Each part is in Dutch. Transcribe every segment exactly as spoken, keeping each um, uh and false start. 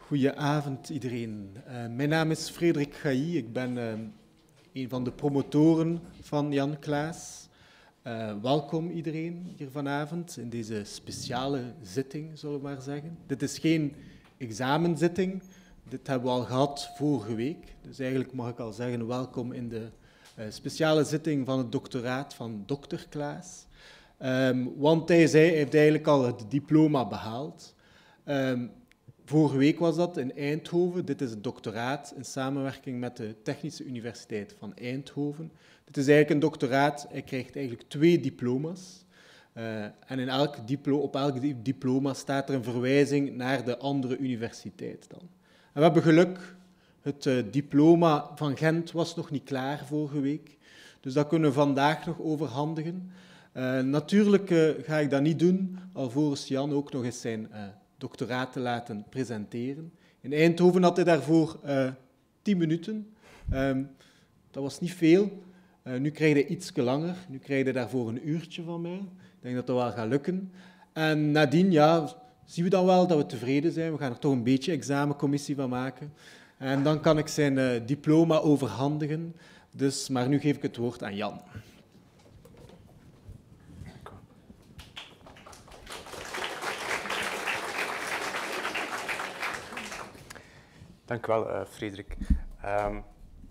Goedenavond iedereen. Uh, mijn naam is Frederik Gailly. Ik ben uh, een van de promotoren van Jan Claesz. Uh, welkom iedereen hier vanavond in deze speciale zitting, zullen we maar zeggen. Dit is geen examenzitting. Dit hebben we al gehad vorige week. Dus eigenlijk mag ik al zeggen welkom in de uh, speciale zitting van het doctoraat van dokter Claesz. Um, want hij, zei, hij heeft eigenlijk al het diploma behaald. Um, Vorige week was dat in Eindhoven. Dit is het doctoraat in samenwerking met de Technische Universiteit van Eindhoven. Dit is eigenlijk een doctoraat. Hij krijgt eigenlijk twee diploma's. Uh, en in elk diplo- op elk diploma staat er een verwijzing naar de andere universiteit dan. En we hebben geluk. Het uh, diploma van Gent was nog niet klaar vorige week. Dus dat kunnen we vandaag nog overhandigen. Uh, natuurlijk uh, ga ik dat niet doen, alvorens Jan ook nog eens zijn uh, doctoraat te laten presenteren. In Eindhoven had hij daarvoor uh, tien minuten. Um, dat was niet veel. Uh, nu krijg hij iets langer. Nu krijg hij daarvoor een uurtje van mij. Ik denk dat dat wel gaat lukken. En nadien ja, zien we dan wel dat we tevreden zijn. We gaan er toch een beetje examencommissie van maken. En dan kan ik zijn uh, diploma overhandigen. Dus, maar nu geef ik het woord aan Jan. Dank u wel, uh, Frederik. Um,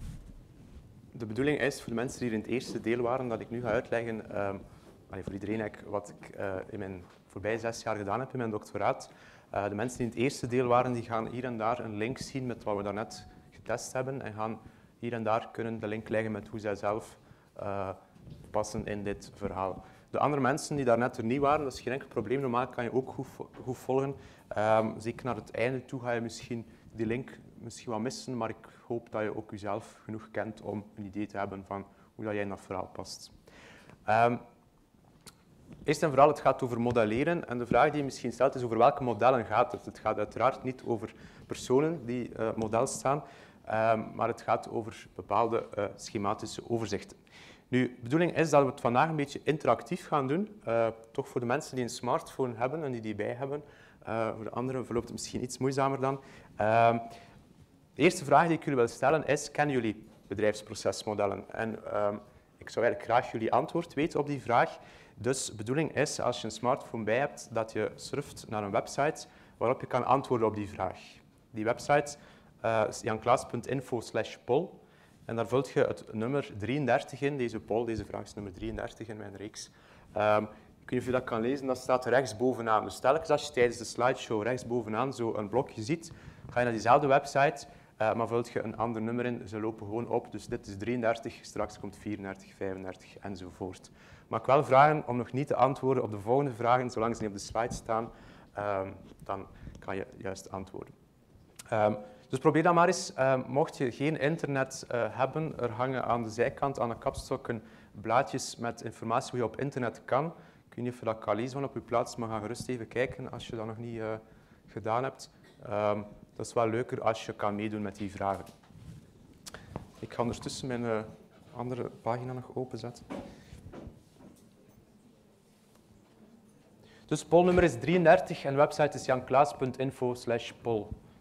de bedoeling is, voor de mensen die er in het eerste deel waren, dat ik nu ga uitleggen, um, allee, voor iedereen eigenlijk, wat ik uh, in mijn voorbije zes jaar gedaan heb in mijn doctoraat. Uh, de mensen die in het eerste deel waren, die gaan hier en daar een link zien met wat we daarnet getest hebben en gaan hier en daar kunnen de link leggen met hoe zij zelf uh, passen in dit verhaal. De andere mensen die daarnet er niet waren, dat is geen enkel probleem. Normaal kan je ook goed, goed volgen. Um, zeker naar het einde toe ga je misschien die link misschien wat missen, maar ik hoop dat je ook jezelf genoeg kent om een idee te hebben van hoe dat jij in dat verhaal past. Um, eerst en vooral, het gaat over modelleren. En de vraag die je misschien stelt is over welke modellen gaat het. Het gaat uiteraard niet over personen die uh, model staan, um, maar het gaat over bepaalde uh, schematische overzichten. Nu, de bedoeling is dat we het vandaag een beetje interactief gaan doen. Uh, toch voor de mensen die een smartphone hebben en die die bij hebben. Uh, voor de anderen verloopt het misschien iets moeizamer dan. Uh, de eerste vraag die ik jullie wil stellen is, kennen jullie bedrijfsprocesmodellen? En uh, ik zou eigenlijk graag jullie antwoord weten op die vraag. Dus de bedoeling is, als je een smartphone bij hebt, dat je surft naar een website waarop je kan antwoorden op die vraag. Die website uh, is janclaesz punt info slash poll. En daar vult je het nummer drieëndertig in, deze poll, deze vraag is nummer drieëndertig in mijn reeks. Um, ik weet niet of je dat kan lezen, dat staat rechtsbovenaan. Dus telkens als je tijdens de slideshow rechtsbovenaan zo een blokje ziet, ga je naar diezelfde website, uh, maar vult je een ander nummer in. Ze lopen gewoon op, dus dit is drieëndertig, straks komt vierendertig, vijfendertig enzovoort. Maar ik wil vragen om nog niet te antwoorden op de volgende vragen, zolang ze niet op de slide staan, um, dan kan je juist antwoorden. Um, Dus probeer dat maar eens. Uh, mocht je geen internet uh, hebben, er hangen aan de zijkant, aan de kapstokken, blaadjes met informatie hoe je op internet kan. Ik weet niet of je dat kan lezen van op je plaats, maar ga gerust even kijken als je dat nog niet uh, gedaan hebt. Um, dat is wel leuker als je kan meedoen met die vragen. Ik ga ondertussen mijn uh, andere pagina nog openzetten. Dus pollnummer is drieëndertig en de website is janclaesz punt info slash poll.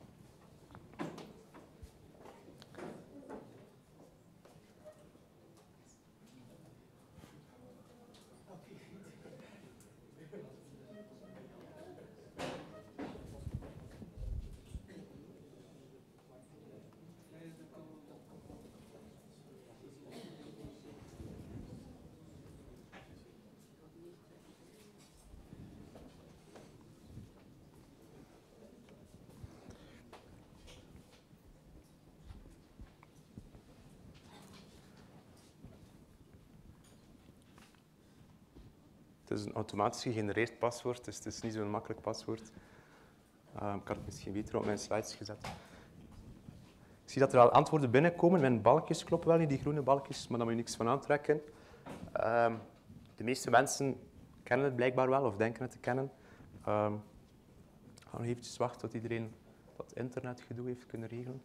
Het is een automatisch gegenereerd paswoord, dus het is niet zo'n makkelijk paswoord. Uh, ik had het misschien beter op mijn slides gezet. Ik zie dat er al antwoorden binnenkomen. Mijn balkjes kloppen wel niet, die groene balkjes, maar daar moet je niks van aantrekken. Uh, de meeste mensen kennen het blijkbaar wel, of denken het te kennen. Uh, ik ga nog eventjes wachten tot iedereen dat internetgedoe heeft kunnen regelen.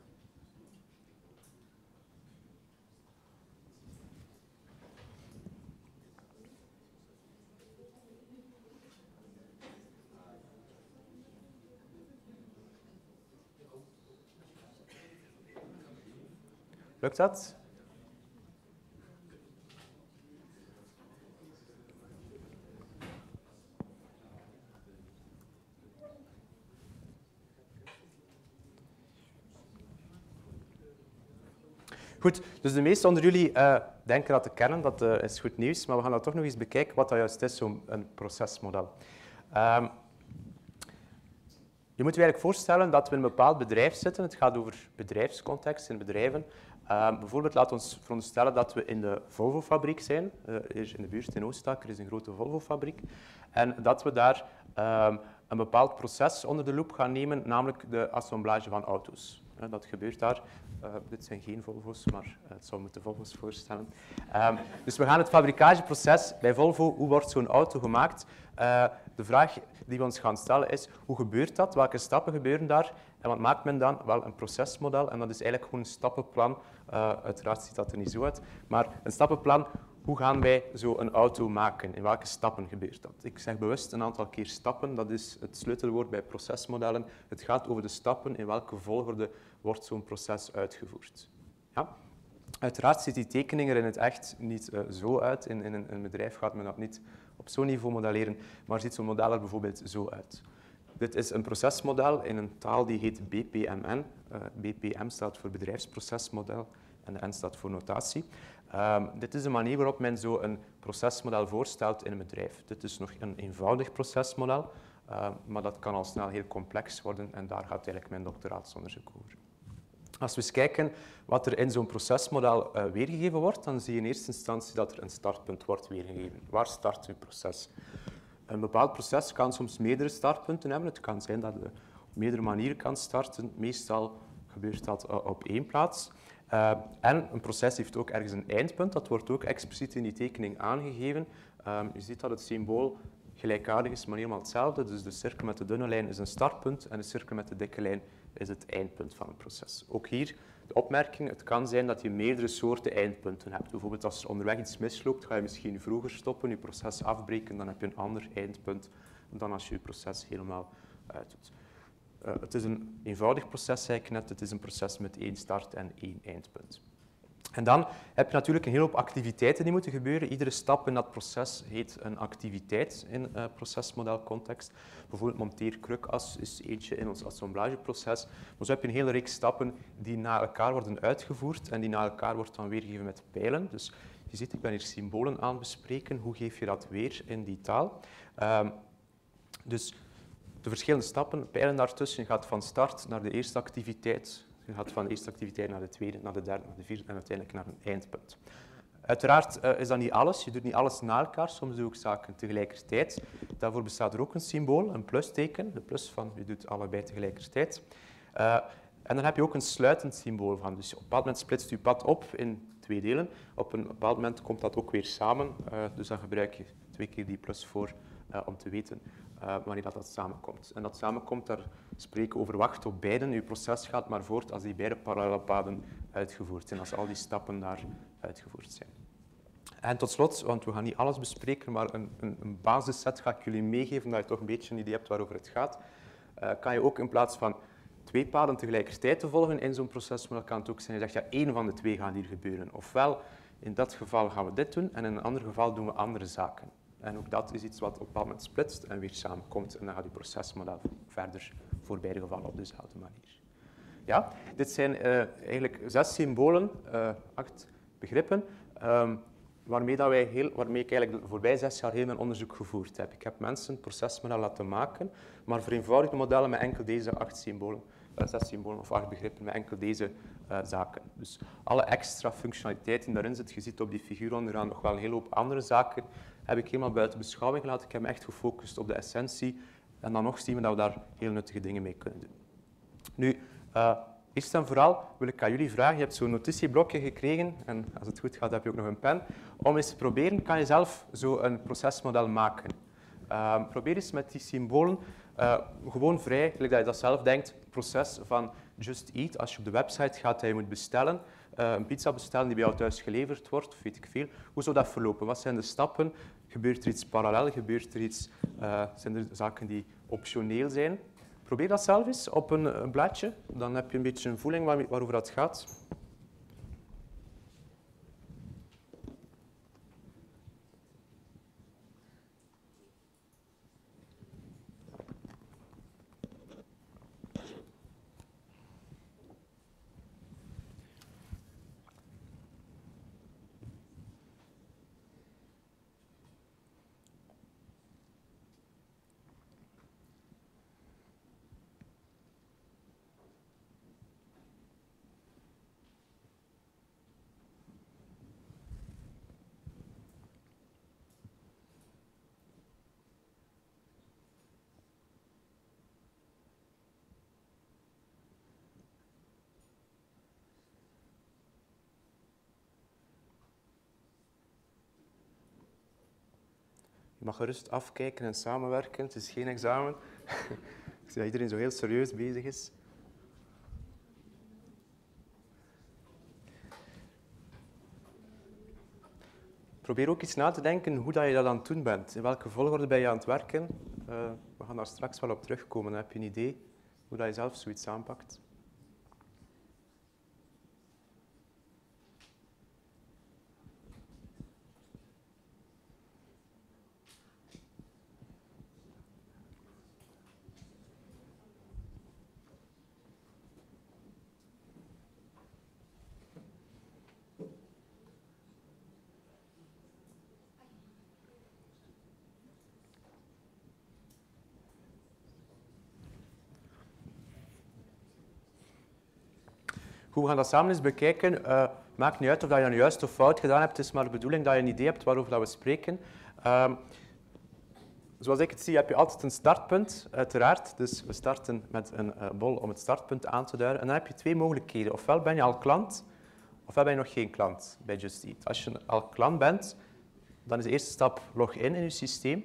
Lukt dat? Goed, dus de meesten onder jullie uh, denken dat te kennen, dat uh, is goed nieuws, maar we gaan dan toch nog eens bekijken wat dat juist is, zo'n procesmodel. Um, je moet je eigenlijk voorstellen dat we in een bepaald bedrijf zitten. Het gaat over bedrijfscontext in bedrijven. Uh, bijvoorbeeld, laten we ons veronderstellen dat we in de Volvo-fabriek zijn. Uh, hier in de buurt in Oostakker is een grote Volvo-fabriek. En dat we daar um, een bepaald proces onder de loep gaan nemen, namelijk de assemblage van auto's. Uh, dat gebeurt daar. Uh, dit zijn geen Volvo's, maar uh, het zou moeten Volvo's voorstellen. Um, dus we gaan het fabrikageproces bij Volvo, hoe wordt zo'n auto gemaakt? Uh, de vraag die we ons gaan stellen is, hoe gebeurt dat? Welke stappen gebeuren daar? En wat maakt men dan? Wel, een procesmodel. En dat is eigenlijk gewoon een stappenplan. Uh, uiteraard ziet dat er niet zo uit. Maar een stappenplan, hoe gaan wij zo'n auto maken? In welke stappen gebeurt dat? Ik zeg bewust een aantal keer stappen. Dat is het sleutelwoord bij procesmodellen. Het gaat over de stappen. In welke volgorde wordt zo'n proces uitgevoerd? Ja? Uiteraard ziet die tekening er in het echt niet uh, zo uit. In, in een, een bedrijf gaat men dat niet op zo'n niveau modelleren, maar ziet zo'n model er bijvoorbeeld zo uit. Dit is een procesmodel in een taal die heet B P M N. Uh, B P M staat voor bedrijfsprocesmodel en de N staat voor notatie. Um, dit is de manier waarop men zo een procesmodel voorstelt in een bedrijf. Dit is nog een eenvoudig procesmodel, uh, maar dat kan al snel heel complex worden en daar gaat eigenlijk mijn doctoraatsonderzoek over. Als we eens kijken wat er in zo'n procesmodel uh, weergegeven wordt, dan zie je in eerste instantie dat er een startpunt wordt weergegeven. Waar start je proces? Een bepaald proces kan soms meerdere startpunten hebben. Het kan zijn dat je op meerdere manieren kan starten. Meestal gebeurt dat uh, op één plaats. Uh, en een proces heeft ook ergens een eindpunt. Dat wordt ook expliciet in die tekening aangegeven. Um, je ziet dat het symbool gelijkaardig is, maar helemaal hetzelfde. Dus de cirkel met de dunne lijn is een startpunt en de cirkel met de dikke lijn is het eindpunt van een proces. Ook hier de opmerking, het kan zijn dat je meerdere soorten eindpunten hebt. Bijvoorbeeld als er onderweg iets misloopt, ga je misschien vroeger stoppen, je proces afbreken, dan heb je een ander eindpunt dan als je je proces helemaal uitdoet. Uh, het is een eenvoudig proces, zei ik net. Het is een proces met één start en één eindpunt. En dan heb je natuurlijk een hele hoop activiteiten die moeten gebeuren. Iedere stap in dat proces heet een activiteit in uh, procesmodelcontext. Bijvoorbeeld monteer-krukas is eentje in ons assemblageproces. Maar zo heb je een hele reeks stappen die na elkaar worden uitgevoerd en die na elkaar wordt dan weergegeven met pijlen. Dus je ziet, ik ben hier symbolen aan het bespreken. Hoe geef je dat weer in die taal? Um, dus de verschillende stappen, pijlen daartussen, je gaat van start naar de eerste activiteit. Je gaat van de eerste activiteit naar de tweede, naar de derde, naar de vierde en uiteindelijk naar een eindpunt. Uiteraard uh, is dat niet alles. Je doet niet alles na elkaar. Soms doe ik zaken tegelijkertijd. Daarvoor bestaat er ook een symbool, een plusteken. De plus van je doet allebei tegelijkertijd. Uh, en dan heb je ook een sluitend symbool van. Dus op een bepaald moment splitst je pad op in twee delen. Op een bepaald moment komt dat ook weer samen. Uh, dus dan gebruik je twee keer die plus voor uh, om te weten Uh, wanneer dat, dat samenkomt. En dat samenkomt, daar spreken we over wachten op beiden. Je proces gaat maar voort als die beide parallele paden uitgevoerd zijn, als al die stappen daar uitgevoerd zijn. En tot slot, want we gaan niet alles bespreken, maar een, een, een basisset ga ik jullie meegeven, dat je toch een beetje een idee hebt waarover het gaat. Uh, kan je ook in plaats van twee paden tegelijkertijd te volgen in zo'n proces, maar dat kan het ook zijn, je zegt, ja, één van de twee gaat hier gebeuren. Ofwel, in dat geval gaan we dit doen, en in een ander geval doen we andere zaken. En ook dat is iets wat op een bepaald moment splitst en weer samenkomt. En dan gaat je procesmodel verder voor beide gevallen op dezelfde manier. Ja, dit zijn uh, eigenlijk zes symbolen, uh, acht begrippen, um, waarmee, dat wij heel, waarmee ik eigenlijk de voorbije zes jaar heel mijn onderzoek gevoerd heb. Ik heb mensen procesmodel laten maken, maar vereenvoudigde modellen met enkel deze acht symbolen, uh, zes symbolen of acht begrippen, met enkel deze uh, zaken. Dus alle extra functionaliteiten die daarin zitten, je ziet op die figuur onderaan nog wel een hele hoop andere zaken, heb ik helemaal buiten beschouwing gelaten. Ik heb me echt gefocust op de essentie. En dan nog zien we dat we daar heel nuttige dingen mee kunnen doen. Nu, uh, eerst en vooral wil ik aan jullie vragen. Je hebt zo'n notitieblokje gekregen. En als het goed gaat, heb je ook nog een pen. Om eens te proberen, kan je zelf zo'n procesmodel maken. Uh, probeer eens met die symbolen, uh, gewoon vrij, gelijk dat je dat zelf denkt, het proces van Just Eat. Als je op de website gaat dat je moet bestellen, uh, een pizza bestellen die bij jou thuis geleverd wordt, of weet ik veel. Hoe zou dat verlopen? Wat zijn de stappen? Gebeurt er iets parallel? Gebeurt er iets, uh, zijn er zaken die optioneel zijn? Probeer dat zelf eens op een, een blaadje. Dan heb je een beetje een voeling waar, waarover dat gaat. Je mag gerust afkijken en samenwerken, het is geen examen. Ik zie dat iedereen zo heel serieus bezig is. Probeer ook eens na te denken hoe dat je dat aan het doen bent. In welke volgorde ben je aan het werken? Uh, we gaan daar straks wel op terugkomen. Heb je een idee hoe dat je zelf zoiets aanpakt? Goed, we gaan dat samen eens bekijken. Uh, maakt niet uit of je dat juist of fout gedaan hebt. Het is maar de bedoeling dat je een idee hebt waarover dat we spreken. Uh, zoals ik het zie, heb je altijd een startpunt, uiteraard. Dus we starten met een uh, bol om het startpunt aan te duiden. En dan heb je twee mogelijkheden. Ofwel ben je al klant, ofwel ben je nog geen klant bij Just Eat. Als je al klant bent, dan is de eerste stap log in in je systeem.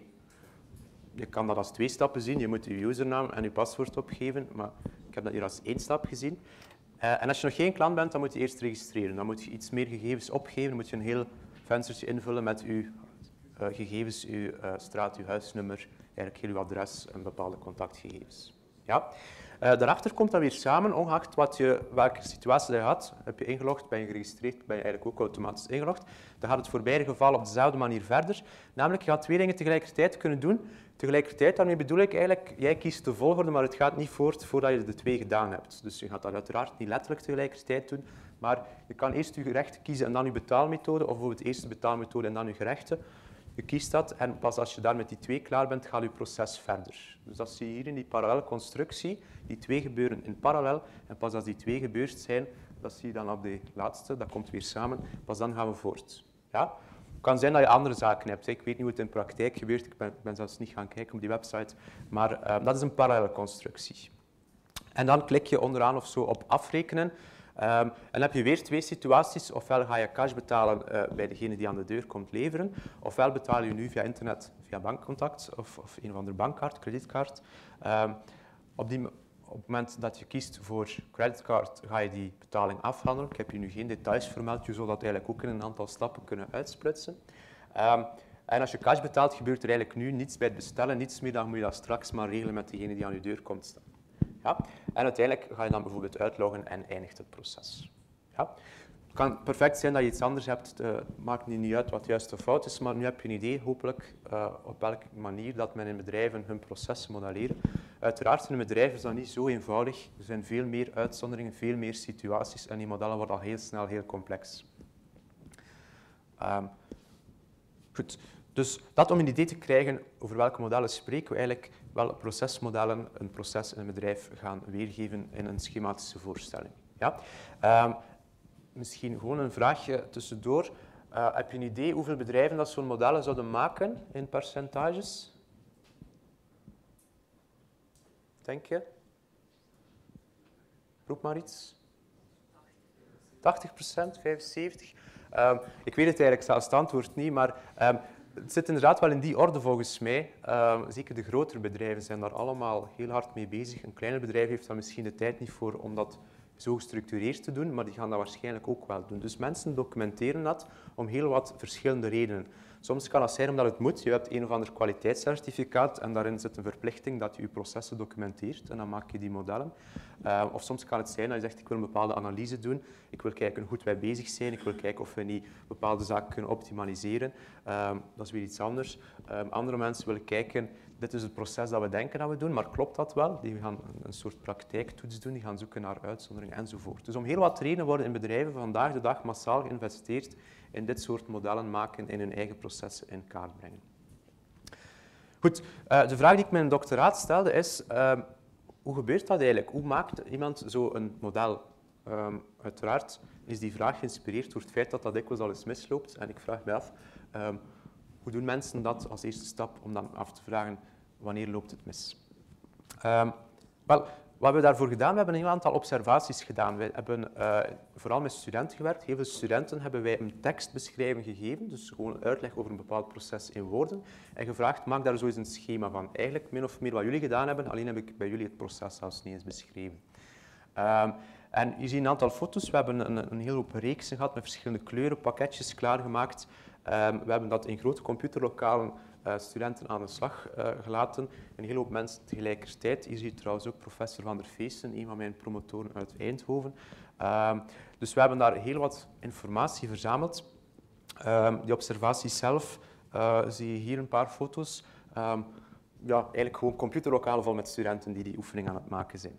Je kan dat als twee stappen zien. Je moet je usernaam en je paswoord opgeven. Maar ik heb dat hier als één stap gezien. Uh, en als je nog geen klant bent, dan moet je eerst registreren. Dan moet je iets meer gegevens opgeven. Dan moet je een heel venstertje invullen met je uh, gegevens, je uh, straat, je huisnummer, eigenlijk heel je adres en bepaalde contactgegevens. Ja? Uh, daarachter komt dat weer samen, ongeacht wat je, welke situatie je had. Heb je ingelogd, ben je geregistreerd, ben je eigenlijk ook automatisch ingelogd. Dan gaat het voor beide gevallen op dezelfde manier verder. Namelijk, je gaat twee dingen tegelijkertijd kunnen doen. Tegelijkertijd, daarmee bedoel ik eigenlijk, jij kiest de volgorde, maar het gaat niet voort voordat je de twee gedaan hebt. Dus je gaat dat uiteraard niet letterlijk tegelijkertijd doen, maar je kan eerst je gerechten kiezen en dan je betaalmethode, of bijvoorbeeld eerst de betaalmethode en dan je gerechten. Je kiest dat en pas als je daar met die twee klaar bent, gaat je proces verder. Dus dat zie je hier in die parallele constructie. Die twee gebeuren in parallel en pas als die twee gebeurd zijn, dat zie je dan op de laatste, dat komt weer samen, pas dan gaan we voort. Ja? Het kan zijn dat je andere zaken hebt. Ik weet niet hoe het in praktijk gebeurt, ik ben, ik ben zelfs niet gaan kijken op die website, maar uh, dat is een parallele constructie. En dan klik je onderaan of zo op afrekenen. Um, en dan heb je weer twee situaties. Ofwel ga je cash betalen uh, bij degene die aan de deur komt leveren, ofwel betaal je nu via internet, via bankcontact of, of een of andere bankkaart, kredietkaart. Um, op, die, op het moment dat je kiest voor creditcard, ga je die betaling afhandelen. Ik heb hier nu geen details vermeld, je zult dat eigenlijk ook in een aantal stappen kunnen uitsplitsen. Um, en als je cash betaalt, gebeurt er eigenlijk nu niets bij het bestellen, niets meer, dan moet je dat straks maar regelen met degene die aan je deur komt staan. Ja? En uiteindelijk ga je dan bijvoorbeeld uitloggen en eindigt het proces. Ja? Het kan perfect zijn dat je iets anders hebt, het maakt niet uit wat juist of fout is, maar nu heb je een idee, hopelijk, uh, op welke manier dat men in bedrijven hun processen modelleren. Uiteraard in een bedrijf is dat niet zo eenvoudig. Er zijn veel meer uitzonderingen, veel meer situaties en die modellen worden al heel snel heel complex. Um, goed. Dus dat om een idee te krijgen over welke modellen spreken we eigenlijk, wel procesmodellen, een proces in een bedrijf gaan weergeven in een schematische voorstelling. Ja? Um, misschien gewoon een vraagje tussendoor. Uh, heb je een idee hoeveel bedrijven dat zo'n modellen zouden maken in percentages? Denk je? Roep maar iets. tachtig procent, vijfenzeventig procent? Um, ik weet het eigenlijk zelfs het antwoord niet, maar um, het zit inderdaad wel in die orde volgens mij. Uh, zeker de grotere bedrijven zijn daar allemaal heel hard mee bezig. Een kleiner bedrijf heeft daar misschien de tijd niet voor om dat zo gestructureerd te doen, maar die gaan dat waarschijnlijk ook wel doen. Dus mensen documenteren dat om heel wat verschillende redenen. Soms kan dat zijn omdat het moet. Je hebt een of ander kwaliteitscertificaat en daarin zit een verplichting dat je je processen documenteert en dan maak je die modellen. Uh, of soms kan het zijn dat je zegt, ik wil een bepaalde analyse doen, ik wil kijken hoe goed wij bezig zijn, ik wil kijken of we niet bepaalde zaken kunnen optimaliseren. Uh, dat is weer iets anders. Uh, andere mensen willen kijken, dit is het proces dat we denken dat we doen, maar klopt dat wel? Die gaan een soort praktijktoets doen, die gaan zoeken naar uitzonderingen enzovoort. Dus om heel wat redenen worden in bedrijven vandaag de dag massaal geïnvesteerd in dit soort modellen maken, in hun eigen processen in kaart brengen. Goed, uh, de vraag die ik mijn doctoraat stelde is, uh, hoe gebeurt dat eigenlijk? Hoe maakt iemand zo een model? Um, uiteraard is die vraag geïnspireerd door het feit dat dat dikwijls al eens misloopt. En ik vraag me af, um, hoe doen mensen dat als eerste stap om dan af te vragen, wanneer loopt het mis? Um, wel, wat hebben we daarvoor gedaan? We hebben een heel aantal observaties gedaan. We hebben uh, vooral met studenten gewerkt. Heel veel studenten hebben wij een tekstbeschrijving gegeven, dus gewoon een uitleg over een bepaald proces in woorden, en gevraagd, maak daar zo eens een schema van. Eigenlijk min of meer wat jullie gedaan hebben, alleen heb ik bij jullie het proces zelfs niet eens beschreven. Um, en je ziet een aantal foto's. We hebben een, een hele hoop reeksen gehad met verschillende kleuren, pakketjes klaargemaakt. Um, we hebben dat in grote computerlokalen uh, studenten aan de slag uh, gelaten. Een hele hoop mensen tegelijkertijd. Hier zie je trouwens ook professor Van der Feesten, een van mijn promotoren uit Eindhoven. Um, dus we hebben daar heel wat informatie verzameld. Um, die observatie zelf uh, zie je hier een paar foto's. Um, ja, eigenlijk gewoon computerlokalen vol met studenten die die oefening aan het maken zijn.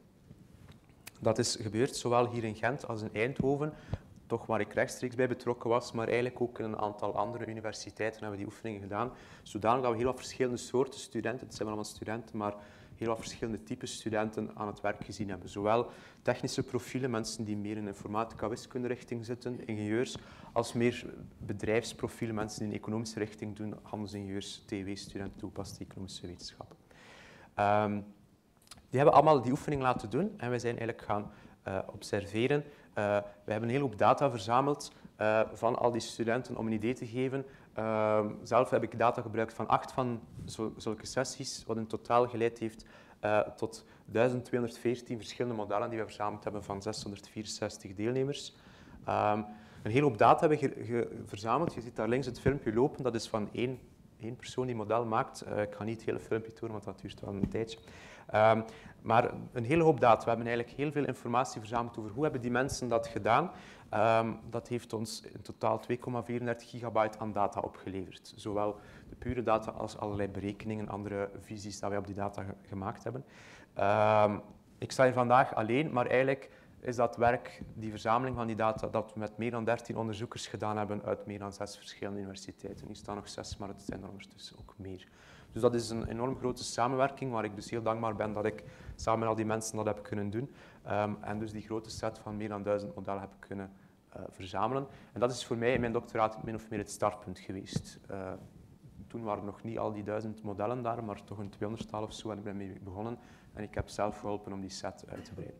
Dat is gebeurd zowel hier in Gent als in Eindhoven, toch waar ik rechtstreeks bij betrokken was, maar eigenlijk ook in een aantal andere universiteiten hebben we die oefeningen gedaan, zodanig dat we heel wat verschillende soorten studenten, het zijn allemaal studenten, maar heel wat verschillende typen studenten aan het werk gezien hebben. Zowel technische profielen, mensen die meer in informatica wiskunde richting zitten, ingenieurs, als meer bedrijfsprofielen, mensen die in economische richting doen, handelsingenieurs, T W-studenten, toegepaste economische wetenschappen. Um, Die hebben allemaal die oefening laten doen en wij zijn eigenlijk gaan uh, observeren. Uh, we hebben een hele hoop data verzameld uh, van al die studenten om een idee te geven. Uh, zelf heb ik data gebruikt van acht van zo, zulke sessies, wat in totaal geleid heeft uh, tot duizend tweehonderdveertien verschillende modellen die we verzameld hebben van zeshonderdvierenzestig deelnemers. Um, een hele hoop data hebben we ge, ge, verzameld. Je ziet daar links het filmpje lopen, dat is van één, één persoon die model maakt. Uh, ik ga niet het hele filmpje tonen, want dat duurt wel een tijdje. Um, maar een hele hoop data. We hebben eigenlijk heel veel informatie verzameld over hoe hebben die mensen dat gedaan. Um, dat heeft ons in totaal twee komma vierendertig gigabyte aan data opgeleverd. Zowel de pure data als allerlei berekeningen, andere visies dat wij op die data ge gemaakt hebben. Um, ik sta hier vandaag alleen, maar eigenlijk is dat werk, die verzameling van die data, dat we met meer dan dertien onderzoekers gedaan hebben uit meer dan zes verschillende universiteiten. Hier staan nog zes, maar het zijn er ondertussen ook meer. Dus dat is een enorm grote samenwerking, waar ik dus heel dankbaar ben dat ik samen met al die mensen dat heb kunnen doen. Um, en dus die grote set van meer dan duizend modellen heb kunnen uh, verzamelen. En dat is voor mij in mijn doctoraat min of meer het startpunt geweest. Uh, toen waren er nog niet al die duizend modellen daar, maar toch een tweehonderdtal of zo en ik ben mee begonnen. En ik heb zelf geholpen om die set uit te breiden.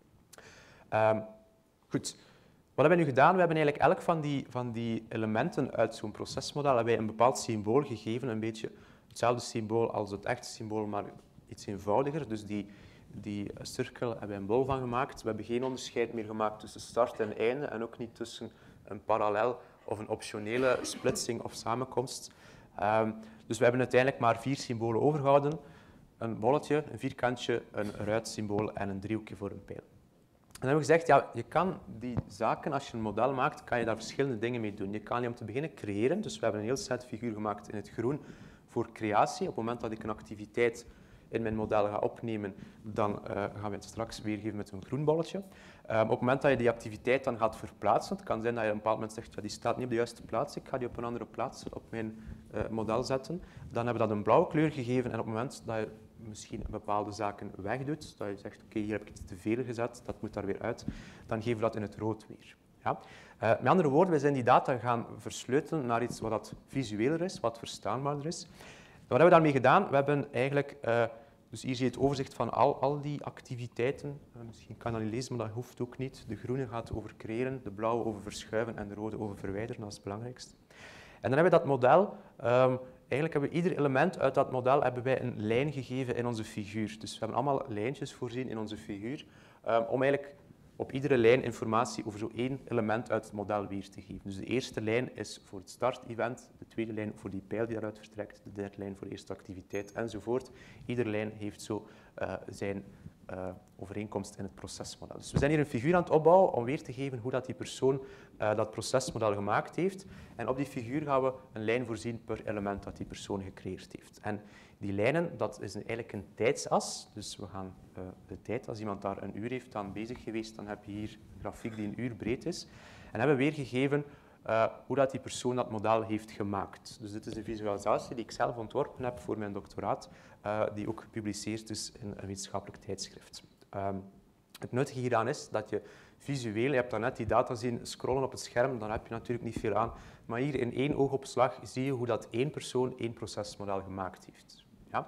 Um, goed. Wat hebben we nu gedaan? We hebben eigenlijk elk van die, van die elementen uit zo'n procesmodel hebben wij een bepaald symbool gegeven, een beetje hetzelfde symbool als het echte symbool, maar iets eenvoudiger. Dus die, die cirkel hebben we een bol van gemaakt. We hebben geen onderscheid meer gemaakt tussen start en einde en ook niet tussen een parallel of een optionele splitsing of samenkomst. Um, dus we hebben uiteindelijk maar vier symbolen overgehouden. Een bolletje, een vierkantje, een ruitsymbool en een driehoekje voor een pijl. En dan hebben we gezegd, ja, je kan die zaken, als je een model maakt, kan je daar verschillende dingen mee doen. Je kan die om te beginnen creëren. Dus we hebben een heel set figuur gemaakt in het groen voor creatie. Op het moment dat ik een activiteit in mijn model ga opnemen, dan uh, gaan we het straks weergeven met een groen bolletje. Um, op het moment dat je die activiteit dan gaat verplaatsen, het kan zijn dat je op een bepaald moment zegt, ja, die staat niet op de juiste plaats, ik ga die op een andere plaats op mijn uh, model zetten. Dan hebben we dat een blauwe kleur gegeven en op het moment dat je misschien bepaalde zaken wegdoet, dat je zegt, oké, okay, hier heb ik iets te veel gezet, dat moet daar weer uit, dan geven we dat in het rood weer. Ja? Uh, met andere woorden, we zijn die data gaan versleutelen naar iets wat dat visueler is, wat verstaanbaarder is. Wat hebben we daarmee gedaan? We hebben eigenlijk, uh, dus hier zie je het overzicht van al, al die activiteiten. Uh, misschien kan je dat niet lezen, maar dat hoeft ook niet. De groene gaat over creëren, de blauwe over verschuiven en de rode over verwijderen, dat is het belangrijkste. En dan hebben we dat model, um, eigenlijk hebben we ieder element uit dat model hebben wij een lijn gegeven in onze figuur. Dus we hebben allemaal lijntjes voorzien in onze figuur, um, om eigenlijk op iedere lijn informatie over zo één element uit het model weer te geven. Dus de eerste lijn is voor het start-event, de tweede lijn voor die pijl die daaruit vertrekt, de derde lijn voor de eerste activiteit enzovoort. Iedere lijn heeft zo uh, zijn uh, overeenkomst in het procesmodel. Dus we zijn hier een figuur aan het opbouwen om weer te geven hoe dat die persoon uh, dat procesmodel gemaakt heeft. En op die figuur gaan we een lijn voorzien per element dat die persoon gecreëerd heeft. En die lijnen, dat is een, eigenlijk een tijdsas. Dus we gaan uh, de tijd, als iemand daar een uur heeft aan bezig geweest, dan heb je hier een grafiek die een uur breed is. En hebben we weergegeven uh, hoe dat die persoon dat model heeft gemaakt. Dus dit is een visualisatie die ik zelf ontworpen heb voor mijn doctoraat, uh, die ook gepubliceerd is in een wetenschappelijk tijdschrift. Um, het nuttige hieraan is dat je visueel, je hebt daarnet die data zien scrollen op het scherm, dan heb je natuurlijk niet veel aan. Maar hier in één oogopslag zie je hoe dat één persoon één procesmodel gemaakt heeft. Ja?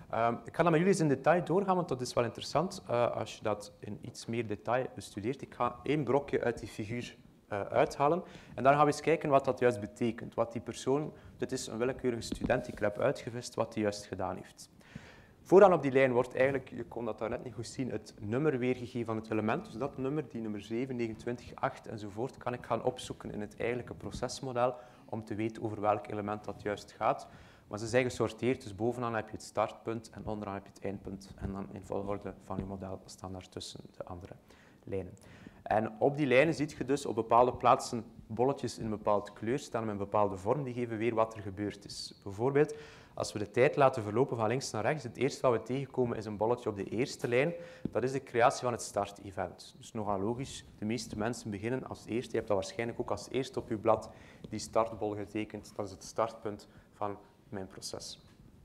Um, ik ga dat met jullie eens in detail doorgaan, want dat is wel interessant uh, als je dat in iets meer detail bestudeert. Ik ga één brokje uit die figuur uh, uithalen en daar gaan we eens kijken wat dat juist betekent. Wat die persoon, dit is een willekeurige student die ik heb uitgevist, wat hij juist gedaan heeft. Vooraan op die lijn wordt eigenlijk, je kon dat daarnet niet goed zien, het nummer weergegeven van het element. Dus dat nummer, die nummer zeven, negenentwintig, acht enzovoort, kan ik gaan opzoeken in het eigenlijke procesmodel om te weten over welk element dat juist gaat. Maar ze zijn gesorteerd, dus bovenaan heb je het startpunt en onderaan heb je het eindpunt. En dan in volgorde van je model staan daar tussen de andere lijnen. En op die lijnen zie je dus op bepaalde plaatsen bolletjes in een bepaalde kleur staan met een bepaalde vorm. Die geven weer wat er gebeurd is. Bijvoorbeeld, als we de tijd laten verlopen van links naar rechts, het eerste wat we tegenkomen is een bolletje op de eerste lijn. Dat is de creatie van het start-event. Dus nogal logisch, de meeste mensen beginnen als eerste. Je hebt dat waarschijnlijk ook als eerste op je blad, die startbol getekend. Dat is het startpunt van mijn proces.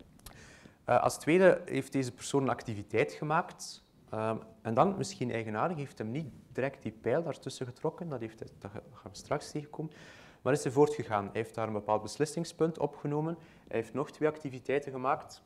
Uh, als tweede heeft deze persoon een activiteit gemaakt. Uh, en dan, misschien eigenaardig, heeft hem niet direct die pijl daartussen getrokken. Dat, heeft hij, dat gaan we straks tegenkomen. Maar is hij voortgegaan. Hij heeft daar een bepaald beslissingspunt opgenomen. Hij heeft nog twee activiteiten gemaakt.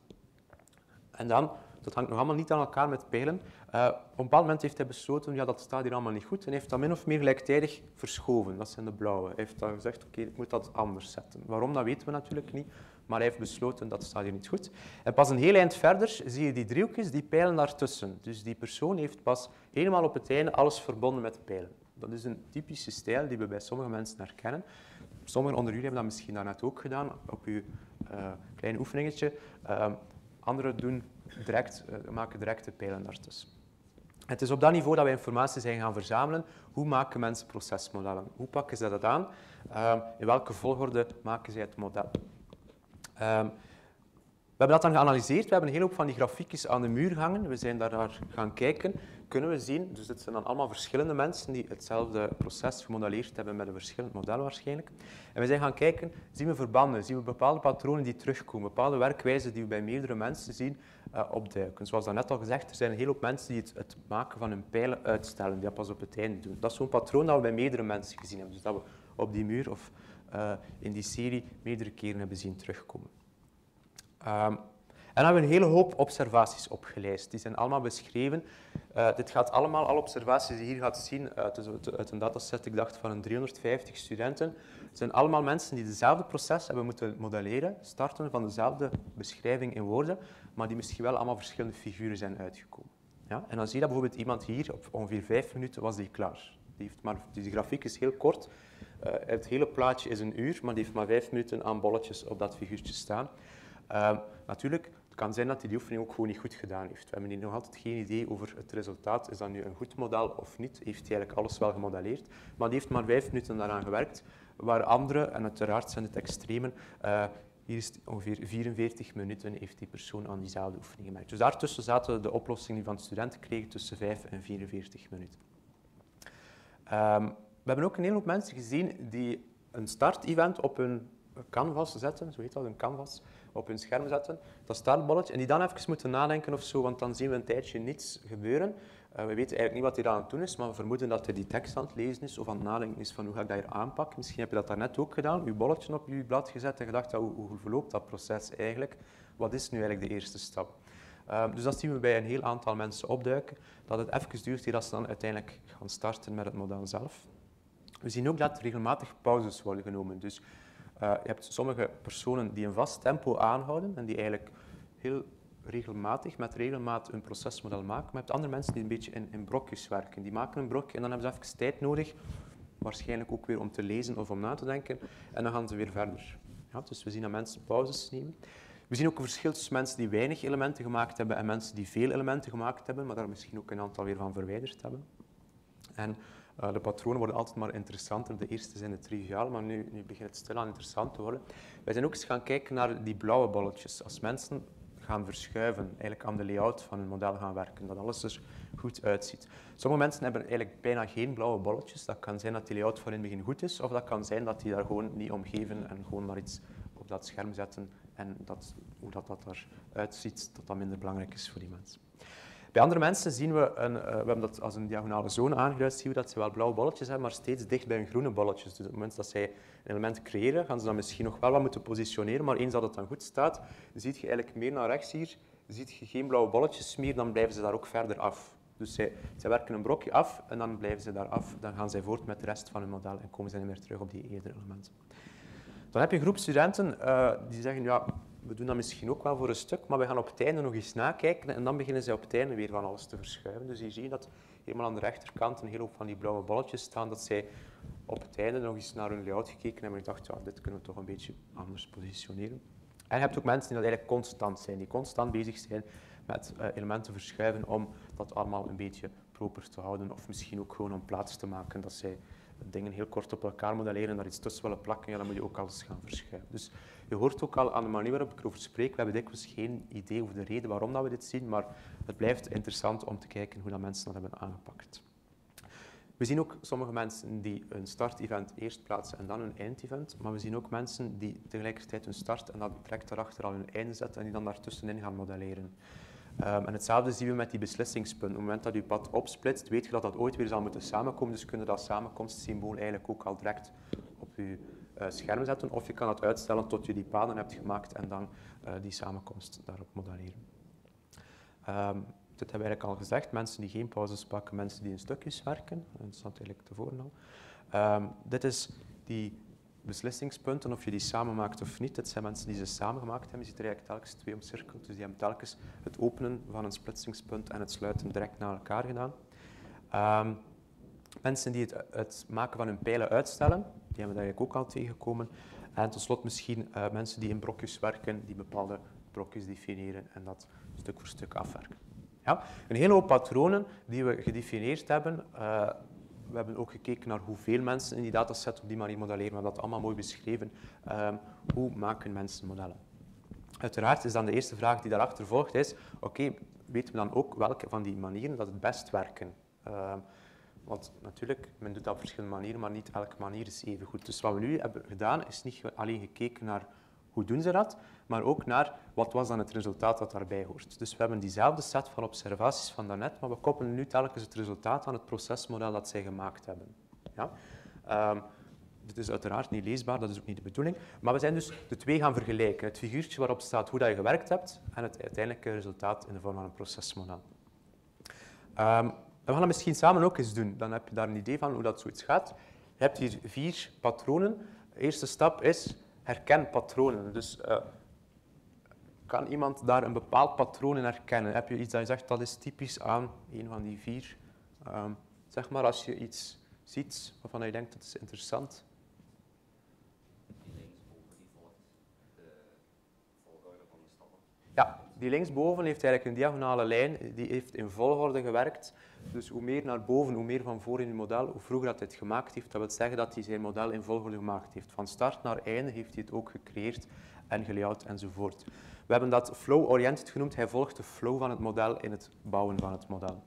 En dan, dat hangt nog allemaal niet aan elkaar met pijlen. Uh, op een bepaald moment heeft hij besloten, ja, dat staat hier allemaal niet goed. En heeft dat min of meer gelijktijdig verschoven. Dat zijn de blauwe. Hij heeft dan gezegd, oké, okay, ik moet dat anders zetten. Waarom, dat weten we natuurlijk niet. Maar hij heeft besloten, dat staat hier niet goed. En pas een heel eind verder zie je die driehoekjes, die pijlen daartussen. Dus die persoon heeft pas helemaal op het einde alles verbonden met pijlen. Dat is een typische stijl die we bij sommige mensen herkennen. Sommigen onder jullie hebben dat misschien daarnet ook gedaan, op uw uh, klein oefeningetje. Uh, anderen doen direct, uh, maken direct de pijlen daartussen. Het is op dat niveau dat wij informatie zijn gaan verzamelen. Hoe maken mensen procesmodellen? Hoe pakken ze dat aan? Uh, in welke volgorde maken zij het model? Um, we hebben dat dan geanalyseerd. We hebben een hele hoop van die grafiekjes aan de muur hangen. We zijn daar naar gaan kijken. Kunnen we zien, dus dit zijn dan allemaal verschillende mensen die hetzelfde proces gemodelleerd hebben met een verschillend model waarschijnlijk. En we zijn gaan kijken, zien we verbanden, zien we bepaalde patronen die terugkomen, bepaalde werkwijzen die we bij meerdere mensen zien uh, opduiken. Zoals net al gezegd, er zijn een hele hoop mensen die het, het maken van hun pijlen uitstellen, die dat pas op het einde doen. Dat is zo'n patroon dat we bij meerdere mensen gezien hebben. Dus dat we op die muur of uh, in die serie meerdere keren hebben zien terugkomen. Um, en dan hebben we een hele hoop observaties opgelijst. Die zijn allemaal beschreven. Uh, dit gaat allemaal, alle observaties die je hier gaat zien, uit, uit een dataset, ik dacht van een driehonderdvijftig studenten. Het zijn allemaal mensen die hetzelfde proces hebben moeten modelleren, starten van dezelfde beschrijving in woorden, maar die misschien wel allemaal verschillende figuren zijn uitgekomen. Ja? En dan zie je dat bijvoorbeeld iemand hier, op ongeveer vijf minuten was die klaar. Die heeft maar, die grafiek is heel kort. Uh, het hele plaatje is een uur, maar die heeft maar vijf minuten aan bolletjes op dat figuurtje staan. Uh, natuurlijk, het kan zijn dat hij die oefening ook gewoon niet goed gedaan heeft. We hebben hier nog altijd geen idee over het resultaat. Is dat nu een goed model of niet? Heeft hij eigenlijk alles wel gemodelleerd? Maar die heeft maar vijf minuten daaraan gewerkt, waar anderen, en uiteraard zijn het extremen, uh, hier is ongeveer vierenveertig minuten heeft die persoon aan diezelfde oefening gewerkt. Dus daartussen zaten de oplossingen die van de studenten kregen tussen vijf en vierenveertig minuten. Um, we hebben ook een hele hoop mensen gezien die een start-event op hun canvas zetten, zo heet dat, een canvas, op hun scherm zetten, dat startbolletje, en die dan even moeten nadenken of zo, want dan zien we een tijdje niets gebeuren. Uh, we weten eigenlijk niet wat hij aan het doen is, maar we vermoeden dat hij die tekst aan het lezen is of aan het nadenken is van hoe ga ik dat hier aanpakken. Misschien heb je dat daarnet ook gedaan, je bolletje op je blad gezet en gedacht, ja, hoe, hoe verloopt dat proces eigenlijk? Wat is nu eigenlijk de eerste stap? Uh, dus dat zien we bij een heel aantal mensen opduiken, dat het even duurt eer ze dan uiteindelijk gaan starten met het model zelf. We zien ook dat regelmatig pauzes worden genomen. Dus Uh, je hebt sommige personen die een vast tempo aanhouden en die eigenlijk heel regelmatig, met regelmaat een procesmodel maken. Maar je hebt andere mensen die een beetje in, in brokjes werken. Die maken een brokje en dan hebben ze even tijd nodig, waarschijnlijk ook weer om te lezen of om na te denken, en dan gaan ze weer verder. Ja, dus we zien dat mensen pauzes nemen. We zien ook een verschil tussen mensen die weinig elementen gemaakt hebben en mensen die veel elementen gemaakt hebben, maar daar misschien ook een aantal weer van verwijderd hebben. En Uh, de patronen worden altijd maar interessanter. De eerste zijn de triviaal, maar nu, nu begint het stilaan interessant te worden. Wij zijn ook eens gaan kijken naar die blauwe bolletjes. Als mensen gaan verschuiven, eigenlijk aan de layout van hun model gaan werken, dat alles er goed uitziet. Sommige mensen hebben eigenlijk bijna geen blauwe bolletjes. Dat kan zijn dat die layout van in het begin goed is, of dat kan zijn dat die daar gewoon niet omgeven en gewoon maar iets op dat scherm zetten en dat, hoe dat, dat eruit ziet, dat dat minder belangrijk is voor die mensen. Bij andere mensen zien we, een, uh, we hebben dat als een diagonale zone aangeduid, zien we dat ze wel blauwe bolletjes hebben, maar steeds dicht bij hun groene bolletjes. Dus op het moment dat zij een element creëren, gaan ze dat misschien nog wel wat moeten positioneren, maar eens dat het dan goed staat, zie je eigenlijk meer naar rechts hier ziet je geen blauwe bolletjes meer, dan blijven ze daar ook verder af. Dus zij, zij werken een brokje af en dan blijven ze daar af. Dan gaan zij voort met de rest van hun model en komen ze niet meer terug op die eerdere elementen. Dan heb je een groep studenten uh, die zeggen, ja, we doen dat misschien ook wel voor een stuk, maar we gaan op het einde nog eens nakijken en dan beginnen zij op het einde weer van alles te verschuiven. Dus je ziet dat helemaal aan de rechterkant een hele hoop van die blauwe bolletjes staan, dat zij op het einde nog eens naar hun layout gekeken hebben en gedacht, ja, dit kunnen we toch een beetje anders positioneren. En je hebt ook mensen die dat eigenlijk constant zijn, die constant bezig zijn met uh, elementen verschuiven om dat allemaal een beetje proper te houden, of misschien ook gewoon om plaats te maken, dat zij dingen heel kort op elkaar modelleren en daar iets tussen willen plakken, ja, dan moet je ook alles gaan verschuiven. Dus je hoort ook al aan de manier waarop ik erover spreek, we hebben dikwijls geen idee over de reden waarom dat we dit zien, maar het blijft interessant om te kijken hoe dat mensen dat hebben aangepakt. We zien ook sommige mensen die een start-event eerst plaatsen en dan een eind-event, maar we zien ook mensen die tegelijkertijd hun start en dan direct daarachter al hun einde zetten en die dan daartussenin gaan modelleren. Um, en hetzelfde zien we met die beslissingspunten. Op het moment dat je pad opsplitst, weet je dat dat ooit weer zal moeten samenkomen, dus kun je dat samenkomstsymbool eigenlijk ook al direct op je uh, scherm zetten, of je kan het uitstellen tot je die paden hebt gemaakt en dan uh, die samenkomst daarop modelleren. Um, dit hebben we eigenlijk al gezegd, mensen die geen pauzes pakken, mensen die in stukjes werken, dat stond eigenlijk tevoren al. Um, dit is die beslissingspunten, of je die samen maakt of niet. Het zijn mensen die ze samen gemaakt hebben. Je ziet er eigenlijk telkens twee omcirkeld, dus die hebben telkens het openen van een splitsingspunt en het sluiten direct naar elkaar gedaan. Um, mensen die het, het maken van hun pijlen uitstellen, die hebben we eigenlijk ook al tegengekomen. En tot slot misschien uh, mensen die in brokjes werken, die bepaalde brokjes definiëren en dat stuk voor stuk afwerken. Ja? Een hele hoop patronen die we gedefinieerd hebben. Uh, We hebben ook gekeken naar hoeveel mensen in die dataset op die manier modelleren. We hebben dat allemaal mooi beschreven. Um, hoe maken mensen modellen? Uiteraard is dan de eerste vraag die daarachter volgt is, oké, okay, weten we dan ook welke van die manieren dat het best werken? Um, want natuurlijk, men doet dat op verschillende manieren, maar niet elke manier is even goed. Dus wat we nu hebben gedaan, is niet alleen gekeken naar hoe doen ze dat, maar ook naar wat was dan het resultaat dat daarbij hoort. Dus we hebben diezelfde set van observaties van daarnet, maar we koppelen nu telkens het resultaat aan het procesmodel dat zij gemaakt hebben. Ja? Um, dit is uiteraard niet leesbaar, dat is ook niet de bedoeling, maar we zijn dus de twee gaan vergelijken. Het figuurtje waarop staat hoe dat je gewerkt hebt en het uiteindelijke resultaat in de vorm van een procesmodel. Um, we gaan dat misschien samen ook eens doen, dan heb je daar een idee van hoe dat zoiets gaat. Je hebt hier vier patronen. De eerste stap is herken patronen. Dus uh, kan iemand daar een bepaald patroon in herkennen? Heb je iets dat je zegt, dat is typisch aan een van die vier? Um, zeg maar als je iets ziet waarvan je denkt, dat is interessant. Die linksboven die volgt de volgorde van de stappen. Ja, die linksboven heeft eigenlijk een diagonale lijn, die heeft in volgorde gewerkt. Dus hoe meer naar boven, hoe meer van voor in je model, hoe vroeger dat hij het gemaakt heeft. Dat wil zeggen dat hij zijn model in volgorde gemaakt heeft. Van start naar einde heeft hij het ook gecreëerd en gelayout enzovoort. We hebben dat flow-oriented genoemd. Hij volgt de flow van het model in het bouwen van het model.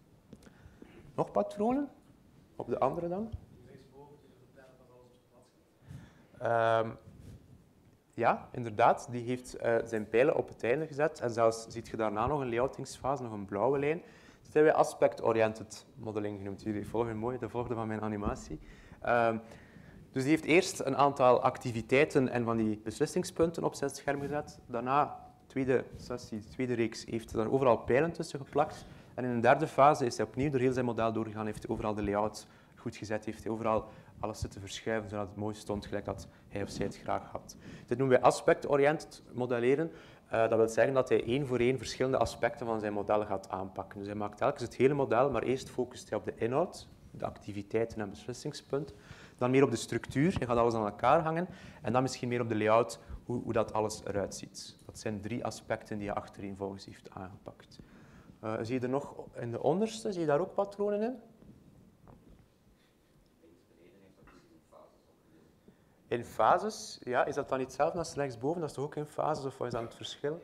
Nog patronen? Op de andere dan? Linksboven die vertellen dat alles op zijn plaats Um, ja, inderdaad. Die heeft uh, zijn pijlen op het einde gezet. En zelfs ziet je daarna nog een layoutingsfase, nog een blauwe lijn. Dat hebben wij aspect-oriented modeling genoemd. Jullie volgen mooi de volgorde van mijn animatie. Um, dus die heeft eerst een aantal activiteiten en van die beslissingspunten op zijn scherm gezet. Daarna, tweede sessie, de tweede reeks, heeft hij daar overal pijlen tussen geplakt. En in een derde fase is hij opnieuw door heel zijn model doorgegaan, heeft hij overal de layout goed gezet, heeft hij overal alles zitten verschuiven, zodat het mooi stond, gelijk dat hij of zij het graag had. Dit noemen wij aspect-oriented modelleren. Uh, dat wil zeggen dat hij één voor één verschillende aspecten van zijn model gaat aanpakken. Dus hij maakt telkens het hele model, maar eerst focust hij op de inhoud, de activiteiten en beslissingspunten. Dan meer op de structuur, hij gaat alles aan elkaar hangen. En dan misschien meer op de layout, hoe, hoe dat alles eruit ziet. Dat zijn drie aspecten die hij achtereenvolgens heeft aangepakt. Uh, zie je er nog in de onderste, zie je daar ook patronen in? In fases, ja, is dat dan niet hetzelfde als rechtsboven? Dat is toch ook in fases, of wat is dan het verschil?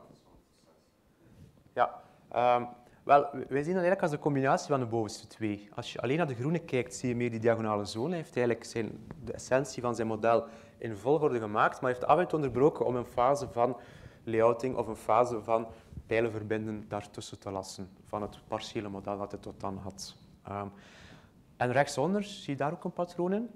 Ja, um, wel, wij zien dat eigenlijk als de combinatie van de bovenste twee. Als je alleen naar de groene kijkt, zie je meer die diagonale zone. Hij heeft eigenlijk zijn, de essentie van zijn model in volgorde gemaakt, maar heeft af en toe onderbroken om een fase van layouting of een fase van pijlen verbinden daartussen te lassen, van het partiële model dat hij tot dan had. Um, en rechtsonder, zie je daar ook een patroon in?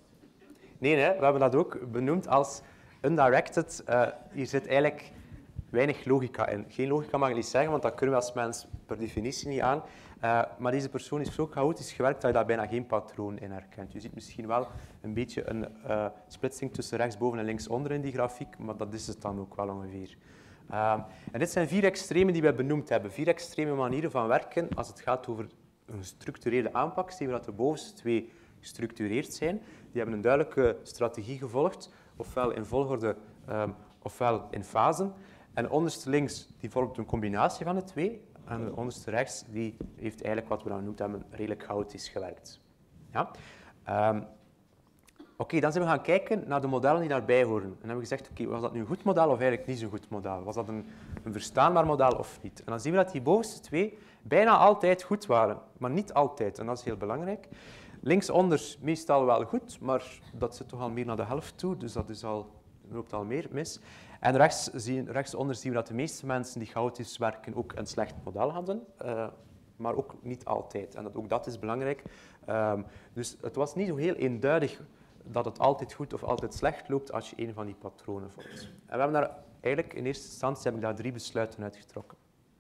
Nee, nee, we hebben dat ook benoemd als undirected. Uh, hier zit eigenlijk weinig logica in. Geen logica mag ik niet zeggen, want dat kunnen we als mens per definitie niet aan. Uh, maar deze persoon is zo chaotisch gewerkt dat je daar bijna geen patroon in herkent. Je ziet misschien wel een beetje een uh, splitsing tussen rechtsboven en linksonder in die grafiek, maar dat is het dan ook wel ongeveer. Uh, en dit zijn vier extremen die wij benoemd hebben. Vier extreme manieren van werken als het gaat over een gestructureerde aanpak. Zien we dat de bovenste twee gestructureerd zijn. Die hebben een duidelijke strategie gevolgd, ofwel in volgorde um, ofwel in fasen. En onderste links die vormt een combinatie van de twee. En de onderste rechts die heeft eigenlijk wat we dan genoemd hebben redelijk chaotisch gewerkt. Ja? Um, Oké, okay, dan zijn we gaan kijken naar de modellen die daarbij horen. En dan hebben we gezegd, oké, okay, was dat nu een goed model of eigenlijk niet zo'n goed model? Was dat een, een verstaanbaar model of niet? En dan zien we dat die bovenste twee bijna altijd goed waren, maar niet altijd. En dat is heel belangrijk. Linksonder meestal wel goed, maar dat zit toch al meer naar de helft toe, dus dat is al, loopt al meer mis. En rechts zien, rechtsonder zien we dat de meeste mensen die chaotisch werken ook een slecht model hadden, uh, maar ook niet altijd. En dat, ook dat is belangrijk. Um, dus het was niet zo heel eenduidig dat het altijd goed of altijd slecht loopt als je een van die patronen volgt. En we hebben daar eigenlijk in eerste instantie heb ik daar drie besluiten uitgetrokken.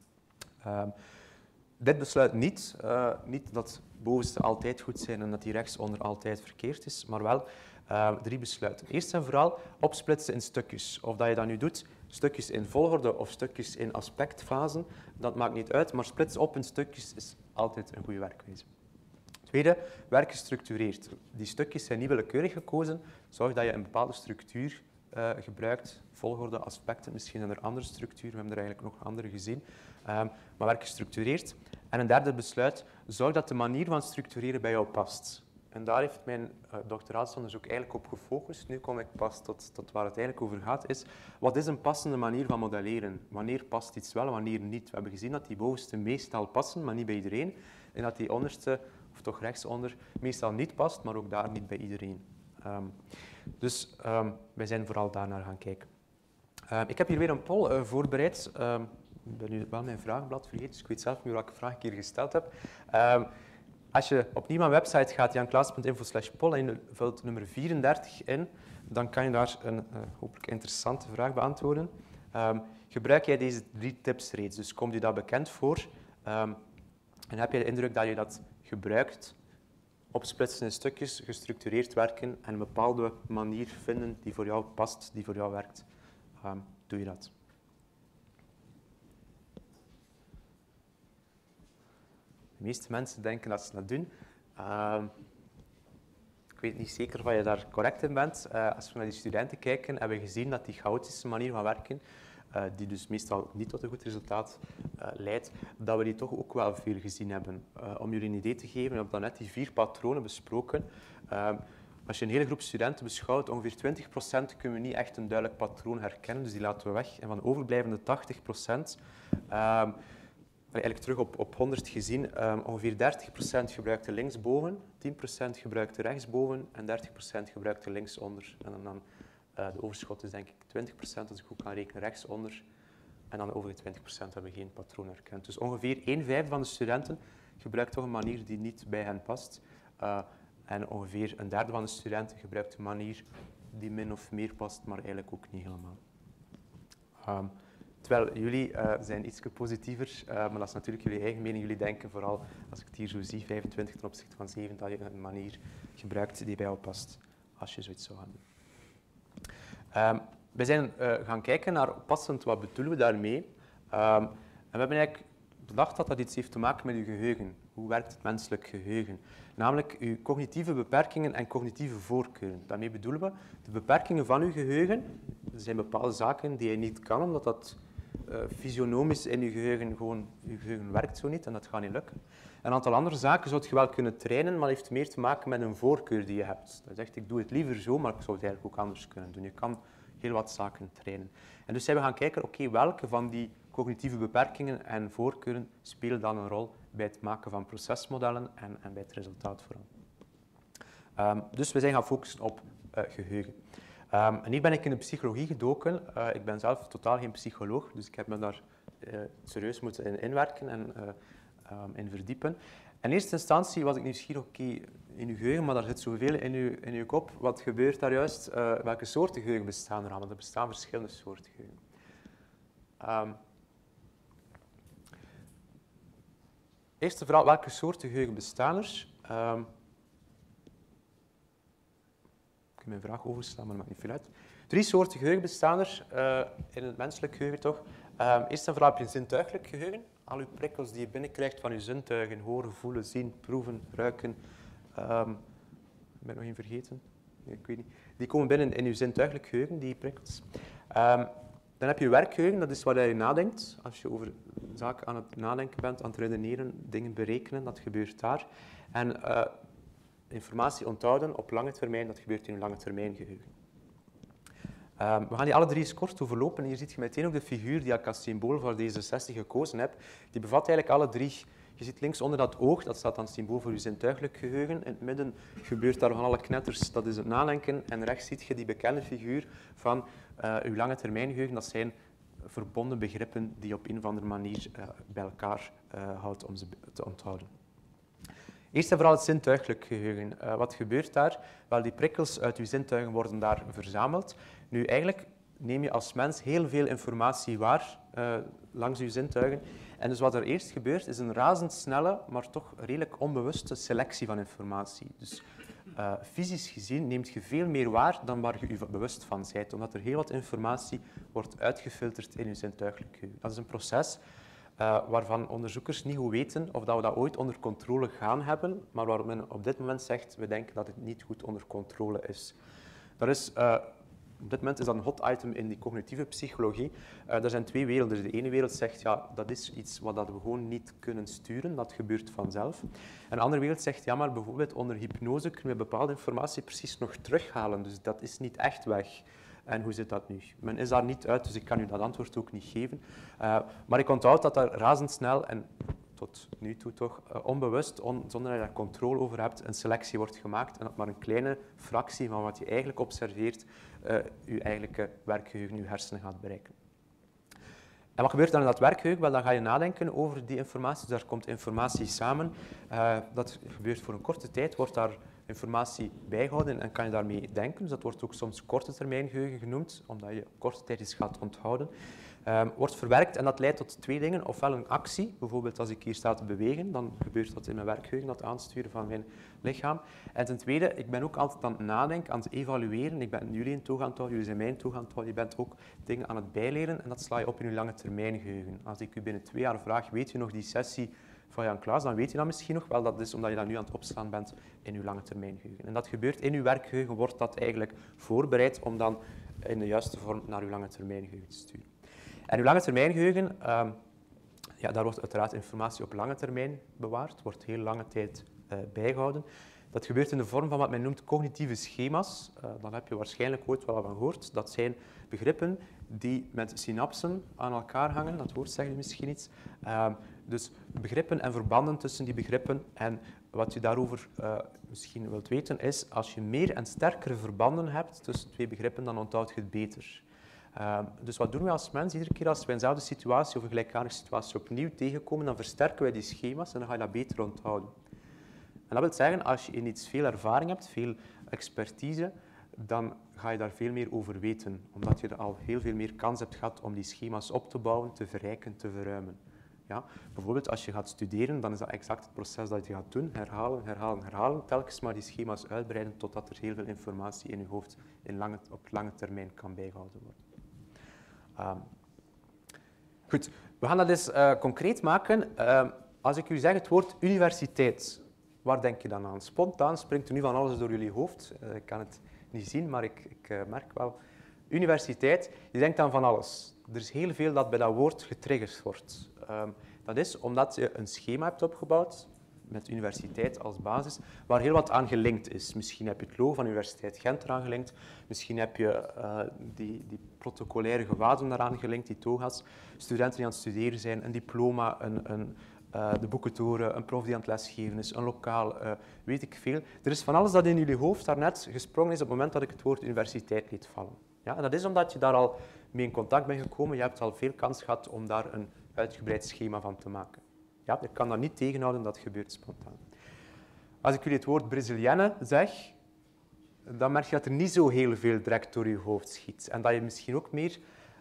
Um, dit besluit niet, uh, niet dat bovenste altijd goed zijn en dat die rechtsonder altijd verkeerd is, maar wel uh, drie besluiten. Eerst en vooral opsplitsen in stukjes. Of dat je dat nu doet, stukjes in volgorde of stukjes in aspectfasen, dat maakt niet uit, maar splitsen op in stukjes is altijd een goede werkwijze. Tweede, werk gestructureerd. Die stukjes zijn niet willekeurig gekozen. Zorg dat je een bepaalde structuur uh, gebruikt, volgorde, aspecten, misschien een andere structuur, we hebben er eigenlijk nog andere gezien, um, maar werk gestructureerd. En een derde besluit, zorg dat de manier van structureren bij jou past. En daar heeft mijn uh, doctoraatsonderzoek eigenlijk op gefocust. Nu kom ik pas tot, tot waar het eigenlijk over gaat, is wat is een passende manier van modelleren? Wanneer past iets wel, wanneer niet? We hebben gezien dat die bovenste meestal passen, maar niet bij iedereen. En dat die onderste, of toch rechtsonder, meestal niet past, maar ook daar niet bij iedereen. Um, dus um, wij zijn vooral daar naar gaan kijken. Um, ik heb hier weer een poll uh, voorbereid. Um, ik ben nu wel mijn vragenblad vergeten, dus ik weet zelf niet welke vraag ik hier gesteld heb. Um, als je opnieuw naar mijn website gaat, janklaas punt info slash poll, en je vult nummer vierendertig in, dan kan je daar een uh, hopelijk interessante vraag beantwoorden. Um, gebruik jij deze drie tips reeds? Dus komt je dat bekend voor? Um, en heb je de indruk dat je dat gebruikt? Opsplitsen in stukjes, gestructureerd werken en een bepaalde manier vinden die voor jou past, die voor jou werkt. Um, doe je dat? De meeste mensen denken dat ze dat doen. Uh, ik weet niet zeker of je daar correct in bent. Uh, als we naar die studenten kijken, hebben we gezien dat die chaotische manier van werken, uh, die dus meestal niet tot een goed resultaat uh, leidt, dat we die toch ook wel veel gezien hebben. Uh, om jullie een idee te geven, we hebben net die vier patronen besproken. Uh, als je een hele groep studenten beschouwt, ongeveer twintig procent kunnen we niet echt een duidelijk patroon herkennen, dus die laten we weg. En van de overblijvende tachtig procent... Uh, Eigenlijk terug op, op honderd gezien, um, ongeveer dertig procent gebruikte linksboven, tien procent gebruikte rechtsboven en dertig procent gebruikte linksonder. En dan, dan uh, de overschot is denk ik twintig procent, als ik goed kan rekenen, rechtsonder. En dan de overige twintig procent hebben geen patroon herkend. Dus ongeveer een vijfde van de studenten gebruikt toch een manier die niet bij hen past. Uh, en ongeveer een derde van de studenten gebruikt een manier die min of meer past, maar eigenlijk ook niet helemaal. Um, Terwijl jullie uh, zijn iets positiever, uh, maar dat is natuurlijk jullie eigen mening. Jullie denken vooral, als ik het hier zo zie, vijfentwintig ten opzichte van zeven, dat je een manier gebruikt die bij jou past, als je zoiets zou gaan doen. Um, we zijn uh, gaan kijken naar passend, wat bedoelen we daarmee. Um, en we hebben eigenlijk bedacht dat dat iets heeft te maken met je geheugen. Hoe werkt het menselijk geheugen? Namelijk je cognitieve beperkingen en cognitieve voorkeuren. Daarmee bedoelen we de beperkingen van je geheugen. Er zijn bepaalde zaken die je niet kan, omdat dat uh, fysionomisch in je geheugen gewoon, je geheugen werkt zo niet en dat gaat niet lukken. Een aantal andere zaken zou je wel kunnen trainen, maar heeft meer te maken met een voorkeur die je hebt. Dat zegt, ik doe het liever zo, maar ik zou het eigenlijk ook anders kunnen doen. Je kan heel wat zaken trainen. En dus zijn we gaan kijken, oké, okay, welke van die cognitieve beperkingen en voorkeuren spelen dan een rol bij het maken van procesmodellen en, en bij het resultaat vooral. Um, dus we zijn gaan focussen op uh, geheugen. Um, en hier ben ik in de psychologie gedoken. Uh, ik ben zelf totaal geen psycholoog, dus ik heb me daar uh, serieus moeten in inwerken en uh, um, in verdiepen. In eerste instantie was ik nieuwsgierig, oké, okay, in uw geheugen, maar daar zit zoveel in uw, in uw kop. Wat gebeurt daar juist? Uh, welke soorten geheugen bestaan er allemaal? Er bestaan verschillende soorten geheugen. Um, eerst en vooral, welke soorten geheugen bestaan er? Um, ik heb mijn vraag overslaan, maar dat maakt niet veel uit. Drie soorten geheugen bestaan er uh, in het menselijk geheugen, toch? Um, eerst en vooral heb je een zintuigelijk geheugen. Al uw prikkels die je binnenkrijgt van uw zintuigen, horen, voelen, zien, proeven, ruiken. Um, ik ben nog één vergeten. Nee, ik weet niet. Die komen binnen in uw zintuigelijk geheugen, die prikkels. Um, dan heb je werkgeheugen, dat is waar je nadenkt. Als je over zaken aan het nadenken bent, aan het redeneren, dingen berekenen, dat gebeurt daar. En uh, informatie onthouden op lange termijn, dat gebeurt in uw lange termijn geheugen. Um, we gaan die alle drie eens kort overlopen. Hier zie je meteen ook de figuur die ik als symbool voor deze sessie gekozen heb. Die bevat eigenlijk alle drie. Je ziet links onder dat oog, dat staat dan symbool voor je zintuigelijk geheugen. In het midden gebeurt daar van alle knetters, dat is het nadenken. En rechts zie je die bekende figuur van uh, uw lange termijn geheugen. Dat zijn verbonden begrippen die je op een of andere manier uh, bij elkaar uh, houdt om ze te onthouden. Eerst en vooral het zintuigelijk geheugen. Uh, wat gebeurt daar? Wel, die prikkels uit uw zintuigen worden daar verzameld. Nu, eigenlijk neem je als mens heel veel informatie waar uh, langs uw zintuigen. En dus wat er eerst gebeurt, is een razendsnelle, maar toch redelijk onbewuste selectie van informatie. Dus uh, fysisch gezien neemt je veel meer waar dan waar je je bewust van bent, omdat er heel wat informatie wordt uitgefilterd in je zintuigelijk geheugen. Dat is een proces Uh, waarvan onderzoekers niet goed weten of dat we dat ooit onder controle gaan hebben, maar waar men op dit moment zegt, we denken dat het niet goed onder controle is. Dat is uh, op dit moment is dat een hot item in die cognitieve psychologie. Uh, er zijn twee werelden. De ene wereld zegt, ja, dat is iets wat we gewoon niet kunnen sturen, dat gebeurt vanzelf. En de andere wereld zegt, ja, maar bijvoorbeeld onder hypnose kunnen we bepaalde informatie precies nog terughalen, dus dat is niet echt weg. En hoe zit dat nu? Men is daar niet uit, dus ik kan u dat antwoord ook niet geven. Uh, maar ik onthoud dat er razendsnel en tot nu toe toch uh, onbewust, on, zonder dat je daar controle over hebt, een selectie wordt gemaakt en dat maar een kleine fractie van wat je eigenlijk observeert, uh, je eigenlijke werkgeheugen, je hersenen gaat bereiken. En wat gebeurt dan in dat werkgeheugen? Wel, dan ga je nadenken over die informatie. Dus daar komt informatie samen. Uh, dat gebeurt voor een korte tijd, wordt daar informatie bijhouden en kan je daarmee denken. Dus dat wordt ook soms korte termijn geheugen genoemd, omdat je korte tijd iets gaat onthouden. Um, wordt verwerkt en dat leidt tot twee dingen. Ofwel een actie, bijvoorbeeld als ik hier sta te bewegen, dan gebeurt dat in mijn werkgeheugen, dat aansturen van mijn lichaam. En ten tweede, ik ben ook altijd aan het nadenken, aan het evalueren. Ik ben jullie in toog aan het houden, jullie zijn mij in toog aan het houden. Je bent ook dingen aan het bijleren en dat sla je op in je lange termijn geheugen. Als ik u binnen twee jaar vraag, weet je nog die sessie van Jan Klaas, dan weet je dat misschien nog wel. Dat is omdat je dat nu aan het opslaan bent in je lange termijn geheugen. En dat gebeurt in je werkgeheugen, wordt dat eigenlijk voorbereid om dan in de juiste vorm naar je lange termijn geheugen te sturen. En uw lange termijn geheugen, uh, ja, daar wordt uiteraard informatie op lange termijn bewaard, wordt heel lange tijd uh, bijgehouden. Dat gebeurt in de vorm van wat men noemt cognitieve schema's. Uh, daar heb je waarschijnlijk ooit wel van gehoord. Dat zijn begrippen die met synapsen aan elkaar hangen. Dat woord zegt u misschien iets. Uh, dus begrippen en verbanden tussen die begrippen. En wat je daarover uh, misschien wilt weten is, als je meer en sterkere verbanden hebt tussen twee begrippen, dan onthoud je het beter. Uh, dus wat doen we als mens? Iedere keer als we eenzelfde situatie of een gelijkaardige situatie opnieuw tegenkomen, dan versterken wij die schema's en dan ga je dat beter onthouden. En dat wil zeggen, als je in iets veel ervaring hebt, veel expertise, dan ga je daar veel meer over weten, omdat je er al heel veel meer kans hebt gehad om die schema's op te bouwen, te verrijken, te verruimen. Ja? Bijvoorbeeld als je gaat studeren, dan is dat exact het proces dat je gaat doen, herhalen, herhalen, herhalen, telkens maar die schema's uitbreiden totdat er heel veel informatie in je hoofd in lange, op lange termijn kan bijgehouden worden. Um, goed, we gaan dat eens uh, concreet maken. Uh, als ik u zeg het woord universiteit, waar denk je dan aan? Spontaan springt er nu van alles door jullie hoofd. Uh, ik kan het niet zien, maar ik, ik uh, merk wel. Universiteit, je denkt aan van alles. Er is heel veel dat bij dat woord getriggerd wordt. Um, dat is omdat je een schema hebt opgebouwd, met universiteit als basis, waar heel wat aan gelinkt is. Misschien heb je het logo van de Universiteit Gent eraan gelinkt, misschien heb je uh, die, die protocolaire gewaden daaraan gelinkt, die toga's, studenten die aan het studeren zijn, een diploma, een, een, uh, de boekentoren, een prof die aan het lesgeven is, een lokaal, uh, weet ik veel. Er is van alles dat in jullie hoofd daarnet gesprongen is op het moment dat ik het woord universiteit liet vallen. Ja, en dat is omdat je daar al mee in contact bent gekomen, je hebt al veel kans gehad om daar een uitgebreid schema van te maken. Ja, ik kan dat niet tegenhouden, dat gebeurt spontaan. Als ik jullie het woord Brazilienne zeg, dan merk je dat er niet zo heel veel direct door je hoofd schiet. En dat je misschien ook meer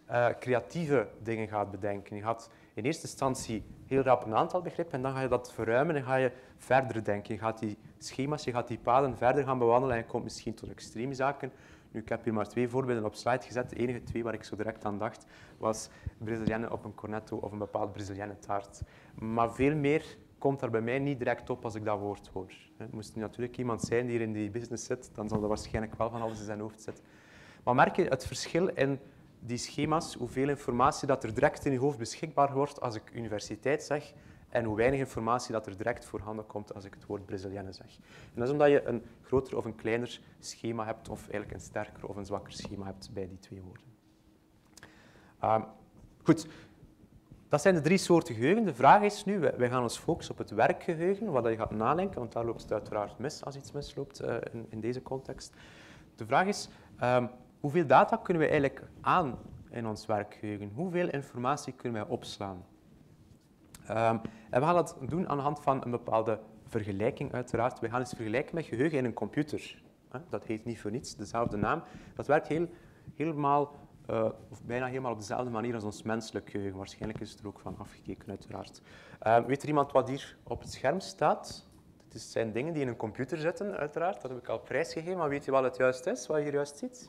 uh, creatieve dingen gaat bedenken. Je gaat in eerste instantie heel rap een aantal begrippen en dan ga je dat verruimen en ga je verder denken. Je gaat die schema's, je gaat die paden verder gaan bewandelen en je komt misschien tot extreme zaken. Nu, ik heb hier maar twee voorbeelden op slide gezet. De enige twee waar ik zo direct aan dacht, was Brazilianen op een cornetto of een bepaald Brazilianen taart. Maar veel meer komt daar bij mij niet direct op als ik dat woord hoor. Moest er natuurlijk iemand zijn die hier in die business zit, dan zal er waarschijnlijk wel van alles in zijn hoofd zitten. Maar merk je het verschil in die schema's, hoeveel informatie dat er direct in je hoofd beschikbaar wordt als ik universiteit zeg, en hoe weinig informatie dat er direct voorhanden komt als ik het woord Brazilianen zeg. En dat is omdat je een groter of een kleiner schema hebt, of eigenlijk een sterker of een zwakker schema hebt bij die twee woorden. Um, goed, dat zijn de drie soorten geheugen. De vraag is nu, wij gaan ons focussen op het werkgeheugen, wat je gaat nadenken, want daar loopt het uiteraard mis als iets misloopt uh, in, in deze context. De vraag is, um, hoeveel data kunnen we eigenlijk aan in ons werkgeheugen? Hoeveel informatie kunnen wij opslaan? Um, en we gaan dat doen aan de hand van een bepaalde vergelijking, uiteraard. We gaan eens vergelijken met geheugen in een computer. Dat heet niet voor niets, dezelfde naam. Dat werkt heel, helemaal, uh, of bijna helemaal op dezelfde manier als ons menselijk geheugen. Waarschijnlijk is het er ook van afgekeken, uiteraard. Uh, weet er iemand wat hier op het scherm staat? Dit zijn dingen die in een computer zitten, uiteraard. Dat heb ik al prijsgegeven, maar weet je wat het juist is, wat je hier juist ziet?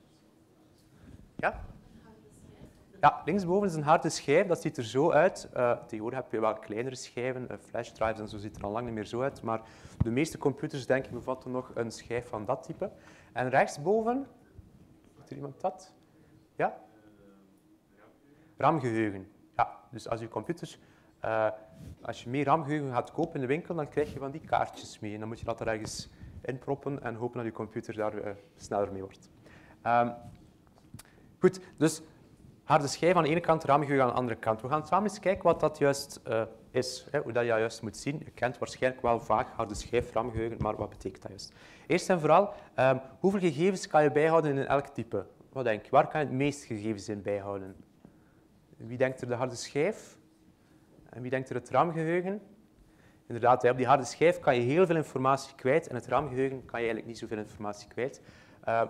Ja? Ja, linksboven is een harde schijf, dat ziet er zo uit. Uh, tegenwoordig heb je wel kleinere schijven, uh, flashdrives en zo ziet er al lang niet meer zo uit. Maar de meeste computers, denk ik, bevatten nog een schijf van dat type. En rechtsboven, weet er iemand dat? Ja? RAM-geheugen. Ja, dus als je computer, uh, als je meer RAM-geheugen gaat kopen in de winkel, dan krijg je van die kaartjes mee. En dan moet je dat er ergens inproppen en hopen dat je computer daar uh, sneller mee wordt. Um, goed, dus harde schijf aan de ene kant, RAM-geheugen aan de andere kant. We gaan samen eens kijken wat dat juist uh, is, hè, hoe dat je dat juist moet zien. Je kent waarschijnlijk wel vaak harde schijf, RAM-geheugen, maar wat betekent dat juist? Eerst en vooral, um, hoeveel gegevens kan je bijhouden in elk type? Wat denk je? Waar kan je het meest gegevens in bijhouden? Wie denkt er de harde schijf? En wie denkt er het RAM-geheugen? Inderdaad, op die harde schijf kan je heel veel informatie kwijt en het RAM-geheugen kan je eigenlijk niet zoveel informatie kwijt. Uh,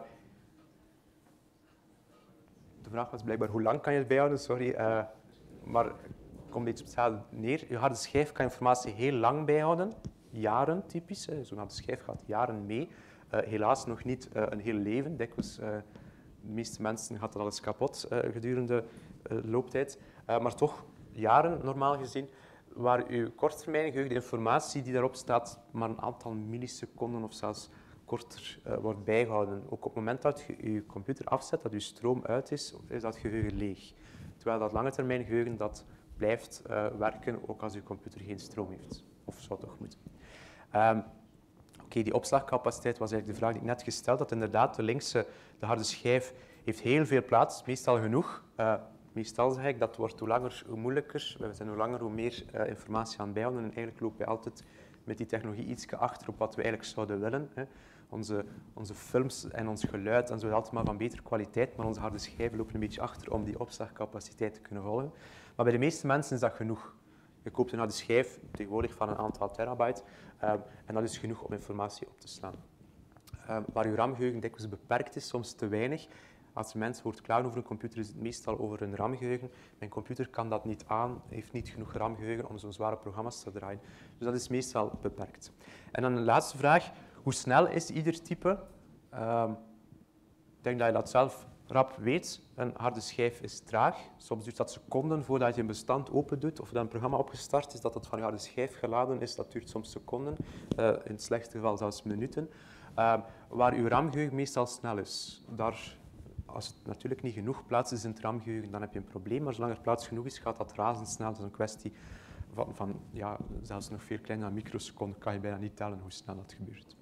De vraag was blijkbaar hoe lang kan je het bijhouden, sorry. Uh, maar het komt iets op hetzelfde neer. Je harde schijf kan informatie heel lang bijhouden. Jaren typisch. Zo'n harde schijf gaat jaren mee. Uh, helaas nog niet uh, een heel leven. Dikwijls, uh, de meeste mensen gaat dat alles kapot uh, gedurende de uh, looptijd. Uh, maar toch jaren, normaal gezien. Waar je korttermijngeheugen, de informatie die daarop staat, maar een aantal milliseconden of zelfs korter uh, wordt bijgehouden. Ook op het moment dat je je computer afzet, dat je stroom uit is, is dat geheugen leeg. Terwijl dat lange termijn geheugen dat blijft uh, werken, ook als je computer geen stroom heeft. Of zou toch moeten. Um, Oké, okay, die opslagcapaciteit was eigenlijk de vraag die ik net gesteld had. Inderdaad, de linkse, de harde schijf, heeft heel veel plaats, meestal genoeg. Uh, meestal zeg ik, dat wordt hoe langer, hoe moeilijker. We zijn hoe langer, hoe meer uh, informatie aan het bijhouden. En eigenlijk lopen wij altijd met die technologie iets achter op wat we eigenlijk zouden willen. Hè. Onze, onze films en ons geluid en zo is altijd maar van betere kwaliteit, maar onze harde schijven lopen een beetje achter om die opslagcapaciteit te kunnen volgen. Maar bij de meeste mensen is dat genoeg. Je koopt een harde schijf, tegenwoordig van een aantal terabyte, um, en dat is genoeg om informatie op te slaan. Um, waar je RAM-geheugen dikwijls beperkt is, soms te weinig. Als een mens hoort klagen over een computer, is het meestal over een RAM-geheugen. Mijn computer kan dat niet aan, heeft niet genoeg RAM-geheugen om zo'n zware programma's te draaien. Dus dat is meestal beperkt. En dan een laatste vraag. Hoe snel is ieder type? Um, ik denk dat je dat zelf rap weet. Een harde schijf is traag. Soms duurt dat seconden voordat je een bestand open doet of dat een programma opgestart is, dat het van je harde schijf geladen is. Dat duurt soms seconden, uh, in het slechtste geval zelfs minuten. Um, waar uw RAM-geheugen meestal snel is. Daar, als het natuurlijk niet genoeg plaats is in het RAM-geheugen, dan heb je een probleem. Maar zolang er plaats genoeg is, gaat dat razendsnel. Dat is een kwestie van, van ja, zelfs nog veel kleiner dan microseconden. Kan je bijna niet tellen hoe snel dat gebeurt.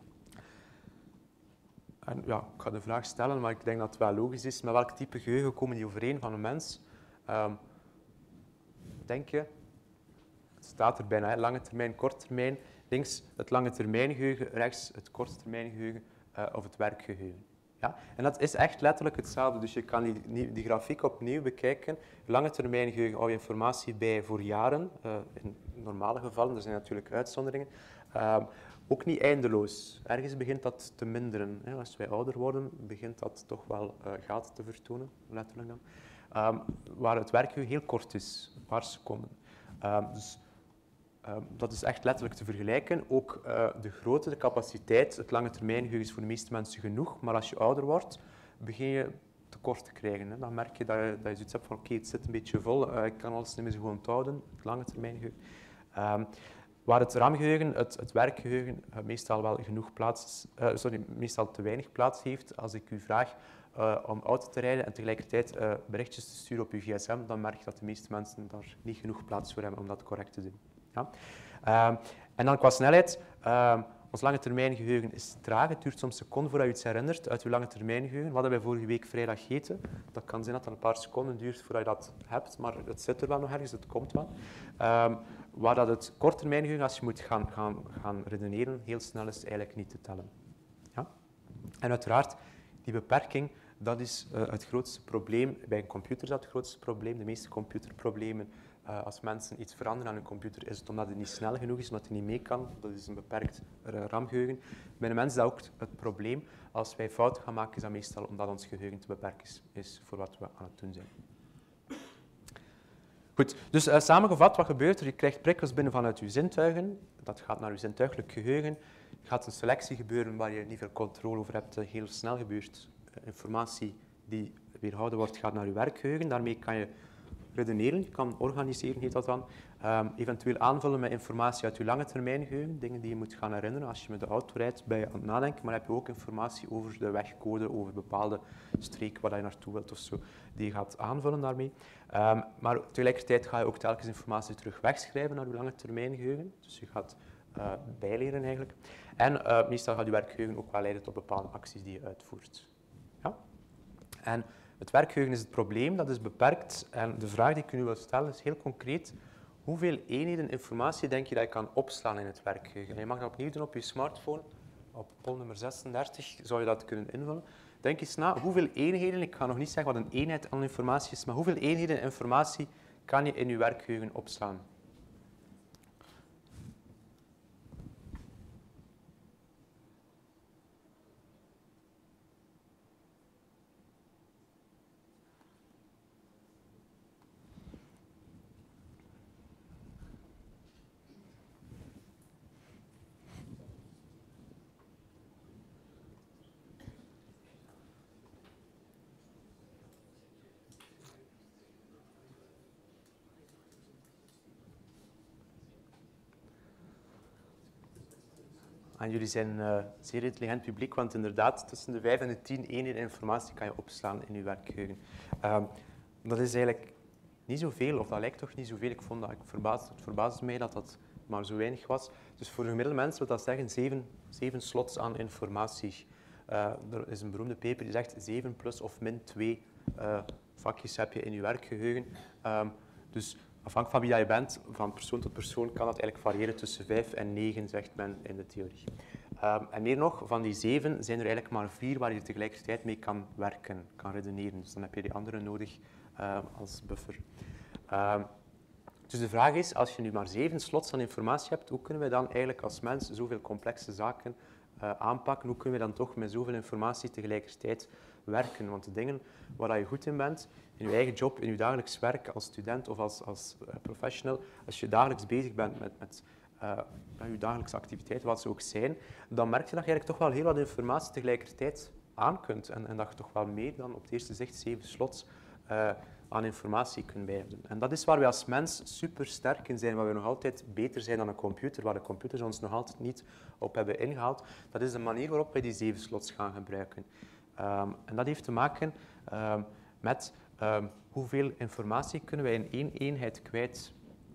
En ja, ik ga de vraag stellen, maar ik denk dat het wel logisch is. Met welk type geheugen komen die overeen van een mens? Um, denk je? Het staat er bijna, hè? Lange termijn, korte termijn. Links het lange termijn geheugen, rechts het korte termijn geheugen uh, of het werkgeheugen. Ja? En dat is echt letterlijk hetzelfde. Dus je kan die, die grafiek opnieuw bekijken. Lange termijn geheugen hou je informatie bij voor jaren. Uh, in normale gevallen, er zijn natuurlijk uitzonderingen. Uh, ook niet eindeloos. Ergens begint dat te minderen. Hè. Als wij ouder worden, begint dat toch wel uh, gaten te vertonen, letterlijk dan. Um, waar het werkgeheugen heel kort is, een paar seconden. Um, dus um, dat is echt letterlijk te vergelijken. Ook uh, de grootte, de capaciteit, het lange termijngeheugen is voor de meeste mensen genoeg, maar als je ouder wordt, begin je tekort te krijgen. Hè. Dan merk je dat, je dat je zoiets hebt van oké, okay, het zit een beetje vol, uh, ik kan alles niet meer zo goed onthouden, het lange termijngeheugen. Um, waar het RAM-geheugen, het, het werkgeheugen, uh, meestal wel genoeg plaats, uh, sorry, meestal te weinig plaats heeft. Als ik u vraag uh, om auto te rijden en tegelijkertijd uh, berichtjes te sturen op uw gsm, dan merk je dat de meeste mensen daar niet genoeg plaats voor hebben om dat correct te doen. Ja? Um, en dan qua snelheid. Um, Ons lange termijn geheugen is traag. Het duurt soms seconden voordat je iets herinnert uit je lange termijn geheugen. Wat hebben wij vorige week vrijdag gegeten? Dat kan zijn dat het een paar seconden duurt voordat je dat hebt, maar het zit er wel nog ergens, het komt wel. Um, waar dat het korttermijn geheugen, als je moet gaan, gaan, gaan redeneren, heel snel is eigenlijk niet te tellen. Ja? En uiteraard, die beperking, dat is uh, het grootste probleem. Bij een computer is dat het grootste probleem. De meeste computerproblemen, Uh, als mensen iets veranderen aan hun computer, is het omdat het niet snel genoeg is, omdat hij niet mee kan. Dat is een beperkt uh, RAM-geheugen. Bij de mens is dat ook het probleem. Als wij fouten gaan maken, is dat meestal omdat ons geheugen te beperkt is, is voor wat we aan het doen zijn. Goed, dus uh, samengevat, wat gebeurt er? Je krijgt prikkels binnen vanuit je zintuigen. Dat gaat naar je zintuigelijk geheugen. Er gaat een selectie gebeuren waar je niet veel controle over hebt. Heel snel gebeurt uh, informatie die weerhouden wordt, gaat naar je werkgeheugen. Daarmee kan je redeneren, je kan organiseren, heet dat dan. Um, eventueel aanvullen met informatie uit je lange termijn geheugen, dingen die je moet gaan herinneren. Als je met de auto rijdt, ben je aan het nadenken, maar heb je ook informatie over de wegcode, over bepaalde streken waar je naartoe wilt of zo, die je gaat aanvullen daarmee. Um, maar tegelijkertijd ga je ook telkens informatie terug wegschrijven naar je lange termijn geheugen. Dus je gaat uh, bijleren eigenlijk. En uh, meestal gaat je werkgeheugen ook wel leiden tot bepaalde acties die je uitvoert. Ja? En het werkgeheugen is het probleem, dat is beperkt. En de vraag die ik u nu wil stellen is heel concreet. Hoeveel eenheden informatie denk je dat je kan opslaan in het werkgeheugen? En je mag dat opnieuw doen op je smartphone. Op poll nummer zesendertig zou je dat kunnen invullen. Denk eens na, hoeveel eenheden, ik ga nog niet zeggen wat een eenheid aan informatie is, maar hoeveel eenheden informatie kan je in je werkgeheugen opslaan? En jullie zijn een uh, zeer intelligent publiek, want inderdaad, tussen de vijf en de tien eenheden informatie kan je opslaan in je werkgeheugen. Um, dat is eigenlijk niet zoveel, of dat lijkt toch niet zoveel. Ik vond dat, ik verbaasde, het verbaasde mij dat dat maar zo weinig was. Dus voor een gemiddelde mens wil dat zeggen zeven, zeven slots aan informatie. Uh, er is een beroemde paper die zegt zeven plus of min twee uh, vakjes heb je in je werkgeheugen. Um, dus afhankelijk van wie dat je bent, van persoon tot persoon, kan dat eigenlijk variëren tussen vijf en negen, zegt men in de theorie. Um, en meer nog, van die zeven zijn er eigenlijk maar vier waar je tegelijkertijd mee kan werken, kan redeneren. Dus dan heb je die andere nodig uh, als buffer. Um, dus de vraag is, als je nu maar zeven slots aan informatie hebt, hoe kunnen wij dan eigenlijk als mens zoveel complexe zaken uh, aanpakken? Hoe kunnen we dan toch met zoveel informatie tegelijkertijd werken? Want de dingen waar je goed in bent, in je eigen job, in je dagelijks werk, als student of als, als uh, professional, als je dagelijks bezig bent met, met uh, je dagelijkse activiteiten, wat ze ook zijn, dan merk je dat je eigenlijk toch wel heel wat informatie tegelijkertijd aan kunt. En, en dat je toch wel meer dan op het eerste zicht zeven slots uh, aan informatie kunt bijhouden. En dat is waar we als mens super sterk in zijn, waar we nog altijd beter zijn dan een computer, waar de computers ons nog altijd niet op hebben ingehaald. Dat is de manier waarop wij die zeven slots gaan gebruiken. Um, en dat heeft te maken um, met um, hoeveel informatie kunnen wij in één eenheid kwijt.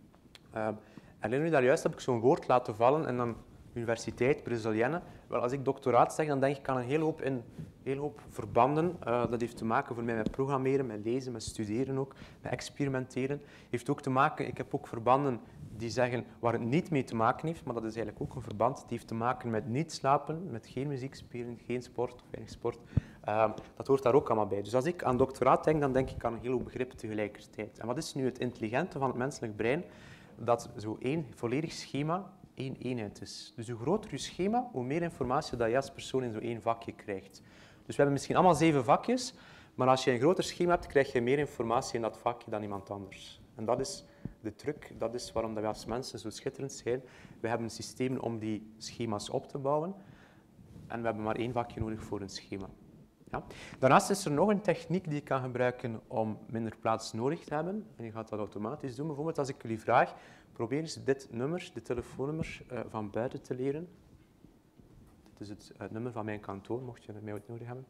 Um, herinner u daar juist, heb ik zo'n woord laten vallen en dan Universiteit Brazilienne. Wel, als ik doctoraat zeg, dan denk ik aan een hele hoop, in, hele hoop verbanden. Uh, dat heeft te maken voor mij met programmeren, met lezen, met studeren ook, met experimenteren. Heeft ook te maken, ik heb ook verbanden die zeggen waar het niet mee te maken heeft, maar dat is eigenlijk ook een verband. Die heeft te maken met niet slapen, met geen muziek spelen, geen sport of weinig sport. Uh, dat hoort daar ook allemaal bij. Dus als ik aan doctoraat denk, dan denk ik aan een hele hoop begrippen tegelijkertijd. En wat is nu het intelligente van het menselijk brein? Dat zo één volledig schema één eenheid is. Dus hoe groter je schema, hoe meer informatie dat je als persoon in zo'n één vakje krijgt. Dus we hebben misschien allemaal zeven vakjes, maar als je een groter schema hebt, krijg je meer informatie in dat vakje dan iemand anders. En dat is de truc, dat is waarom we als mensen zo schitterend zijn. We hebben systemen om die schema's op te bouwen en we hebben maar één vakje nodig voor een schema. Ja. Daarnaast is er nog een techniek die je kan gebruiken om minder plaats nodig te hebben. En je gaat dat automatisch doen. Bijvoorbeeld als ik jullie vraag, probeer eens dit nummer, dit telefoonnummer, uh, van buiten te leren. Dit is het, het nummer van mijn kantoor, mocht je het mij ooit nodig hebben.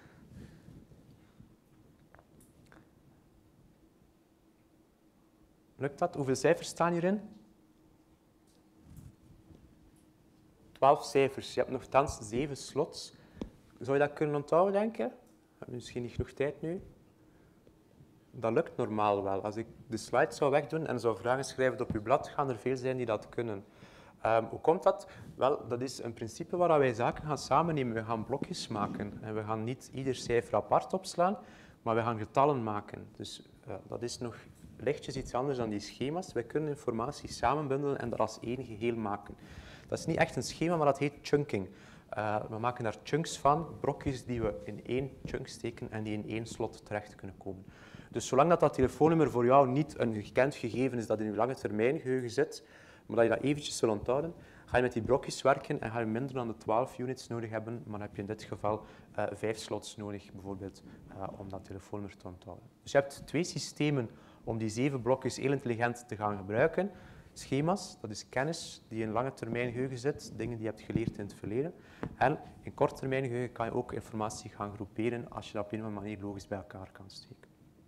Lukt dat? Hoeveel cijfers staan hierin? Twaalf cijfers. Je hebt nogthans zeven slots. Zou je dat kunnen onthouden, denk je? We hebben misschien niet genoeg tijd nu. Dat lukt normaal wel. Als ik de slides zou wegdoen en zou vragen schrijven op uw blad, gaan er veel zijn die dat kunnen. Um, hoe komt dat? Wel, dat is een principe waar wij zaken gaan samennemen. We gaan blokjes maken. En we gaan niet ieder cijfer apart opslaan, maar we gaan getallen maken. Dus uh, dat is nog lichtjes iets anders dan die schema's. Wij kunnen informatie samenbundelen en dat als één geheel maken. Dat is niet echt een schema, maar dat heet chunking. Uh, we maken daar chunks van, brokjes die we in één chunk steken en die in één slot terecht kunnen komen. Dus zolang dat, dat telefoonnummer voor jou niet een gekend gegeven is dat in je lange termijn geheugen zit, maar dat je dat eventjes wil onthouden, ga je met die brokjes werken en ga je minder dan de twaalf units nodig hebben, maar dan heb je in dit geval uh, vijf slots nodig, bijvoorbeeld, uh, om dat telefoonnummer te onthouden. Dus je hebt twee systemen om die zeven blokjes heel intelligent te gaan gebruiken. Schema's, dat is kennis die in lange termijn geheugen zit, dingen die je hebt geleerd in het verleden. En in korte termijn geheugen kan je ook informatie gaan groeperen als je dat op een of andere manier logisch bij elkaar kan steken.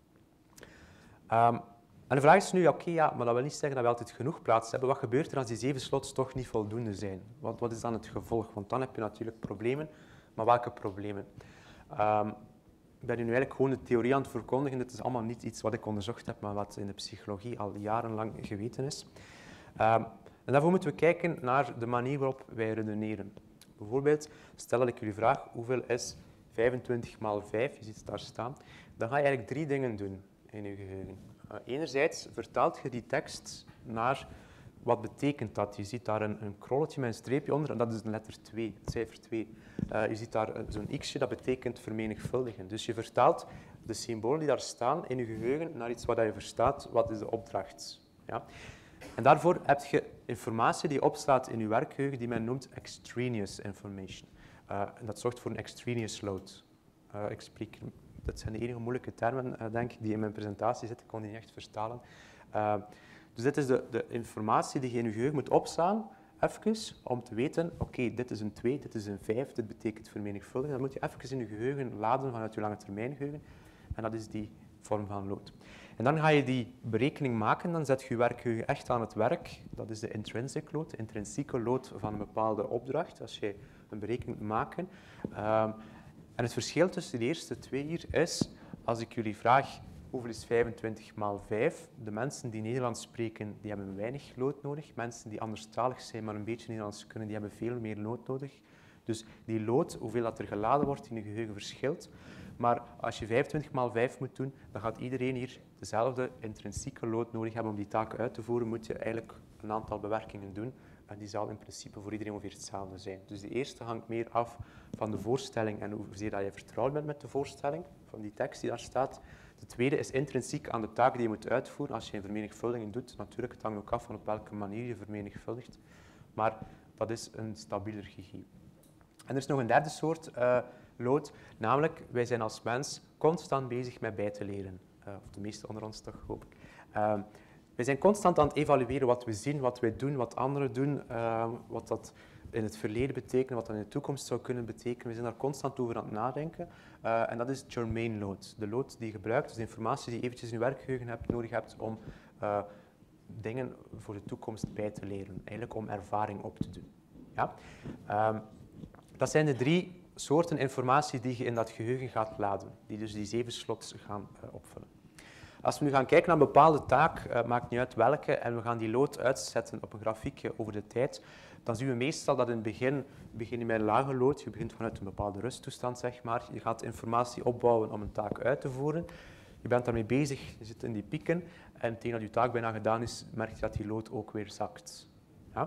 Um, en de vraag is nu, oké, okay, ja, maar dat wil niet zeggen dat we altijd genoeg plaats hebben. Wat gebeurt er als die zeven slots toch niet voldoende zijn? Wat, wat is dan het gevolg? Want dan heb je natuurlijk problemen. Maar welke problemen? Um, ik ben nu eigenlijk gewoon de theorie aan het verkondigen. Dit is allemaal niet iets wat ik onderzocht heb, maar wat in de psychologie al jarenlang geweten is. Um, en daarvoor moeten we kijken naar de manier waarop wij redeneren. Bijvoorbeeld, stel dat ik jullie vraag, hoeveel is vijfentwintig maal vijf? Je ziet het daar staan. Dan ga je eigenlijk drie dingen doen in je geheugen. Uh, enerzijds vertaalt je die tekst naar wat betekent dat. Je ziet daar een, een krolletje met een streepje onder en dat is een letter twee, het cijfer twee. Uh, je ziet daar uh, zo'n x'je, dat betekent vermenigvuldigen. Dus je vertaalt de symbolen die daar staan in je geheugen naar iets wat je verstaat, wat is de opdracht. Ja? En daarvoor heb je informatie die opslaat in je werkgeheugen die men noemt extraneous information. Uh, en dat zorgt voor een extraneous load. Uh, ik spreek, dat zijn de enige moeilijke termen, uh, denk ik, die in mijn presentatie zitten. Ik kon die niet echt vertalen. Uh, dus dit is de, de informatie die je in je geheugen moet opslaan, even, om te weten, oké, okay, dit is een twee, dit is een vijf, dit betekent vermenigvuldigen. Dan moet je even in je geheugen laden vanuit je lange termijn geheugen. En dat is die vorm van load. En dan ga je die berekening maken, dan zet je je werkgeheugen echt aan het werk. Dat is de intrinsic load, de intrinsieke load van een bepaalde opdracht, als je een berekening moet maken. Um, en het verschil tussen de eerste twee hier is, als ik jullie vraag, hoeveel is vijfentwintig maal vijf? De mensen die Nederlands spreken, die hebben weinig lood nodig. Mensen die anderstalig zijn, maar een beetje Nederlands kunnen, die hebben veel meer lood nodig. Dus die lood, hoeveel dat er geladen wordt in je geheugen, verschilt. Maar als je vijfentwintig maal vijf moet doen, dan gaat iedereen hier dezelfde intrinsieke lood nodig hebben om die taken uit te voeren. Moet je eigenlijk een aantal bewerkingen doen. En die zal in principe voor iedereen ongeveer hetzelfde zijn. Dus de eerste hangt meer af van de voorstelling en hoezeer dat je vertrouwd bent met de voorstelling, van die tekst die daar staat. De tweede is intrinsiek aan de taak die je moet uitvoeren. Als je een vermenigvuldiging doet, natuurlijk, het hangt ook af van op welke manier je vermenigvuldigt. Maar dat is een stabieler gegeven. En er is nog een derde soort uh, load, namelijk wij zijn als mens constant bezig met bij te leren. Uh, of de meesten onder ons toch, hoop ik. Uh, wij zijn constant aan het evalueren wat we zien, wat wij doen, wat anderen doen, uh, wat dat in het verleden betekent, wat dat in de toekomst zou kunnen betekenen. We zijn daar constant over aan het nadenken. Uh, en dat is your main load. De load die je gebruikt, dus de informatie die je eventjes in je werkgeheugen hebt, nodig hebt om uh, dingen voor de toekomst bij te leren. Eigenlijk om ervaring op te doen. Ja? Um, dat zijn de drie soorten informatie die je in dat geheugen gaat laden, die dus die zeven slots gaan uh, opvullen. Als we nu gaan kijken naar een bepaalde taak, uh, maakt niet uit welke, en we gaan die load uitzetten op een grafiekje over de tijd, dan zien we meestal dat in het begin begin je met een lage load. Je begint vanuit een bepaalde rusttoestand, zeg maar. Je gaat informatie opbouwen om een taak uit te voeren. Je bent daarmee bezig, je zit in die pieken, en tegen dat je taak bijna gedaan is, merk je dat die load ook weer zakt. Ja?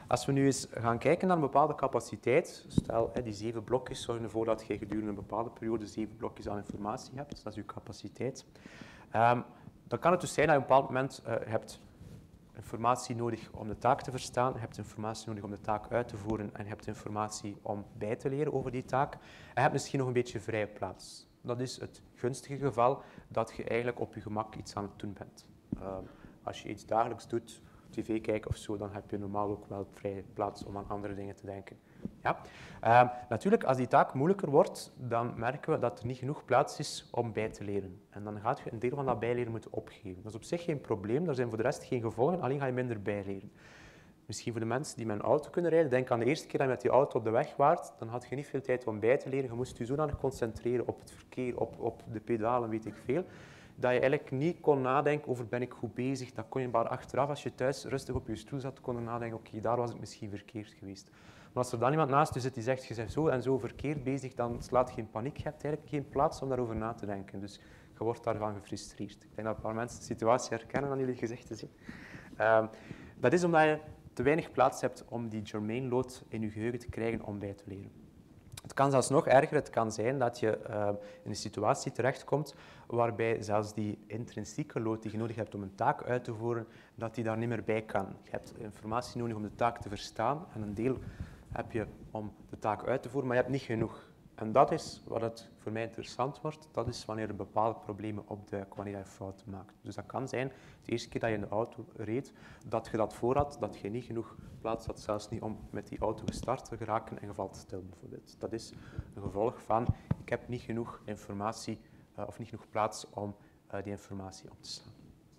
Als we nu eens gaan kijken naar een bepaalde capaciteit, stel hè, die zeven blokjes zorgen ervoor dat je gedurende een bepaalde periode zeven blokjes aan informatie hebt, dat is je capaciteit. Um, dan kan het dus zijn dat je op een bepaald moment uh, hebt informatie nodig om de taak te verstaan, je hebt informatie nodig om de taak uit te voeren en je hebt informatie om bij te leren over die taak. En je hebt misschien nog een beetje vrije plaats. Dat is het gunstige geval dat je eigenlijk op je gemak iets aan het doen bent. Um, als je iets dagelijks doet, tv kijken of zo, dan heb je normaal ook wel vrije plaats om aan andere dingen te denken. Ja? Um, natuurlijk, als die taak moeilijker wordt, dan merken we dat er niet genoeg plaats is om bij te leren. En dan gaat je een deel van dat bijleren moeten opgeven. Dat is op zich geen probleem, daar zijn voor de rest geen gevolgen, alleen ga je minder bijleren. Misschien voor de mensen die met een auto kunnen rijden, denk aan de eerste keer dat je met die auto op de weg waart, dan had je niet veel tijd om bij te leren. Je moest je zodanig concentreren op het verkeer, op, op de pedalen, weet ik veel, dat je eigenlijk niet kon nadenken over ben ik goed bezig. Dat kon je maar achteraf, als je thuis rustig op je stoel zat, kon je nadenken, oké, okay, daar was ik misschien verkeerd geweest. Maar als er dan iemand naast je zit die zegt, je bent zo en zo verkeerd bezig, dan slaat je geen paniek. Je hebt eigenlijk geen plaats om daarover na te denken. Dus je wordt daarvan gefrustreerd. Ik denk dat een paar mensen de situatie herkennen aan jullie gezegd zien. Uh, dat is omdat je te weinig plaats hebt om die germane load in je geheugen te krijgen om bij te leren. Het kan zelfs nog erger. Het kan zijn dat je uh, in een situatie terechtkomt waarbij zelfs die intrinsieke load die je nodig hebt om een taak uit te voeren, dat die daar niet meer bij kan. Je hebt informatie nodig om de taak te verstaan en een deel heb je om de taak uit te voeren, maar je hebt niet genoeg. En dat is wat het voor mij interessant wordt. Dat is wanneer er bepaalde problemen opduiken, wanneer je fouten maakt. Dus dat kan zijn, de eerste keer dat je in de auto reed, dat je dat voor had, dat je niet genoeg plaats had, zelfs niet om met die auto gestart te geraken en je valt stil bijvoorbeeld. Dat is een gevolg van, ik heb niet genoeg informatie uh, of niet genoeg plaats om uh, die informatie op te slaan.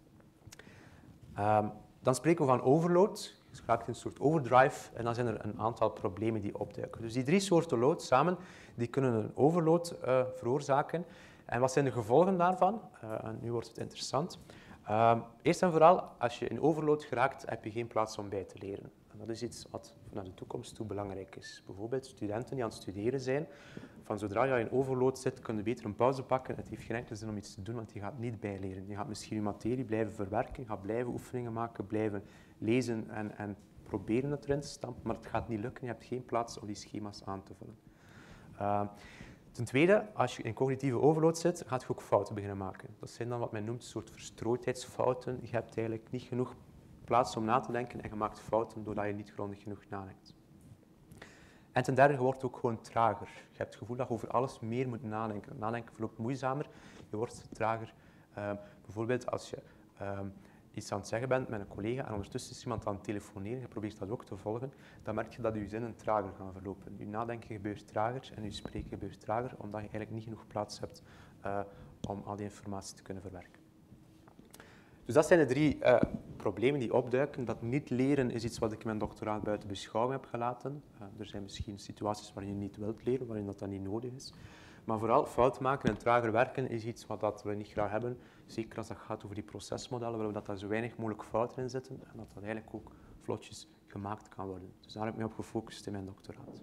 Um, dan spreken we van overload. Je raakt in een soort overdrive en dan zijn er een aantal problemen die opduiken. Dus die drie soorten load samen, die kunnen een overload uh, veroorzaken. En wat zijn de gevolgen daarvan? Uh, en nu wordt het interessant. Uh, eerst en vooral, als je in overload geraakt, heb je geen plaats om bij te leren. En dat is iets wat naar de toekomst toe belangrijk is. Bijvoorbeeld studenten die aan het studeren zijn, van zodra je in overload zit, kun je beter een pauze pakken. Het heeft geen enkele zin om iets te doen, want je gaat niet bijleren. Je gaat misschien je materie blijven verwerken, je gaat blijven oefeningen maken, blijven lezen en, en proberen het erin te stampen, maar het gaat niet lukken. Je hebt geen plaats om die schema's aan te vullen. Uh, ten tweede, als je in cognitieve overload zit, gaat je ook fouten beginnen maken. Dat zijn dan wat men noemt een soort verstrooidheidsfouten. Je hebt eigenlijk niet genoeg plaats om na te denken en je maakt fouten doordat je niet grondig genoeg nadenkt. En ten derde, je wordt ook gewoon trager. Je hebt het gevoel dat je over alles meer moet nadenken. Nadenken verloopt moeizamer, je wordt trager. Uh, bijvoorbeeld als je uh, iets aan het zeggen bent met een collega en ondertussen is iemand aan het telefoneren, je probeert dat ook te volgen, dan merk je dat je zinnen trager gaan verlopen. Je nadenken gebeurt trager en je spreken gebeurt trager, omdat je eigenlijk niet genoeg plaats hebt uh, om al die informatie te kunnen verwerken. Dus dat zijn de drie uh, problemen die opduiken. Dat niet leren is iets wat ik in mijn doctoraat buiten beschouwing heb gelaten. Uh, er zijn misschien situaties waarin je niet wilt leren, waarin dat dan niet nodig is. Maar vooral fout maken en trager werken is iets wat dat we niet graag hebben. Zeker als dat gaat over die procesmodellen, willen we dat daar zo weinig mogelijk fouten in zitten en dat dat eigenlijk ook vlotjes gemaakt kan worden. Dus daar heb ik me op gefocust in mijn doctoraat.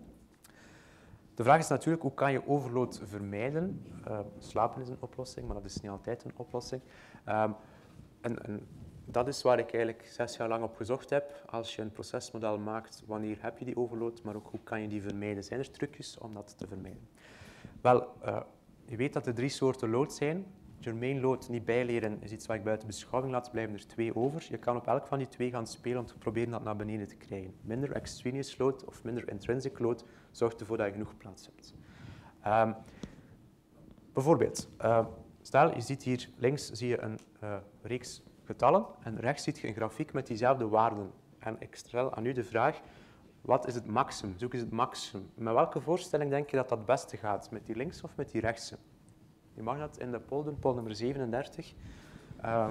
De vraag is natuurlijk, hoe kan je overload vermijden? Uh, slapen is een oplossing, maar dat is niet altijd een oplossing. Um, en, en dat is waar ik eigenlijk zes jaar lang op gezocht heb. Als je een procesmodel maakt, wanneer heb je die overload, maar ook hoe kan je die vermijden? Zijn er trucjes om dat te vermijden? Wel, uh, je weet dat er drie soorten load zijn. Germane load, niet bijleren, is iets wat ik buiten beschouwing laat, blijven er twee over. Je kan op elk van die twee gaan spelen om te proberen dat naar beneden te krijgen. Minder extraneous load of minder intrinsic load zorgt ervoor dat je genoeg plaats hebt. Um, bijvoorbeeld, uh, stel je ziet hier links zie je een uh, reeks getallen en rechts zie je een grafiek met diezelfde waarden. En ik stel aan u de vraag, wat is het maximum? Zoek eens het maximum. Met welke voorstelling denk je dat dat het beste gaat? Met die links of met die rechtse? Je mag dat in de poll doen, poll nummer zevenendertig. Uh,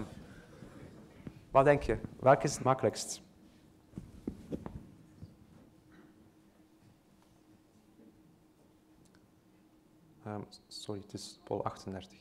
wat denk je? Welke is het makkelijkst? Um, sorry, het is poll achtendertig.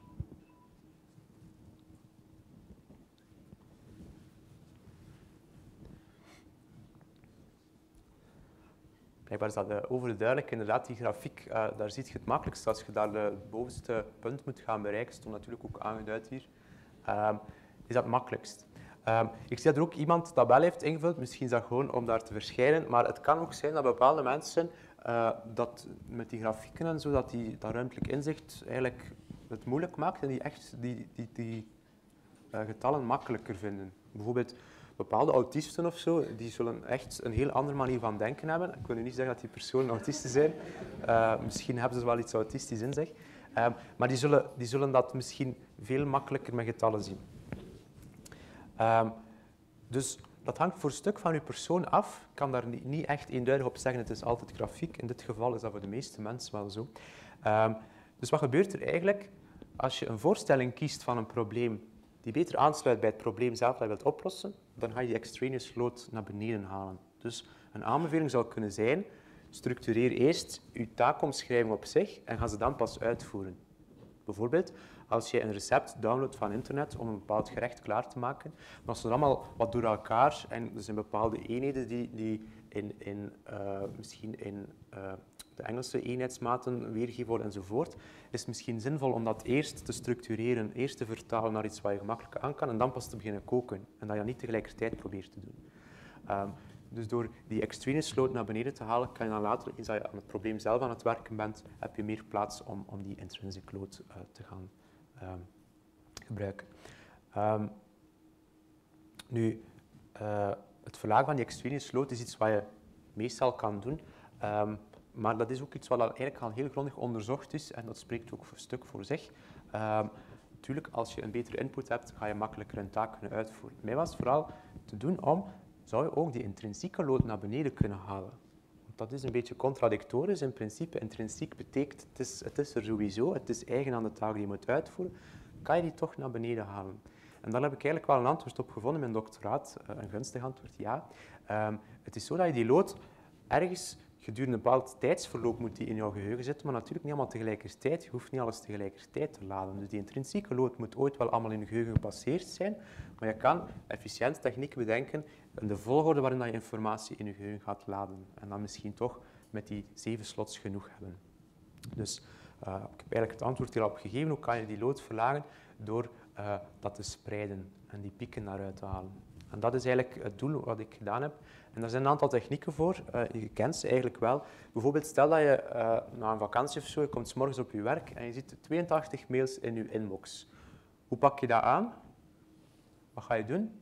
Blijkbaar is dat uh, overduidelijk. Inderdaad, die grafiek, uh, daar zie je het makkelijkst. Als je daar het bovenste punt moet gaan bereiken, stond natuurlijk ook aangeduid hier, uh, is dat het makkelijkst. Um, ik zie dat er ook iemand dat wel heeft ingevuld, misschien is dat gewoon om daar te verschijnen, maar het kan ook zijn dat bepaalde mensen uh, dat met die grafieken en zo, dat die, dat ruimtelijk inzicht eigenlijk het moeilijk maakt en die echt die, die, die uh, getallen makkelijker vinden. Bijvoorbeeld bepaalde autisten of zo, die zullen echt een heel andere manier van denken hebben. Ik wil nu niet zeggen dat die personen autisten zijn, uh, misschien hebben ze wel iets autistisch in zich, um, maar die zullen, die zullen dat misschien veel makkelijker met getallen zien. Um, dus dat hangt voor een stuk van uw persoon af. Ik kan daar niet, niet echt eenduidig op zeggen, het is altijd grafiek. In dit geval is dat voor de meeste mensen wel zo. Um, dus wat gebeurt er eigenlijk als je een voorstelling kiest van een probleem die beter aansluit bij het probleem zelf dat je wilt oplossen, dan ga je die extraneous load naar beneden halen. Dus een aanbeveling zou kunnen zijn, structureer eerst je taakomschrijving op zich en ga ze dan pas uitvoeren. Bijvoorbeeld, als je een recept downloadt van internet om een bepaald gerecht klaar te maken, dan is het allemaal wat door elkaar en er zijn bepaalde eenheden die, die in, in, uh, misschien in uh, de Engelse eenheidsmaten weergegeven worden enzovoort. Is het misschien zinvol om dat eerst te structureren, eerst te vertalen naar iets wat je gemakkelijk aan kan en dan pas te beginnen koken. En dat je niet tegelijkertijd probeert te doen. Um, dus door die extraneous load naar beneden te halen, kan je dan later, eens dat je aan het probleem zelf aan het werken bent, heb je meer plaats om, om die intrinsic load uh, te gaan um, gebruiken. Um, nu, uh, het verlagen van die extraneous load is iets wat je meestal kan doen, um, maar dat is ook iets wat eigenlijk al heel grondig onderzocht is en dat spreekt ook voor een stuk voor zich. Um, natuurlijk, als je een betere input hebt, ga je makkelijker een taak kunnen uitvoeren. Mij was het vooral te doen om, zou je ook die intrinsieke load naar beneden kunnen halen. Want dat is een beetje contradictorisch. In principe, intrinsiek betekent, het is, het is er sowieso, het is eigen aan de taak die je moet uitvoeren, kan je die toch naar beneden halen. En daar heb ik eigenlijk wel een antwoord op gevonden in mijn doctoraat, een gunstig antwoord, ja. Um, het is zo dat je die load ergens gedurende een bepaald tijdsverloop moet die in jouw geheugen zitten, maar natuurlijk niet allemaal tegelijkertijd. Je hoeft niet alles tegelijkertijd te laden. Dus die intrinsieke load moet ooit wel allemaal in je geheugen gebaseerd zijn, maar je kan efficiënte technieken bedenken in de volgorde waarin je informatie in je geheugen gaat laden. En dan misschien toch met die zeven slots genoeg hebben. Dus uh, ik heb eigenlijk het antwoord hierop gegeven. Hoe kan je die load verlagen? Door uh, dat te spreiden en die pieken naar uit te halen. En dat is eigenlijk het doel wat ik gedaan heb. En daar zijn een aantal technieken voor. Uh, je kent ze eigenlijk wel. Bijvoorbeeld, stel dat je uh, na een vakantie of zo, je komt 's morgens op je werk en je ziet tweeëntachtig mails in je inbox. Hoe pak je dat aan? Wat ga je doen?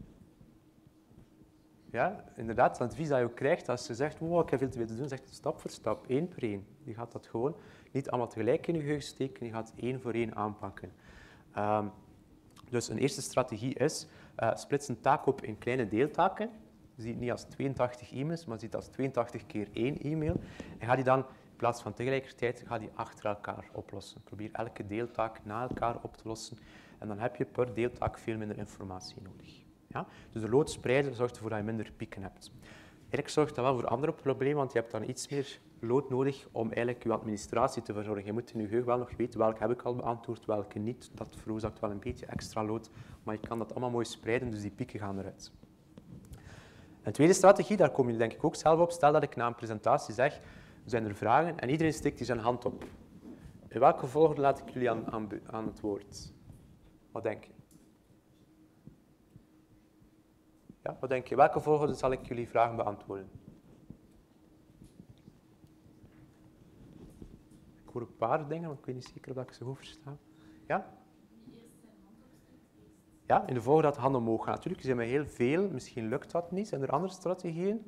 Ja, inderdaad, het advies dat je ook krijgt als je zegt, oh, ik heb veel te veel te doen, zegt stap voor stap, één per één. Je gaat dat gewoon niet allemaal tegelijk in je geheugen steken, je gaat één voor één aanpakken. Um, dus een eerste strategie is, uh, splits een taak op in kleine deeltaken. Je ziet het niet als tweeëntachtig e-mails, maar je ziet het als tweeëntachtig keer één e-mail. En ga die dan, in plaats van tegelijkertijd, ga die achter elkaar oplossen. Probeer elke deeltaak na elkaar op te lossen. En dan heb je per deeltaak veel minder informatie nodig. Ja? Dus de load spreiden zorgt ervoor dat je minder pieken hebt. Eigenlijk zorgt dat wel voor andere problemen, want je hebt dan iets meer load nodig om eigenlijk je administratie te verzorgen. Je moet in je geheugen wel nog weten welke heb ik al beantwoord, welke niet. Dat veroorzaakt wel een beetje extra load, maar je kan dat allemaal mooi spreiden, dus die pieken gaan eruit. Een tweede strategie, daar kom je denk ik ook zelf op. Stel dat ik na een presentatie zeg, zijn er vragen en iedereen steekt hier zijn hand op. In welke volgorde laat ik jullie aan, aan, aan het woord? Wat denk je? Ja, wat denk je? Welke volgorde zal ik jullie vragen beantwoorden? Ik hoor een paar dingen, maar ik weet niet zeker of ik ze goed versta. Ja? Ja, in de volgorde dat de handen omhoog gaan. Natuurlijk, er zijn maar heel veel. Misschien lukt dat niet. Zijn er andere strategieën?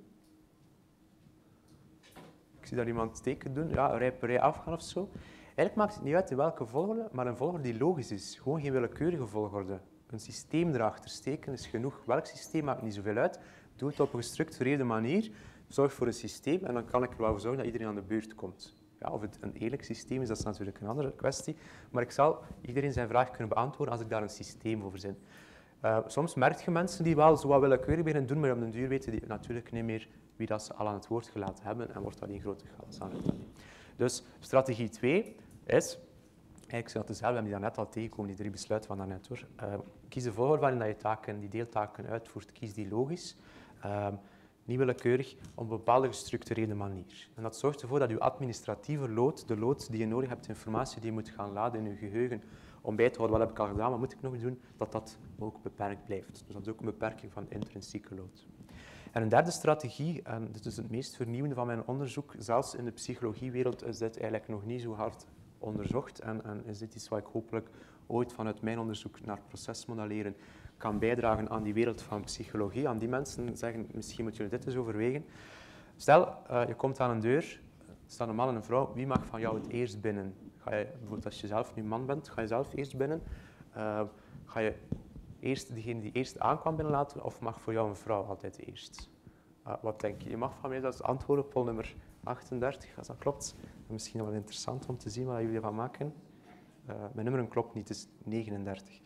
Ik zie daar iemand teken doen. Ja, rij per rij afgaan of zo. Eigenlijk maakt het niet uit in welke volgorde, maar een volgorde die logisch is. Gewoon geen willekeurige volgorde. Een systeem erachter steken is genoeg. Welk systeem maakt niet zoveel uit. Doe het op een gestructureerde manier. Zorg voor een systeem en dan kan ik er wel voor zorgen dat iedereen aan de beurt komt. Ja, of het een eerlijk systeem is, dat is natuurlijk een andere kwestie. Maar ik zal iedereen zijn vraag kunnen beantwoorden als ik daar een systeem over zin. Uh, soms merk je mensen die wel zo wat willekeurig beginnen doen, maar op den duur weten die natuurlijk niet meer wie dat ze al aan het woord gelaten hebben en wordt dat in grote chaos aangedaan. Dus strategie twee is, eigenlijk zijn dat dezelfde, we hebben die daarnet al tegengekomen, die drie besluiten van daarnet hoor. Uh, kies de volgorde waarin dat je taken, die deeltaken uitvoert, kies die logisch. Uh, niet willekeurig, op een bepaalde gestructureerde manier. En dat zorgt ervoor dat je administratieve load, de load die je nodig hebt, de informatie die je moet gaan laden in je geheugen om bij te houden wat heb ik al gedaan, wat moet ik nog doen, dat dat ook beperkt blijft. Dus dat is ook een beperking van intrinsieke lood. En een derde strategie, en dit is het meest vernieuwende van mijn onderzoek, zelfs in de psychologiewereld is dit eigenlijk nog niet zo hard onderzocht en, en is dit iets wat ik hopelijk ooit vanuit mijn onderzoek naar procesmodelleren kan bijdragen aan die wereld van psychologie, aan die mensen zeggen, misschien moet je dit eens overwegen. Stel, uh, je komt aan een deur, er staan een man en een vrouw, wie mag van jou het eerst binnen? Ga je, bijvoorbeeld als je zelf nu man bent, ga je zelf eerst binnen? Uh, ga je eerst degene die eerst aankwam binnenlaten, of mag voor jou een vrouw altijd eerst? Uh, wat denk je? Je mag van mij dat antwoorden, poll nummer achtendertig, als dat klopt. Misschien wel interessant om te zien wat jullie ervan maken. Uh, mijn nummer klopt niet, het is negenendertig.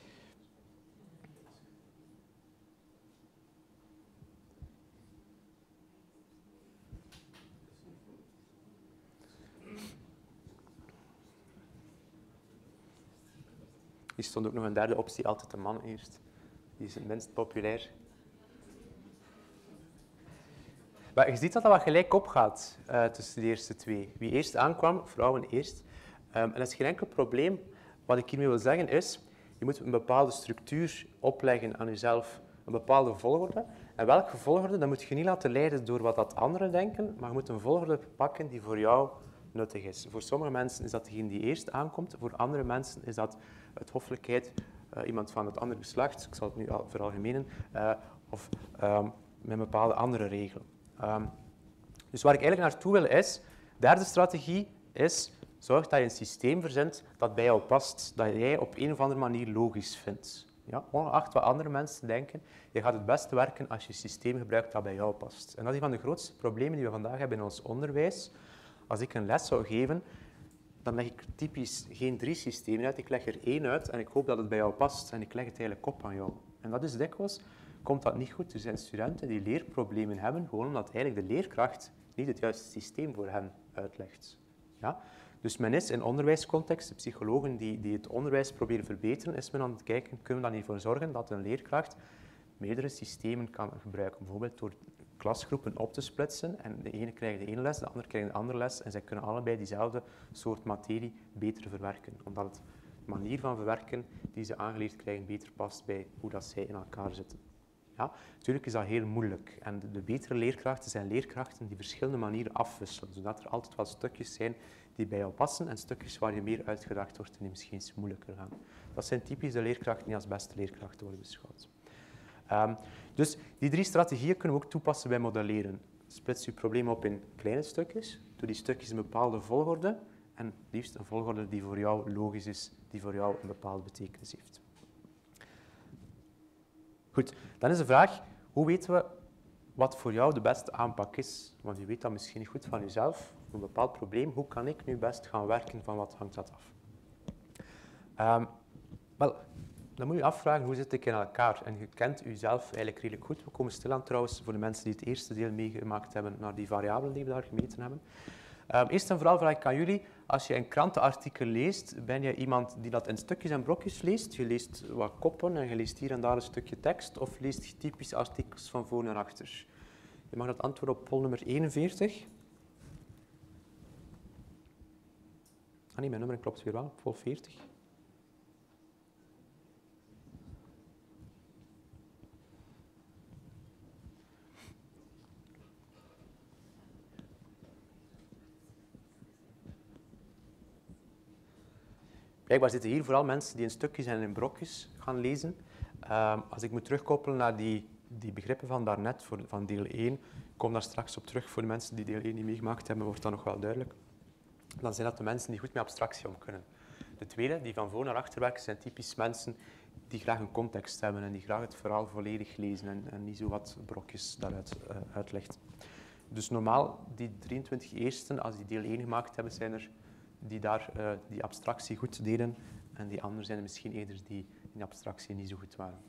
Hier stond ook nog een derde optie, altijd de man eerst. Die is het minst populair. Maar je ziet dat dat wat gelijk opgaat uh, tussen de eerste twee. Wie eerst aankwam, vrouwen eerst. Um, en dat is geen enkel probleem. Wat ik hiermee wil zeggen is, je moet een bepaalde structuur opleggen aan jezelf, een bepaalde volgorde. En welke volgorde, dat moet je niet laten leiden door wat dat anderen denken, maar je moet een volgorde pakken die voor jou nuttig is. Voor sommige mensen is dat degene die eerst aankomt, voor andere mensen is dat uit hoffelijkheid uh, iemand van het andere geslacht, ik zal het nu al veralgemenen, uh, of um, met een bepaalde andere regel. Um, dus waar ik eigenlijk naartoe wil is, derde strategie is, zorg dat je een systeem verzint dat bij jou past, dat jij op een of andere manier logisch vindt. Ja, ongeacht wat andere mensen denken, je gaat het beste werken als je een systeem gebruikt dat bij jou past. En dat is een van de grootste problemen die we vandaag hebben in ons onderwijs. Als ik een les zou geven, dan leg ik typisch geen drie systemen uit, ik leg er één uit en ik hoop dat het bij jou past en ik leg het eigenlijk op aan jou. En dat is dikwijls, komt dat niet goed. Er zijn studenten die leerproblemen hebben, gewoon omdat eigenlijk de leerkracht niet het juiste systeem voor hen uitlegt. Ja? Dus men is in onderwijscontext, de psychologen die, die het onderwijs proberen verbeteren, is men aan het kijken, kunnen we dan ervoor zorgen dat een leerkracht meerdere systemen kan gebruiken. Bijvoorbeeld door klasgroepen op te splitsen en de ene krijgt de ene les, de andere krijgt de andere les en zij kunnen allebei diezelfde soort materie beter verwerken. Omdat het de manier van verwerken die ze aangeleerd krijgen beter past bij hoe dat zij in elkaar zitten. Ja, natuurlijk is dat heel moeilijk. En de, de betere leerkrachten zijn leerkrachten die verschillende manieren afwisselen, zodat er altijd wat stukjes zijn die bij jou passen en stukjes waar je meer uitgedaagd wordt en die misschien iets moeilijker gaan. Dat zijn typisch de leerkrachten die als beste leerkrachten worden beschouwd. Um, dus die drie strategieën kunnen we ook toepassen bij modelleren. Splits je probleem op in kleine stukjes, doe die stukjes in een bepaalde volgorde en liefst een volgorde die voor jou logisch is, die voor jou een bepaalde betekenis heeft. Goed, dan is de vraag, hoe weten we wat voor jou de beste aanpak is? Want je weet dat misschien niet goed van jezelf, een bepaald probleem, hoe kan ik nu best gaan werken, van wat hangt dat af? Um, wel, dan moet je afvragen, hoe zit ik in elkaar? En je kent jezelf eigenlijk redelijk goed. We komen stilaan trouwens, voor de mensen die het eerste deel meegemaakt hebben, naar die variabelen die we daar gemeten hebben. Um, eerst en vooral vraag ik aan jullie, als je een krantenartikel leest, ben je iemand die dat in stukjes en brokjes leest? Je leest wat koppen en je leest hier en daar een stukje tekst, of leest je typische artikels van voor naar achter? Je mag dat antwoorden op poll nummer eenenveertig. Ah nee, mijn nummer klopt weer wel, poll veertig. Blijkbaar zitten hier vooral mensen die in stukjes en in brokjes gaan lezen. Um, als ik moet terugkoppelen naar die, die begrippen van daarnet, voor, van deel één, ik kom daar straks op terug voor de mensen die deel één niet meegemaakt hebben, wordt dat nog wel duidelijk. Dan zijn dat de mensen die goed met abstractie om kunnen. De tweede, die van voor naar achter werken, zijn typisch mensen die graag een context hebben en die graag het verhaal volledig lezen en, en niet zo wat brokjes daaruit uh, uitlegt. Dus normaal, die drieëntwintig eersten, als die deel één gemaakt hebben, zijn er die daar uh, die abstractie goed deden en die anderen zijn er misschien eerder die in abstractie niet zo goed waren.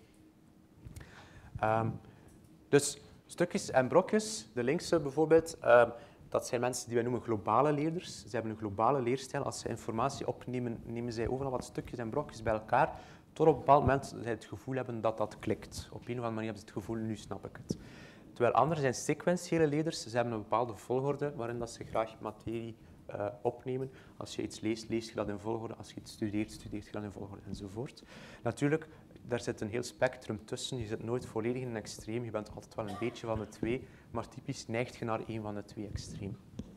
Um, dus stukjes en brokjes, de linkse bijvoorbeeld, uh, dat zijn mensen die wij noemen globale leerders. Ze hebben een globale leerstijl. Als ze informatie opnemen, nemen zij overal wat stukjes en brokjes bij elkaar, tot op een bepaald moment zij het gevoel hebben dat dat klikt. Op een of andere manier hebben ze het gevoel, nu snap ik het. Terwijl anderen zijn sequentiële leerders. Ze hebben een bepaalde volgorde waarin dat ze graag materie uh, opnemen. Als je iets leest, lees je dat in volgorde. Als je iets studeert, studeert je dat in volgorde, enzovoort. Natuurlijk, daar zit een heel spectrum tussen. Je zit nooit volledig in een extreem. Je bent altijd wel een beetje van de twee, maar typisch neigt je naar één van de twee extremen.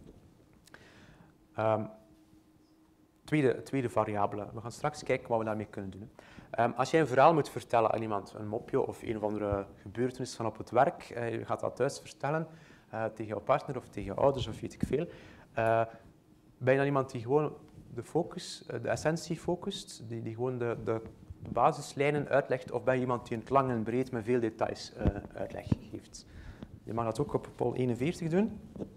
Um, tweede, tweede variabele. We gaan straks kijken wat we daarmee kunnen doen. Um, als jij een verhaal moet vertellen aan iemand, een mopje of een of andere gebeurtenis van op het werk, uh, je gaat dat thuis vertellen uh, tegen jouw partner of tegen je ouders of weet ik veel, uh, ben je dan iemand die gewoon de focus, uh, de essentie focust, die, die gewoon de, de basislijnen uitlegt, of ben je iemand die in het lang en breed met veel details uh, uitleg geeft? Je mag dat ook op poll eenenveertig doen.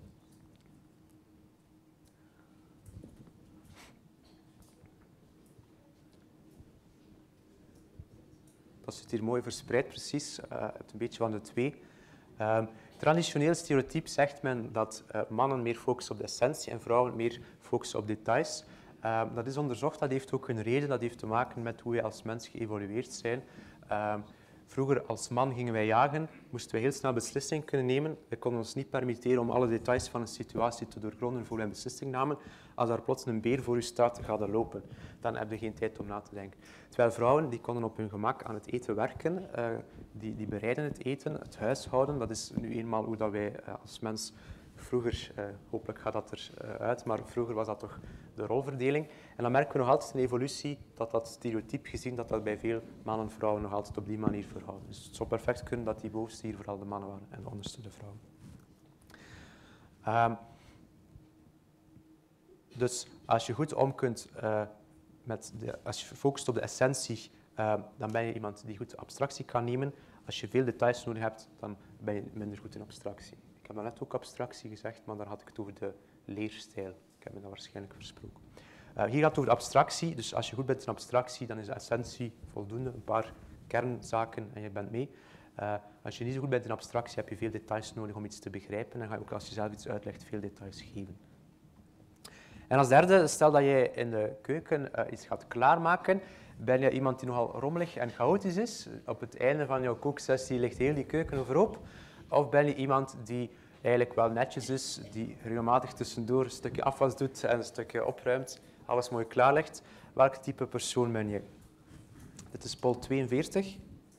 Dat zit hier mooi verspreid, precies. Uh, het een beetje van de twee. Um, traditioneel stereotyp zegt men dat uh, mannen meer focussen op de essentie en vrouwen meer focussen op details. Um, dat is onderzocht, dat heeft ook een reden. Dat heeft te maken met hoe wij als mens geëvolueerd zijn. Um, vroeger als man gingen wij jagen, moesten wij heel snel beslissingen kunnen nemen. We konden ons niet permitteren om alle details van een situatie te doorgronden voor wij een beslissing namen. Als daar plots een beer voor u staat, ga je lopen. Dan heb je geen tijd om na te denken. Terwijl vrouwen die konden op hun gemak aan het eten werken, uh, die, die bereiden het eten, het huishouden. Dat is nu eenmaal hoe dat wij uh, als mens vroeger, uh, hopelijk gaat dat eruit, uh, maar vroeger was dat toch de rolverdeling. En dan merken we nog altijd in de evolutie dat dat stereotyp gezien, dat dat bij veel mannen en vrouwen nog altijd op die manier verhouden. Dus het zou perfect kunnen dat die bovenste hier vooral de mannen waren en de onderste de vrouwen. Um, dus als je goed om kunt, uh, met de, als je focust op de essentie, uh, dan ben je iemand die goed abstractie kan nemen. Als je veel details nodig hebt, dan ben je minder goed in abstractie. Ik heb net ook abstractie gezegd, maar daar had ik het over de leerstijl. Ik heb me dat waarschijnlijk versproken. Uh, hier gaat het over de abstractie, dus als je goed bent in abstractie, dan is de essentie voldoende, een paar kernzaken en je bent mee. Uh, als je niet zo goed bent in abstractie, heb je veel details nodig om iets te begrijpen en ga je ook als je zelf iets uitlegt veel details geven. En als derde, stel dat jij in de keuken uh, iets gaat klaarmaken, ben je iemand die nogal rommelig en chaotisch is. Op het einde van jouw kooksessie ligt heel die keuken overhoop. Of ben je iemand die eigenlijk wel netjes is, die regelmatig tussendoor een stukje afwas doet en een stukje opruimt, alles mooi klaarlegt. Welk type persoon ben je? Dit is poll tweeënveertig.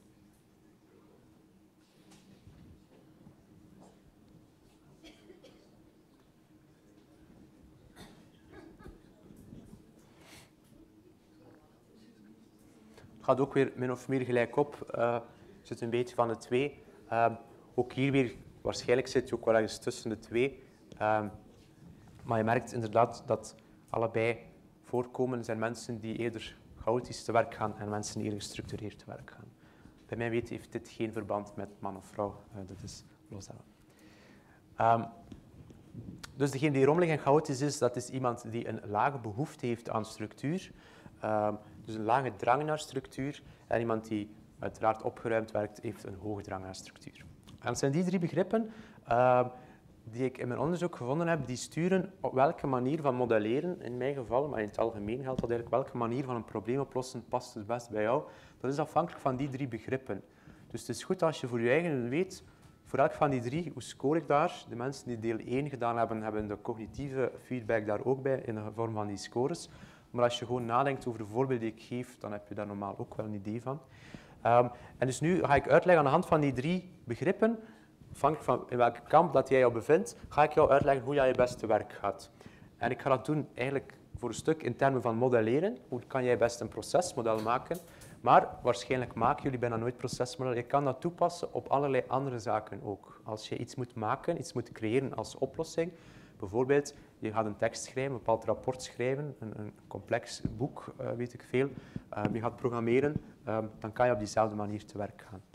Het gaat ook weer min of meer gelijk op. Uh, er zit een beetje van de twee. Uh, ook hier weer, waarschijnlijk zit je ook wel ergens tussen de twee. Uh, maar je merkt inderdaad dat allebei voorkomen zijn mensen die eerder chaotisch te werk gaan en mensen die eerder gestructureerd te werk gaan. Bij mij weten heeft dit geen verband met man of vrouw. Uh, dat is los daarvan. Um, dus degene die rommelig en chaotisch is, dat is iemand die een lage behoefte heeft aan structuur. Um, dus een lage drang naar structuur. En iemand die uiteraard opgeruimd werkt, heeft een hoge drang naar structuur. En het zijn die drie begrippen uh, die ik in mijn onderzoek gevonden heb, die sturen op welke manier van modelleren, in mijn geval, maar in het algemeen geldt dat eigenlijk, welke manier van een probleem oplossen past het best bij jou. Dat is afhankelijk van die drie begrippen. Dus het is goed als je voor je eigen weet, voor elk van die drie, hoe score ik daar? De mensen die deel één gedaan hebben, hebben de cognitieve feedback daar ook bij, in de vorm van die scores. Maar als je gewoon nadenkt over de voorbeelden die ik geef, dan heb je daar normaal ook wel een idee van. Um, en dus nu ga ik uitleggen aan de hand van die drie begrippen, afhankelijk van in welke kamp dat jij jou bevindt, ga ik jou uitleggen hoe jij je best te werk gaat. En ik ga dat doen eigenlijk voor een stuk in termen van modelleren. Hoe kan jij best een procesmodel maken? Maar waarschijnlijk maken jullie bijna nooit procesmodellen. Je kan dat toepassen op allerlei andere zaken ook. Als je iets moet maken, iets moet creëren als oplossing, bijvoorbeeld, je gaat een tekst schrijven, een bepaald rapport schrijven, een, een complex boek, uh, weet ik veel. Uh, je gaat programmeren, uh, dan kan je op diezelfde manier te werk gaan.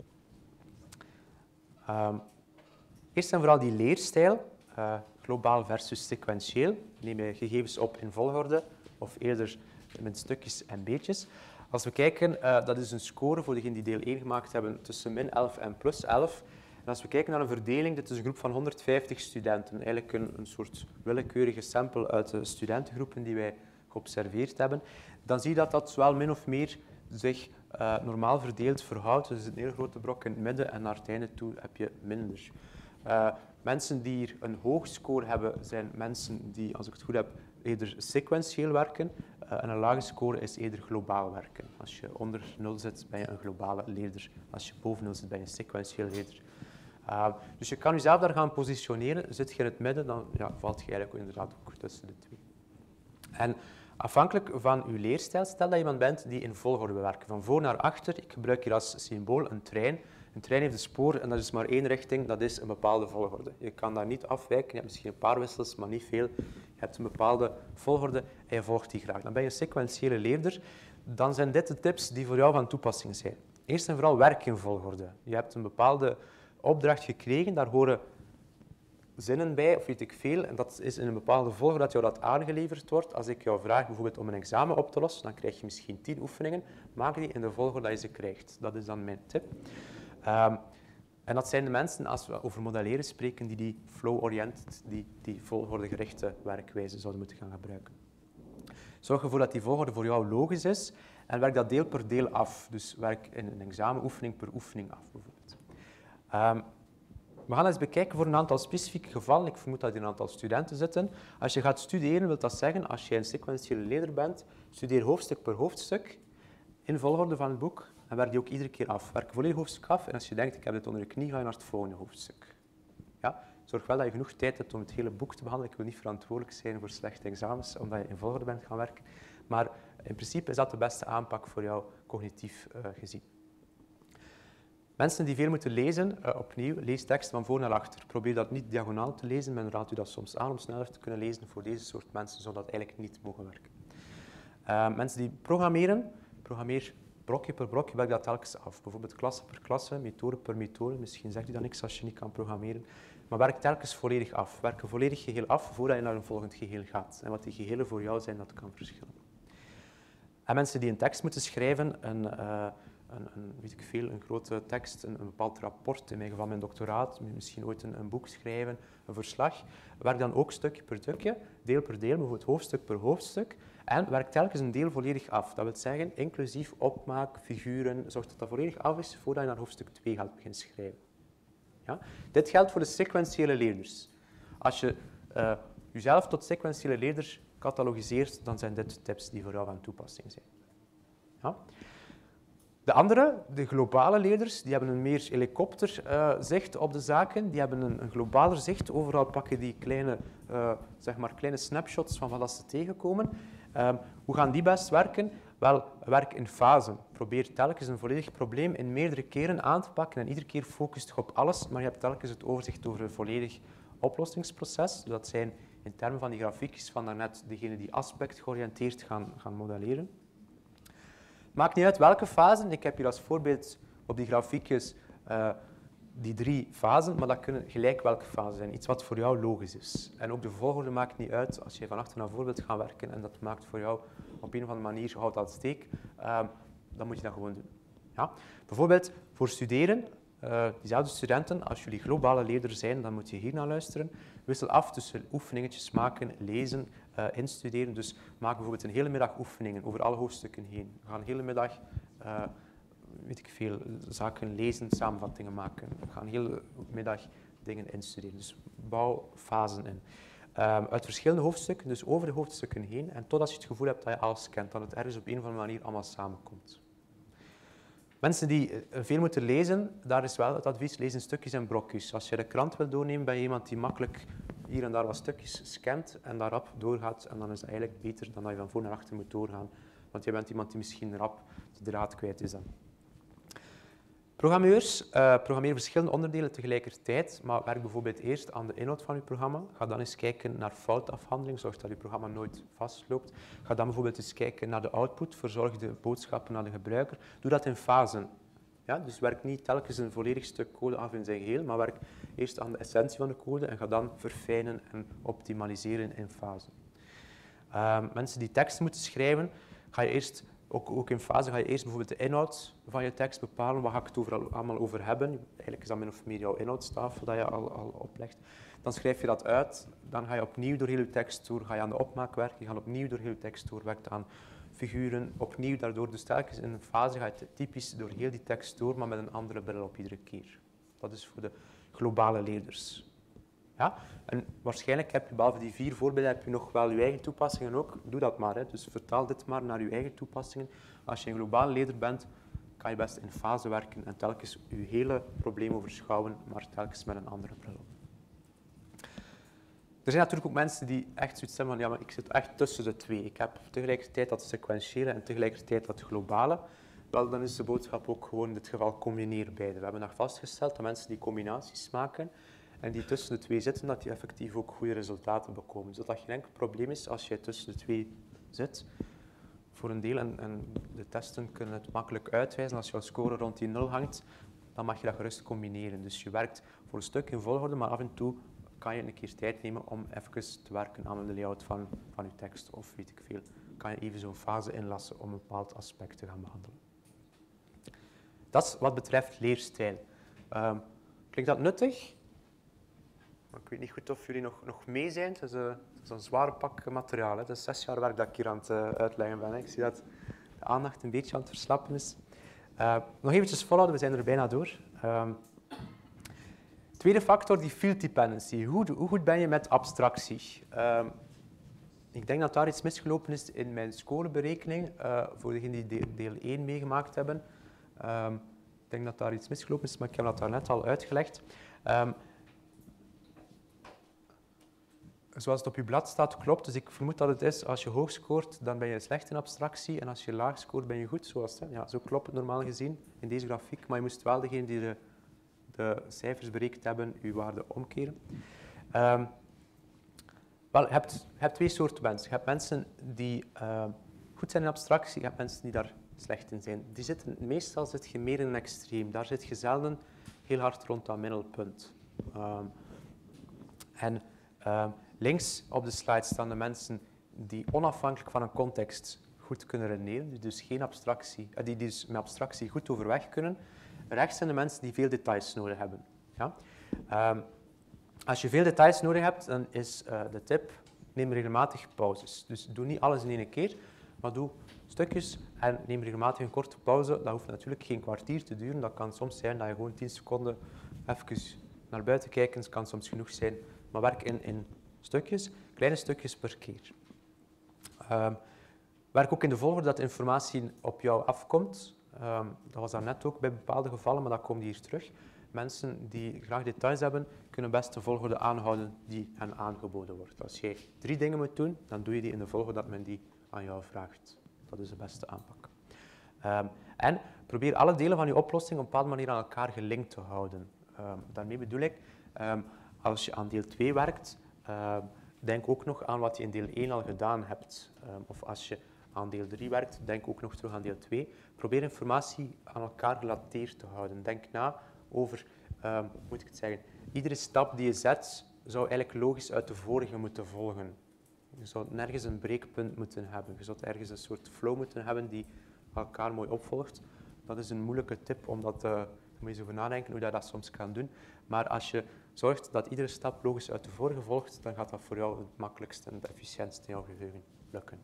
Um, eerst en vooral die leerstijl, uh, globaal versus sequentieel. Neem je gegevens op in volgorde, of eerder met stukjes en beetjes. Als we kijken, uh, dat is een score voor degenen die deel één gemaakt hebben, tussen min elf en plus elf. En als we kijken naar een verdeling, dit is een groep van honderdvijftig studenten. Eigenlijk een, een soort willekeurige sample uit de studentengroepen die wij geobserveerd hebben. Dan zie je dat dat wel min of meer zich uh, normaal verdeeld verhoudt. Dus een hele grote brok in het midden en naar het einde toe heb je minder. Uh, mensen die hier een hoog score hebben, zijn mensen die, als ik het goed heb, eerder sequentieel werken uh, en een lage score is eerder globaal werken. Als je onder nul zit, ben je een globale leerder. Als je boven nul zit, ben je een sequentieel leerder. Uh, dus je kan jezelf daar gaan positioneren. Zit je in het midden, dan ja, valt je eigenlijk inderdaad ook tussen de twee. En afhankelijk van je leerstijl, stel dat je iemand bent die in volgorde wil werken, van voor naar achter. Ik gebruik hier als symbool een trein. Een trein heeft een spoor en dat is maar één richting, dat is een bepaalde volgorde. Je kan daar niet afwijken, je hebt misschien een paar wissels, maar niet veel. Je hebt een bepaalde volgorde en je volgt die graag. Dan ben je een sequentiële leerder. Dan zijn dit de tips die voor jou van toepassing zijn. Eerst en vooral werk in volgorde. Je hebt een bepaalde opdracht gekregen, daar horen zinnen bij, of weet ik veel, en dat is in een bepaalde volgorde dat jou dat aangeleverd wordt. Als ik jou vraag bijvoorbeeld om een examen op te lossen, dan krijg je misschien tien oefeningen. Maak die in de volgorde dat je ze krijgt. Dat is dan mijn tip. Um, en dat zijn de mensen, als we over modelleren spreken, die die flow-oriented, die, die volgordegerichte werkwijze zouden moeten gaan gebruiken. Zorg ervoor dat die volgorde voor jou logisch is en werk dat deel per deel af. Dus werk in een examenoefening per oefening af, bijvoorbeeld. Um, we gaan eens bekijken voor een aantal specifieke gevallen. Ik vermoed dat er een aantal studenten zitten. Als je gaat studeren, wil dat zeggen, als je een sequentiële leerder bent, studeer hoofdstuk per hoofdstuk in volgorde van het boek. En werk die ook iedere keer af. Werk volledig hoofdstuk af en als je denkt, ik heb dit onder de knie, ga je naar het volgende hoofdstuk. Ja? Zorg wel dat je genoeg tijd hebt om het hele boek te behandelen. Ik wil niet verantwoordelijk zijn voor slechte examens, omdat je in volgorde bent gaan werken. Maar in principe is dat de beste aanpak voor jou, cognitief uh, gezien. Mensen die veel moeten lezen, uh, opnieuw, lees teksten van voor naar achter. Probeer dat niet diagonaal te lezen, men raadt u dat soms aan om sneller te kunnen lezen. Voor deze soort mensen zou dat eigenlijk niet mogen werken. Uh, mensen die programmeren, programmeer brokje per brokje, werk dat telkens af. Bijvoorbeeld klasse per klasse, methode per methode. Misschien zegt u dan niks als je niet kan programmeren. Maar werk telkens volledig af. Werk een volledig geheel af voordat je naar een volgend geheel gaat. En wat die gehelen voor jou zijn, dat kan verschillen. En mensen die een tekst moeten schrijven, een, uh, een, een, weet ik veel, een grote tekst, een, een bepaald rapport, in mijn geval mijn doctoraat, misschien ooit een, een boek schrijven, een verslag, werk dan ook stukje per stukje, deel per deel, bijvoorbeeld hoofdstuk per hoofdstuk. En werk telkens een deel volledig af. Dat wil zeggen, inclusief opmaak, figuren, zorg dat dat volledig af is voordat je naar hoofdstuk twee gaat beginnen schrijven. Ja? Dit geldt voor de sequentiële leerders. Als je uh, jezelf tot sequentiële leerder catalogiseert, dan zijn dit tips die voor jou van toepassing zijn. Ja? De andere, de globale leerders, die hebben een meer helikopterzicht uh, op de zaken. Die hebben een, een globaler zicht. Overal pakken die kleine, uh, zeg maar kleine snapshots van wat ze tegenkomen. Um, hoe gaan die best werken? Wel, werk in fasen. Probeer telkens een volledig probleem in meerdere keren aan te pakken en iedere keer focust je op alles, maar je hebt telkens het overzicht over een volledig oplossingsproces. Dat zijn in termen van die grafiekjes van daarnet degenen die aspect-georiënteerd gaan, gaan modelleren. Maakt niet uit welke fasen. Ik heb hier als voorbeeld op die grafiekjes uh, die drie fasen, maar dat kunnen gelijk welke fasen zijn. Iets wat voor jou logisch is. En ook de volgorde maakt niet uit. Als je van achter naar voor wilt gaan werken en dat maakt voor jou op een of andere manier, houdt dat steek, uh, dan moet je dat gewoon doen. Ja? Bijvoorbeeld voor studeren, uh, diezelfde studenten, als jullie globale leerder zijn, dan moet je hier naar luisteren. Wissel af tussen oefeningetjes maken, lezen, uh, instuderen. Dus maak bijvoorbeeld een hele middag oefeningen over alle hoofdstukken heen. We gaan een hele middag uh, weet ik veel, zaken lezen, samenvattingen maken. We gaan een hele middag dingen instuderen. Dus bouw fasen in. Um, uit verschillende hoofdstukken, dus over de hoofdstukken heen, en totdat je het gevoel hebt dat je alles kent, dat het ergens op een of andere manier allemaal samenkomt. Mensen die veel moeten lezen, daar is wel het advies, lees in stukjes en brokjes. Als je de krant wil doornemen, ben je iemand die makkelijk hier en daar wat stukjes scant en daar rap doorgaat, en dan is het eigenlijk beter dan dat je van voor naar achter moet doorgaan, want je bent iemand die misschien rap de draad kwijt is dan. Programmeurs uh, programmeren verschillende onderdelen tegelijkertijd, maar werk bijvoorbeeld eerst aan de inhoud van je programma. Ga dan eens kijken naar foutafhandeling, zorg dat je programma nooit vastloopt. Ga dan bijvoorbeeld eens kijken naar de output, verzorg de boodschappen naar de gebruiker. Doe dat in fasen. Ja, dus werk niet telkens een volledig stuk code af in zijn geheel, maar werk eerst aan de essentie van de code en ga dan verfijnen en optimaliseren in fasen. Uh, mensen die tekst moeten schrijven, ga je eerst... Ook, ook in fase ga je eerst bijvoorbeeld de inhoud van je tekst bepalen. Wat ga ik het over, allemaal over hebben? Eigenlijk is dat min of meer jouw inhoudstafel dat je al, al oplegt. Dan schrijf je dat uit. Dan ga je opnieuw door heel je tekst door. Ga je aan de opmaak werken. Je gaat opnieuw door heel je tekst door. Werkt aan figuren. Opnieuw daardoor. Dus telkens in een fase ga je typisch door heel die tekst door, maar met een andere bril op iedere keer. Dat is voor de globale leerders. Ja? En waarschijnlijk heb je, behalve die vier voorbeelden, heb je nog wel je eigen toepassingen ook. Doe dat maar. Hè. Dus vertaal dit maar naar je eigen toepassingen. Als je een globale leider bent, kan je best in fase werken en telkens je hele probleem overschouwen, maar telkens met een andere bril op. Er zijn natuurlijk ook mensen die echt zoiets hebben van, ja, maar ik zit echt tussen de twee. Ik heb tegelijkertijd dat sequentiële en tegelijkertijd dat globale. Wel, dan is de boodschap ook gewoon in dit geval combineer beide. We hebben nog vastgesteld dat mensen die combinaties maken en die tussen de twee zitten, dat die effectief ook goede resultaten bekomen. Zodat geen enkel probleem is als je tussen de twee zit. Voor een deel, en, en de testen kunnen het makkelijk uitwijzen, als jouw score rond die nul hangt, dan mag je dat gerust combineren. Dus je werkt voor een stuk in volgorde, maar af en toe kan je een keer tijd nemen om even te werken aan de layout van, van je tekst, of weet ik veel. Kan je even zo'n fase inlassen om een bepaald aspect te gaan behandelen. Dat is wat betreft leerstijl. Um, klinkt dat nuttig? Ik weet niet goed of jullie nog, nog mee zijn. Het is, een, het is een zware pak materiaal. Hè. Het is zes jaar werk dat ik hier aan het uh, uitleggen ben. Hè. Ik zie dat de aandacht een beetje aan het verslappen is. Uh, nog eventjes volhouden, we zijn er bijna door. Um, tweede factor, die field dependency. Hoe, hoe goed ben je met abstractie? Um, ik denk dat daar iets misgelopen is in mijn scoreberekening. Uh, voor degenen die deel één meegemaakt hebben. Um, ik denk dat daar iets misgelopen is, maar ik heb dat daarnet al uitgelegd. Um, Zoals het op je blad staat, klopt. Dus ik vermoed dat het is, als je hoog scoort, dan ben je slecht in abstractie. En als je laag scoort, ben je goed. Zoals, hè? Ja, zo klopt het normaal gezien in deze grafiek. Maar je moest wel degene die de, de cijfers berekend hebben, je waarde omkeren. Um, wel, je hebt, je hebt twee soorten mensen. Je hebt mensen die uh, goed zijn in abstractie. Je hebt mensen die daar slecht in zijn. Die zitten, meestal zit je meer in een extreem. Daar zit je zelden heel hard rond dat middelpunt. Um, en... Um, Links op de slide staan de mensen die onafhankelijk van een context goed kunnen redeneren, die dus, geen abstractie, die dus met abstractie goed overweg kunnen. Rechts zijn de mensen die veel details nodig hebben. Ja? Um, als je veel details nodig hebt, dan is uh, de tip, neem regelmatig pauzes. Dus doe niet alles in één keer, maar doe stukjes en neem regelmatig een korte pauze. Dat hoeft natuurlijk geen kwartier te duren. Dat kan soms zijn dat je gewoon tien seconden even naar buiten kijkt. Dat kan soms genoeg zijn, maar werk in, in stukjes, kleine stukjes per keer. Um, werk ook in de volgorde dat de informatie op jou afkomt. Um, dat was daarnet ook bij bepaalde gevallen, maar dat komt hier terug. Mensen die graag details hebben, kunnen best de volgorde aanhouden die hen aangeboden wordt. Als jij drie dingen moet doen, dan doe je die in de volgorde dat men die aan jou vraagt. Dat is de beste aanpak. Um, en probeer alle delen van je oplossing op een bepaalde manier aan elkaar gelinkt te houden. Um, daarmee bedoel ik, um, als je aan deel twee werkt, Uh, denk ook nog aan wat je in deel één al gedaan hebt. Um, of als je aan deel drie werkt, denk ook nog terug aan deel twee. Probeer informatie aan elkaar gerelateerd te houden. Denk na over, um, hoe moet ik het zeggen, iedere stap die je zet, zou eigenlijk logisch uit de vorige moeten volgen. Je zou nergens een breekpunt moeten hebben. Je zou ergens een soort flow moeten hebben die elkaar mooi opvolgt. Dat is een moeilijke tip, omdat... Uh, Daar moet je eens over nadenken hoe je dat soms kan doen. Maar als je zorgt dat iedere stap logisch uit de vorige volgt, dan gaat dat voor jou het makkelijkste en het efficiëntste in jouw geheugen lukken.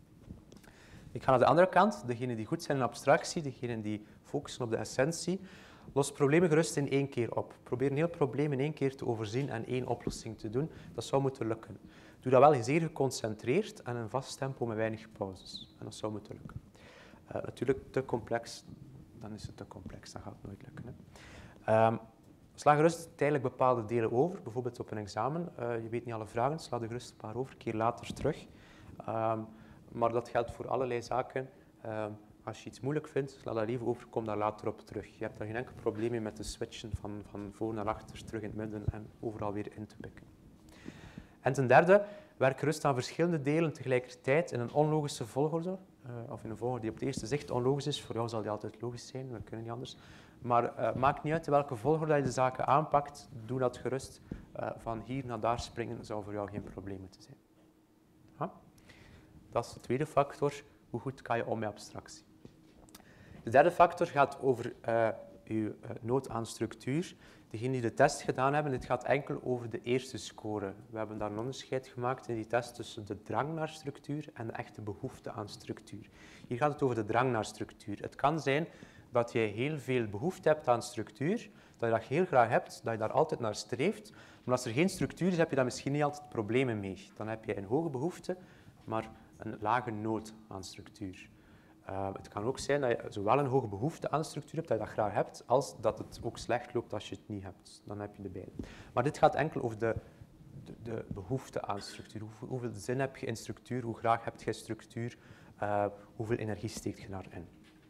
Ik ga naar de andere kant. Degenen die goed zijn in abstractie, degenen die focussen op de essentie, los problemen gerust in één keer op. Probeer een heel probleem in één keer te overzien en één oplossing te doen. Dat zou moeten lukken. Doe dat wel zeer geconcentreerd en een vast tempo met weinig pauzes. En dat zou moeten lukken. Uh, natuurlijk te complex. Dan is het te complex, dat gaat nooit lukken. Hè. Um, sla gerust tijdelijk bepaalde delen over, bijvoorbeeld op een examen. Uh, je weet niet alle vragen, sla er gerust een paar over, een keer later terug. Um, maar dat geldt voor allerlei zaken. Um, als je iets moeilijk vindt, sla dat even over, kom daar later op terug. Je hebt daar geen enkel probleem mee met te switchen van, van voor naar achter, terug in het midden en overal weer in te pikken. En ten derde, werk gerust aan verschillende delen tegelijkertijd in een onlogische volgorde. Uh, of in een volgorde die op het eerste zicht onlogisch is. Voor jou zal die altijd logisch zijn, we kunnen niet anders. Maar uh, maakt niet uit in welke volgorde je de zaken aanpakt. Doe dat gerust. Uh, van hier naar daar springen zou voor jou geen probleem moeten zijn. Ha? Dat is de tweede factor. Hoe goed kan je om met abstractie? De derde factor gaat over uh, uw uh, nood aan structuur. Degenen die de test gedaan hebben, dit gaat enkel over de eerste score. We hebben daar een onderscheid gemaakt in die test tussen de drang naar structuur en de echte behoefte aan structuur. Hier gaat het over de drang naar structuur. Het kan zijn dat je heel veel behoefte hebt aan structuur, dat je dat heel graag hebt, dat je daar altijd naar streeft. Maar als er geen structuur is, heb je daar misschien niet altijd problemen mee. Dan heb je een hoge behoefte, maar een lage nood aan structuur. Uh, het kan ook zijn dat je zowel een hoge behoefte aan structuur hebt, dat je dat graag hebt, als dat het ook slecht loopt als je het niet hebt. Dan heb je de beide. Maar dit gaat enkel over de, de, de behoefte aan structuur. Hoe, hoeveel zin heb je in structuur? Hoe graag heb je structuur? Uh, hoeveel energie steekt je daarin?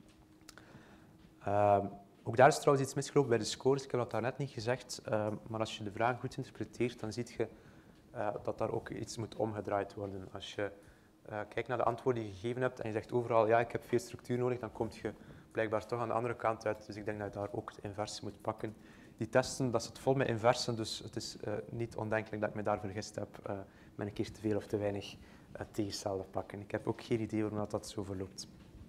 Uh, ook daar is trouwens iets misgelopen bij de scores. Ik heb dat daarnet niet gezegd. Uh, maar als je de vraag goed interpreteert, dan zie je uh, dat daar ook iets moet omgedraaid worden. Als je uh, kijkt naar de antwoorden die je gegeven hebt en je zegt overal, ja, ik heb veel structuur nodig, dan kom je blijkbaar toch aan de andere kant uit. Dus ik denk dat je daar ook de inverse moet pakken. Die testen, dat zit vol met inversen, dus het is uh, niet ondenkelijk dat ik me daar vergist heb uh, met een keer te veel of te weinig uh, tegenstellen pakken. Ik heb ook geen idee waarom dat, dat zo verloopt.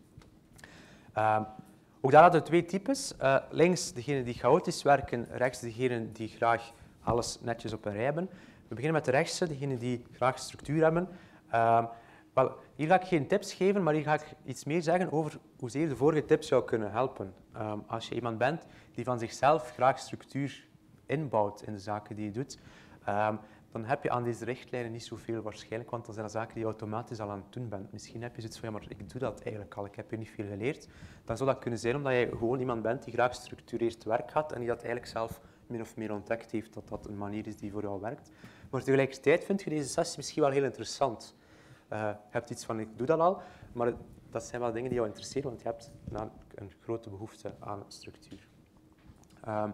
Uh, ook daar hadden we twee types. Uh, links degenen die chaotisch werken, rechts degenen die graag alles netjes op een rij hebben. We beginnen met de rechtse, degenen die graag structuur hebben. Uh, wel, hier ga ik geen tips geven, maar hier ga ik iets meer zeggen over hoezeer de vorige tips jou kunnen helpen. Um, als je iemand bent die van zichzelf graag structuur inbouwt in de zaken die je doet, um, dan heb je aan deze richtlijnen niet zoveel waarschijnlijk, want dat zijn zaken die je automatisch al aan het doen bent. Misschien heb je zoiets van, ja, maar ik doe dat eigenlijk al, ik heb hier niet veel geleerd. Dan zou dat kunnen zijn omdat je gewoon iemand bent die graag gestructureerd werk had en die dat eigenlijk zelf min of meer ontdekt heeft, dat dat een manier is die voor jou werkt. Maar tegelijkertijd vind je deze sessie misschien wel heel interessant. Uh, je hebt iets van, ik doe dat al, maar dat zijn wel dingen die jou interesseren, want je hebt een grote behoefte aan structuur. Um,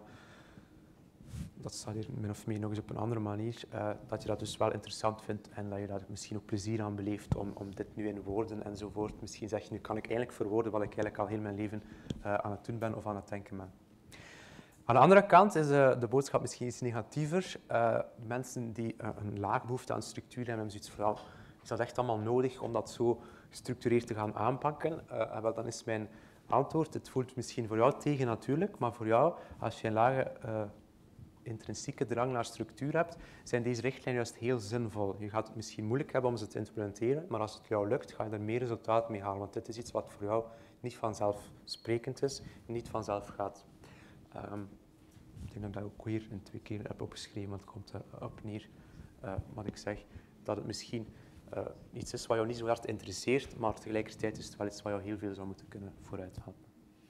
dat staat hier min of meer nog eens op een andere manier, uh, dat je dat dus wel interessant vindt en dat je daar misschien ook plezier aan beleeft om, om dit nu in woorden enzovoort. Misschien zeg je, nu kan ik eigenlijk verwoorden wat ik eigenlijk al heel mijn leven uh, aan het doen ben of aan het denken ben. Aan de andere kant is uh, de boodschap misschien iets negatiever. Uh, mensen die uh, een laag behoefte aan structuur hebben, hebben zoiets van, is dat echt allemaal nodig om dat zo gestructureerd te gaan aanpakken? Uh, en wel, dan is mijn antwoord, het voelt misschien voor jou tegen natuurlijk, maar voor jou, als je een lage uh, intrinsieke drang naar structuur hebt, zijn deze richtlijnen juist heel zinvol. Je gaat het misschien moeilijk hebben om ze te implementeren, maar als het jou lukt, ga je er meer resultaat mee halen, want dit is iets wat voor jou niet vanzelfsprekend is, niet vanzelf gaat. Um, ik denk dat ik dat ook hier in twee keer heb opgeschreven, want het komt erop neer uh, wat ik zeg, dat het misschien uh, iets is wat jou niet zo hard interesseert, maar tegelijkertijd is het wel iets wat jou heel veel zou moeten kunnen vooruit helpen.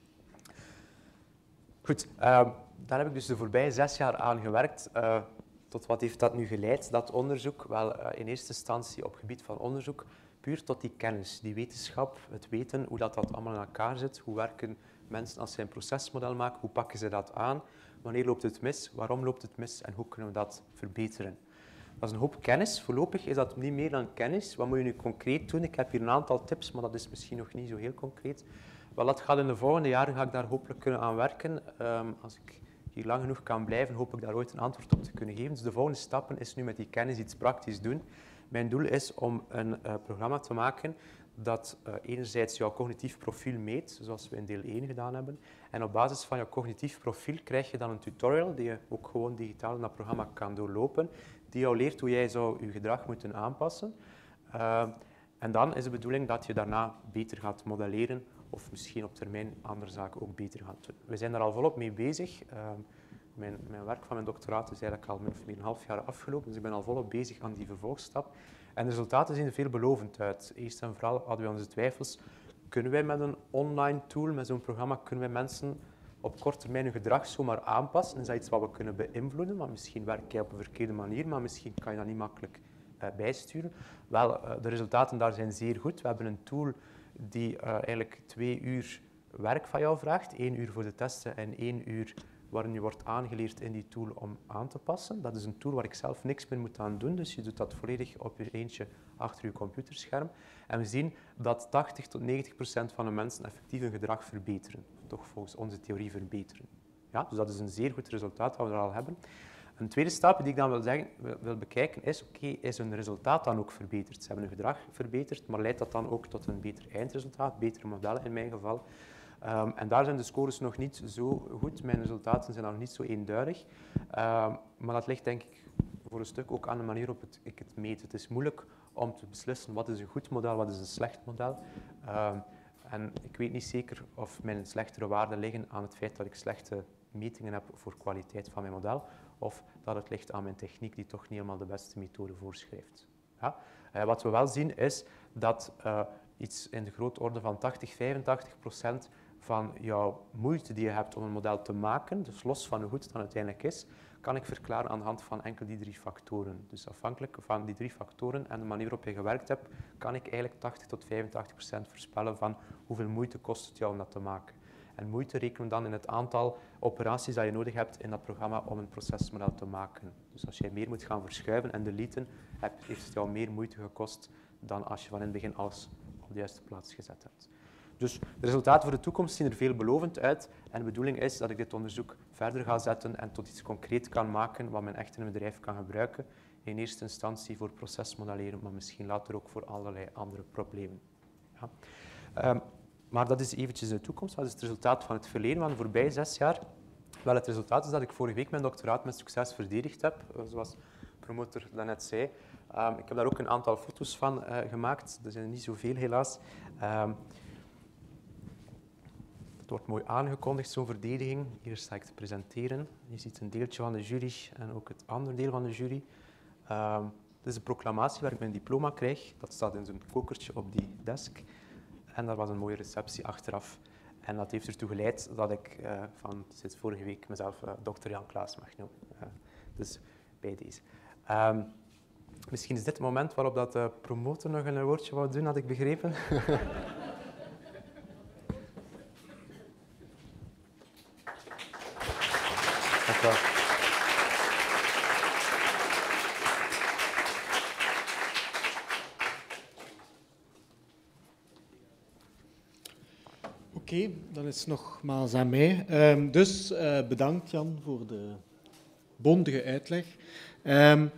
Goed, uh, daar heb ik dus de voorbije zes jaar aan gewerkt. Uh, tot wat heeft dat nu geleid, dat onderzoek? Wel, uh, in eerste instantie op gebied van onderzoek, puur tot die kennis, die wetenschap, het weten, hoe dat, dat allemaal in elkaar zit, hoe werken mensen als ze een procesmodel maken, hoe pakken ze dat aan, wanneer loopt het mis, waarom loopt het mis en hoe kunnen we dat verbeteren. Dat is een hoop kennis. Voorlopig is dat niet meer dan kennis. Wat moet je nu concreet doen? Ik heb hier een aantal tips, maar dat is misschien nog niet zo heel concreet. Wel, dat gaat in de volgende jaren ga ik daar hopelijk kunnen aan werken. Um, als ik hier lang genoeg kan blijven, hoop ik daar ooit een antwoord op te kunnen geven. Dus de volgende stappen is nu met die kennis iets praktisch doen. Mijn doel is om een uh, programma te maken dat uh, enerzijds jouw cognitief profiel meet, zoals we in deel één gedaan hebben. En op basis van jouw cognitief profiel krijg je dan een tutorial die je ook gewoon digitaal in dat programma kan doorlopen, die jou leert hoe jij zou je gedrag moeten aanpassen. Uh, en dan is de bedoeling dat je daarna beter gaat modelleren of misschien op termijn andere zaken ook beter gaat doen. We zijn daar al volop mee bezig. Uh, mijn, mijn werk van mijn doctoraat is eigenlijk al min of meer een half jaar afgelopen, dus ik ben al volop bezig aan die vervolgstap. En de resultaten zien er veelbelovend uit. Eerst en vooral hadden wij onze twijfels. Kunnen wij met een online tool, met zo'n programma, kunnen wij mensen op korte termijn hun gedrag zomaar aanpassen? Is dat iets wat we kunnen beïnvloeden? Want misschien werk jij op een verkeerde manier, maar misschien kan je dat niet makkelijk uh, bijsturen. Wel, uh, de resultaten daar zijn zeer goed. We hebben een tool die uh, eigenlijk twee uur werk van jou vraagt. één uur voor de testen en één uur waarin je wordt aangeleerd in die tool om aan te passen. Dat is een tool waar ik zelf niks meer moet aan doen, dus je doet dat volledig op je eentje achter je computerscherm. En we zien dat tachtig tot negentig procent van de mensen effectief hun gedrag verbeteren. Toch volgens onze theorie verbeteren. Ja, dus dat is een zeer goed resultaat dat we er al hebben. Een tweede stap die ik dan wil, zeggen, wil bekijken is, oké, okay, is hun resultaat dan ook verbeterd? Ze hebben hun gedrag verbeterd, maar leidt dat dan ook tot een beter eindresultaat, betere modellen in mijn geval? Um, en daar zijn de scores nog niet zo goed. Mijn resultaten zijn nog niet zo eenduidig. Um, maar dat ligt denk ik voor een stuk ook aan de manier waarop ik het meet. Het is moeilijk om te beslissen wat is een goed model, wat is een slecht model. Um, En ik weet niet zeker of mijn slechtere waarden liggen aan het feit dat ik slechte metingen heb voor kwaliteit van mijn model, of dat het ligt aan mijn techniek die toch niet helemaal de beste methode voorschrijft. Ja? Uh, wat we wel zien is dat uh, iets in de grootorde van tachtig, vijfentachtig procent van jouw moeite die je hebt om een model te maken, dus los van hoe goed het dan uiteindelijk is, kan ik verklaren aan de hand van enkel die drie factoren. Dus afhankelijk van die drie factoren en de manier waarop je gewerkt hebt, kan ik eigenlijk tachtig tot vijfentachtig procent voorspellen van hoeveel moeite kost het jou om dat te maken. En moeite rekenen we dan in het aantal operaties dat je nodig hebt in dat programma om een procesmodel te maken. Dus als jij meer moet gaan verschuiven en deleten, heeft het jou meer moeite gekost dan als je van in het begin alles op de juiste plaats gezet hebt. Dus de resultaten voor de toekomst zien er veelbelovend uit. En de bedoeling is dat ik dit onderzoek verder ga zetten en tot iets concreet kan maken wat men echt in een bedrijf kan gebruiken. In eerste instantie voor procesmodelleren, maar misschien later ook voor allerlei andere problemen. Ja. Um, maar dat is eventjes de toekomst. Wat is het resultaat van het verleden van de voorbije zes jaar? Wel, het resultaat is dat ik vorige week mijn doctoraat met succes verdedigd heb, zoals promotor daarnet zei. Um, ik heb daar ook een aantal foto's van uh, gemaakt. Er zijn er niet zoveel, helaas. Um, Het wordt mooi aangekondigd, zo'n verdediging. Hier sta ik te presenteren. Je ziet een deeltje van de jury en ook het andere deel van de jury. Um, dit is een proclamatie waar ik mijn diploma krijg. Dat staat in zo'n kokertje op die desk. En daar was een mooie receptie achteraf. En dat heeft ertoe geleid dat ik uh, van sinds vorige week mezelf uh, dokter Jan Claes mag noemen. Uh, dus bij deze. Um, misschien is dit het moment waarop dat de promotor nog een woordje wou doen, had ik begrepen. Dank u wel. Oké, okay, dan is het nogmaals aan mij. Um, dus uh, bedankt Jan voor de bondige uitleg. Um,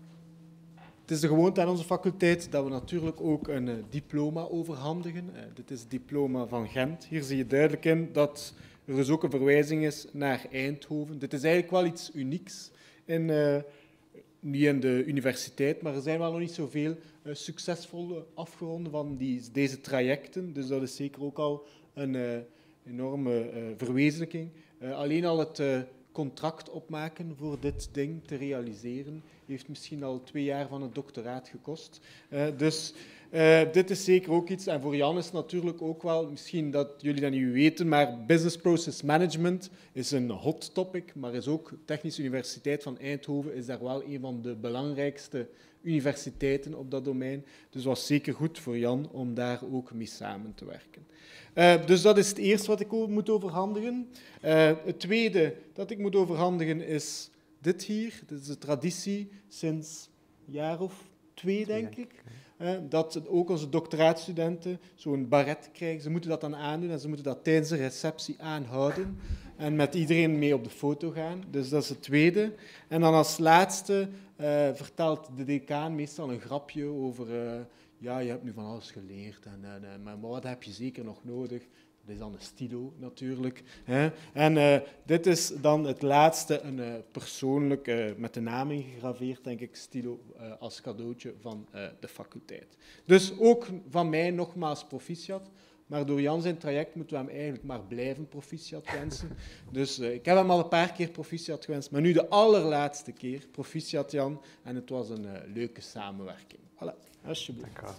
het is de gewoonte aan onze faculteit dat we natuurlijk ook een uh, diploma overhandigen. Uh, dit is het diploma van Gent. Hier zie je duidelijk in dat er dus ook een verwijzing is naar Eindhoven. Dit is eigenlijk wel iets unieks, in, uh, niet in de universiteit, maar er zijn wel nog niet zoveel uh, succesvolle afgeronden van die, deze trajecten. Dus dat is zeker ook al een uh, enorme uh, verwezenlijking. Uh, alleen al het uh, contract opmaken voor dit ding te realiseren heeft misschien al twee jaar van het doctoraat gekost. Uh, dus uh, dit is zeker ook iets. En voor Jan is het natuurlijk ook wel, misschien dat jullie dat niet weten, maar business process management is een hot topic, maar is ook de Technische Universiteit van Eindhoven is daar wel een van de belangrijkste universiteiten op dat domein. Dus het was zeker goed voor Jan om daar ook mee samen te werken. Uh, dus dat is het eerste wat ik moet overhandigen. Uh, het tweede dat ik moet overhandigen is dit hier. Dit is de traditie sinds een jaar of twee, denk ik. Uh, dat ook onze doctoraatstudenten zo'n baret krijgen. Ze moeten dat dan aandoen en ze moeten dat tijdens de receptie aanhouden. En met iedereen mee op de foto gaan. Dus dat is het tweede. En dan als laatste uh, vertelt de decaan meestal een grapje over... Uh, ja, je hebt nu van alles geleerd, en, en, en, maar wat heb je zeker nog nodig? Dat is dan een stilo natuurlijk. Hè? En uh, dit is dan het laatste, een uh, persoonlijk, uh, met de naam ingegraveerd, denk ik, stilo uh, als cadeautje van uh, de faculteit. Dus ook van mij nogmaals proficiat. Maar door Jan zijn traject moeten we hem eigenlijk maar blijven proficiat wensen. Dus uh, ik heb hem al een paar keer proficiat gewenst, maar nu de allerlaatste keer proficiat Jan. En het was een uh, leuke samenwerking. Voilà. Alsjeblieft. Dank u wel.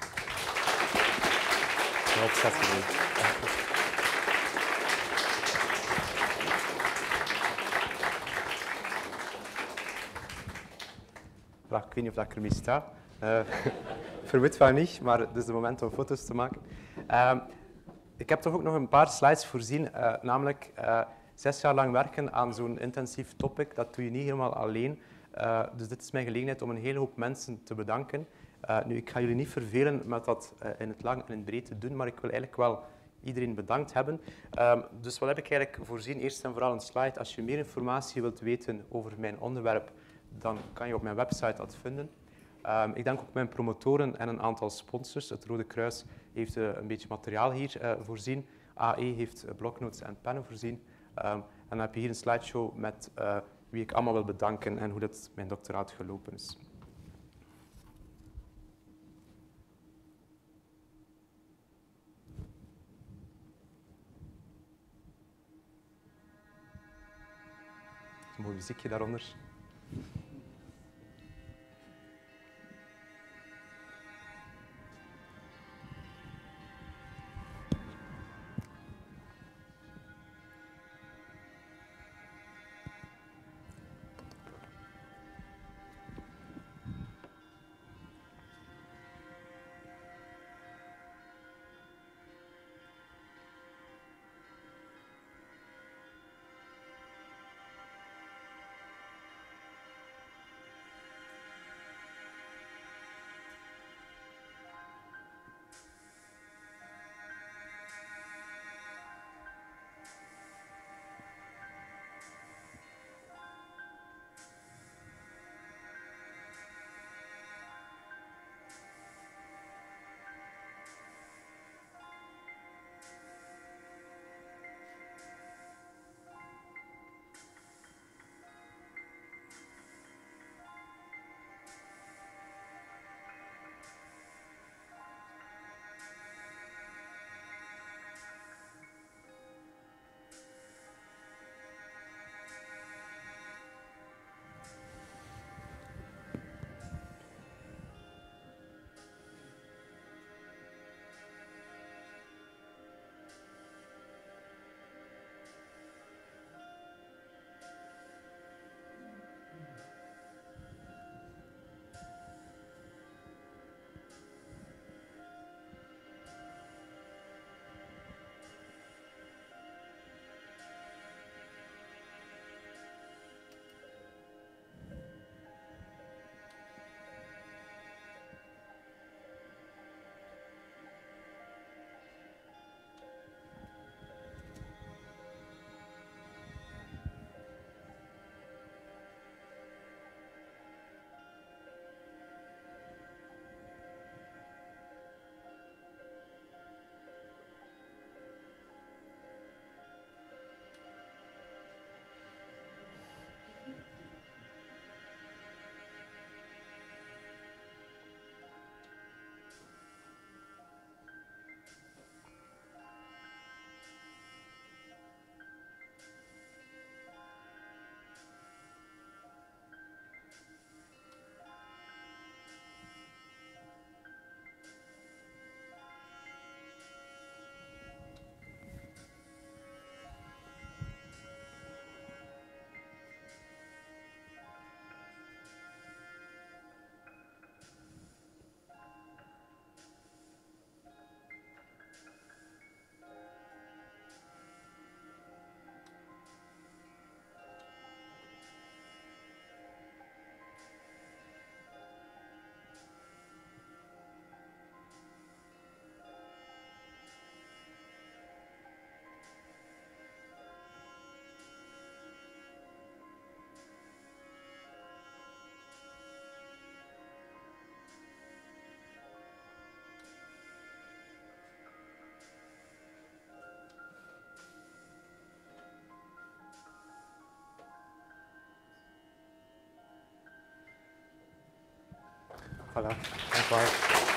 Ja, opzetten. Voilà, ik weet niet of ik ermee sta. Uh, verwit van niet, maar het is het moment om foto's te maken. Uh, ik heb toch ook nog een paar slides voorzien, uh, namelijk uh, zes jaar lang werken aan zo'n intensief topic, dat doe je niet helemaal alleen. Uh, dus dit is mijn gelegenheid om een hele hoop mensen te bedanken. Uh, nu, ik ga jullie niet vervelen met dat uh, in het lang en in het breed te doen, maar ik wil eigenlijk wel iedereen bedankt hebben. Um, dus wat heb ik eigenlijk voorzien? Eerst en vooral een slide. Als je meer informatie wilt weten over mijn onderwerp, dan kan je op mijn website dat vinden. Um, ik dank ook mijn promotoren en een aantal sponsors. Het Rode Kruis heeft uh, een beetje materiaal hier uh, voorzien. A E heeft uh, bloknotes en pennen voorzien. Um, en dan heb je hier een slideshow met uh, wie ik allemaal wil bedanken en hoe dat mijn doctoraat gelopen is. Mooi muziekje daaronder. Voilà, dank u wel.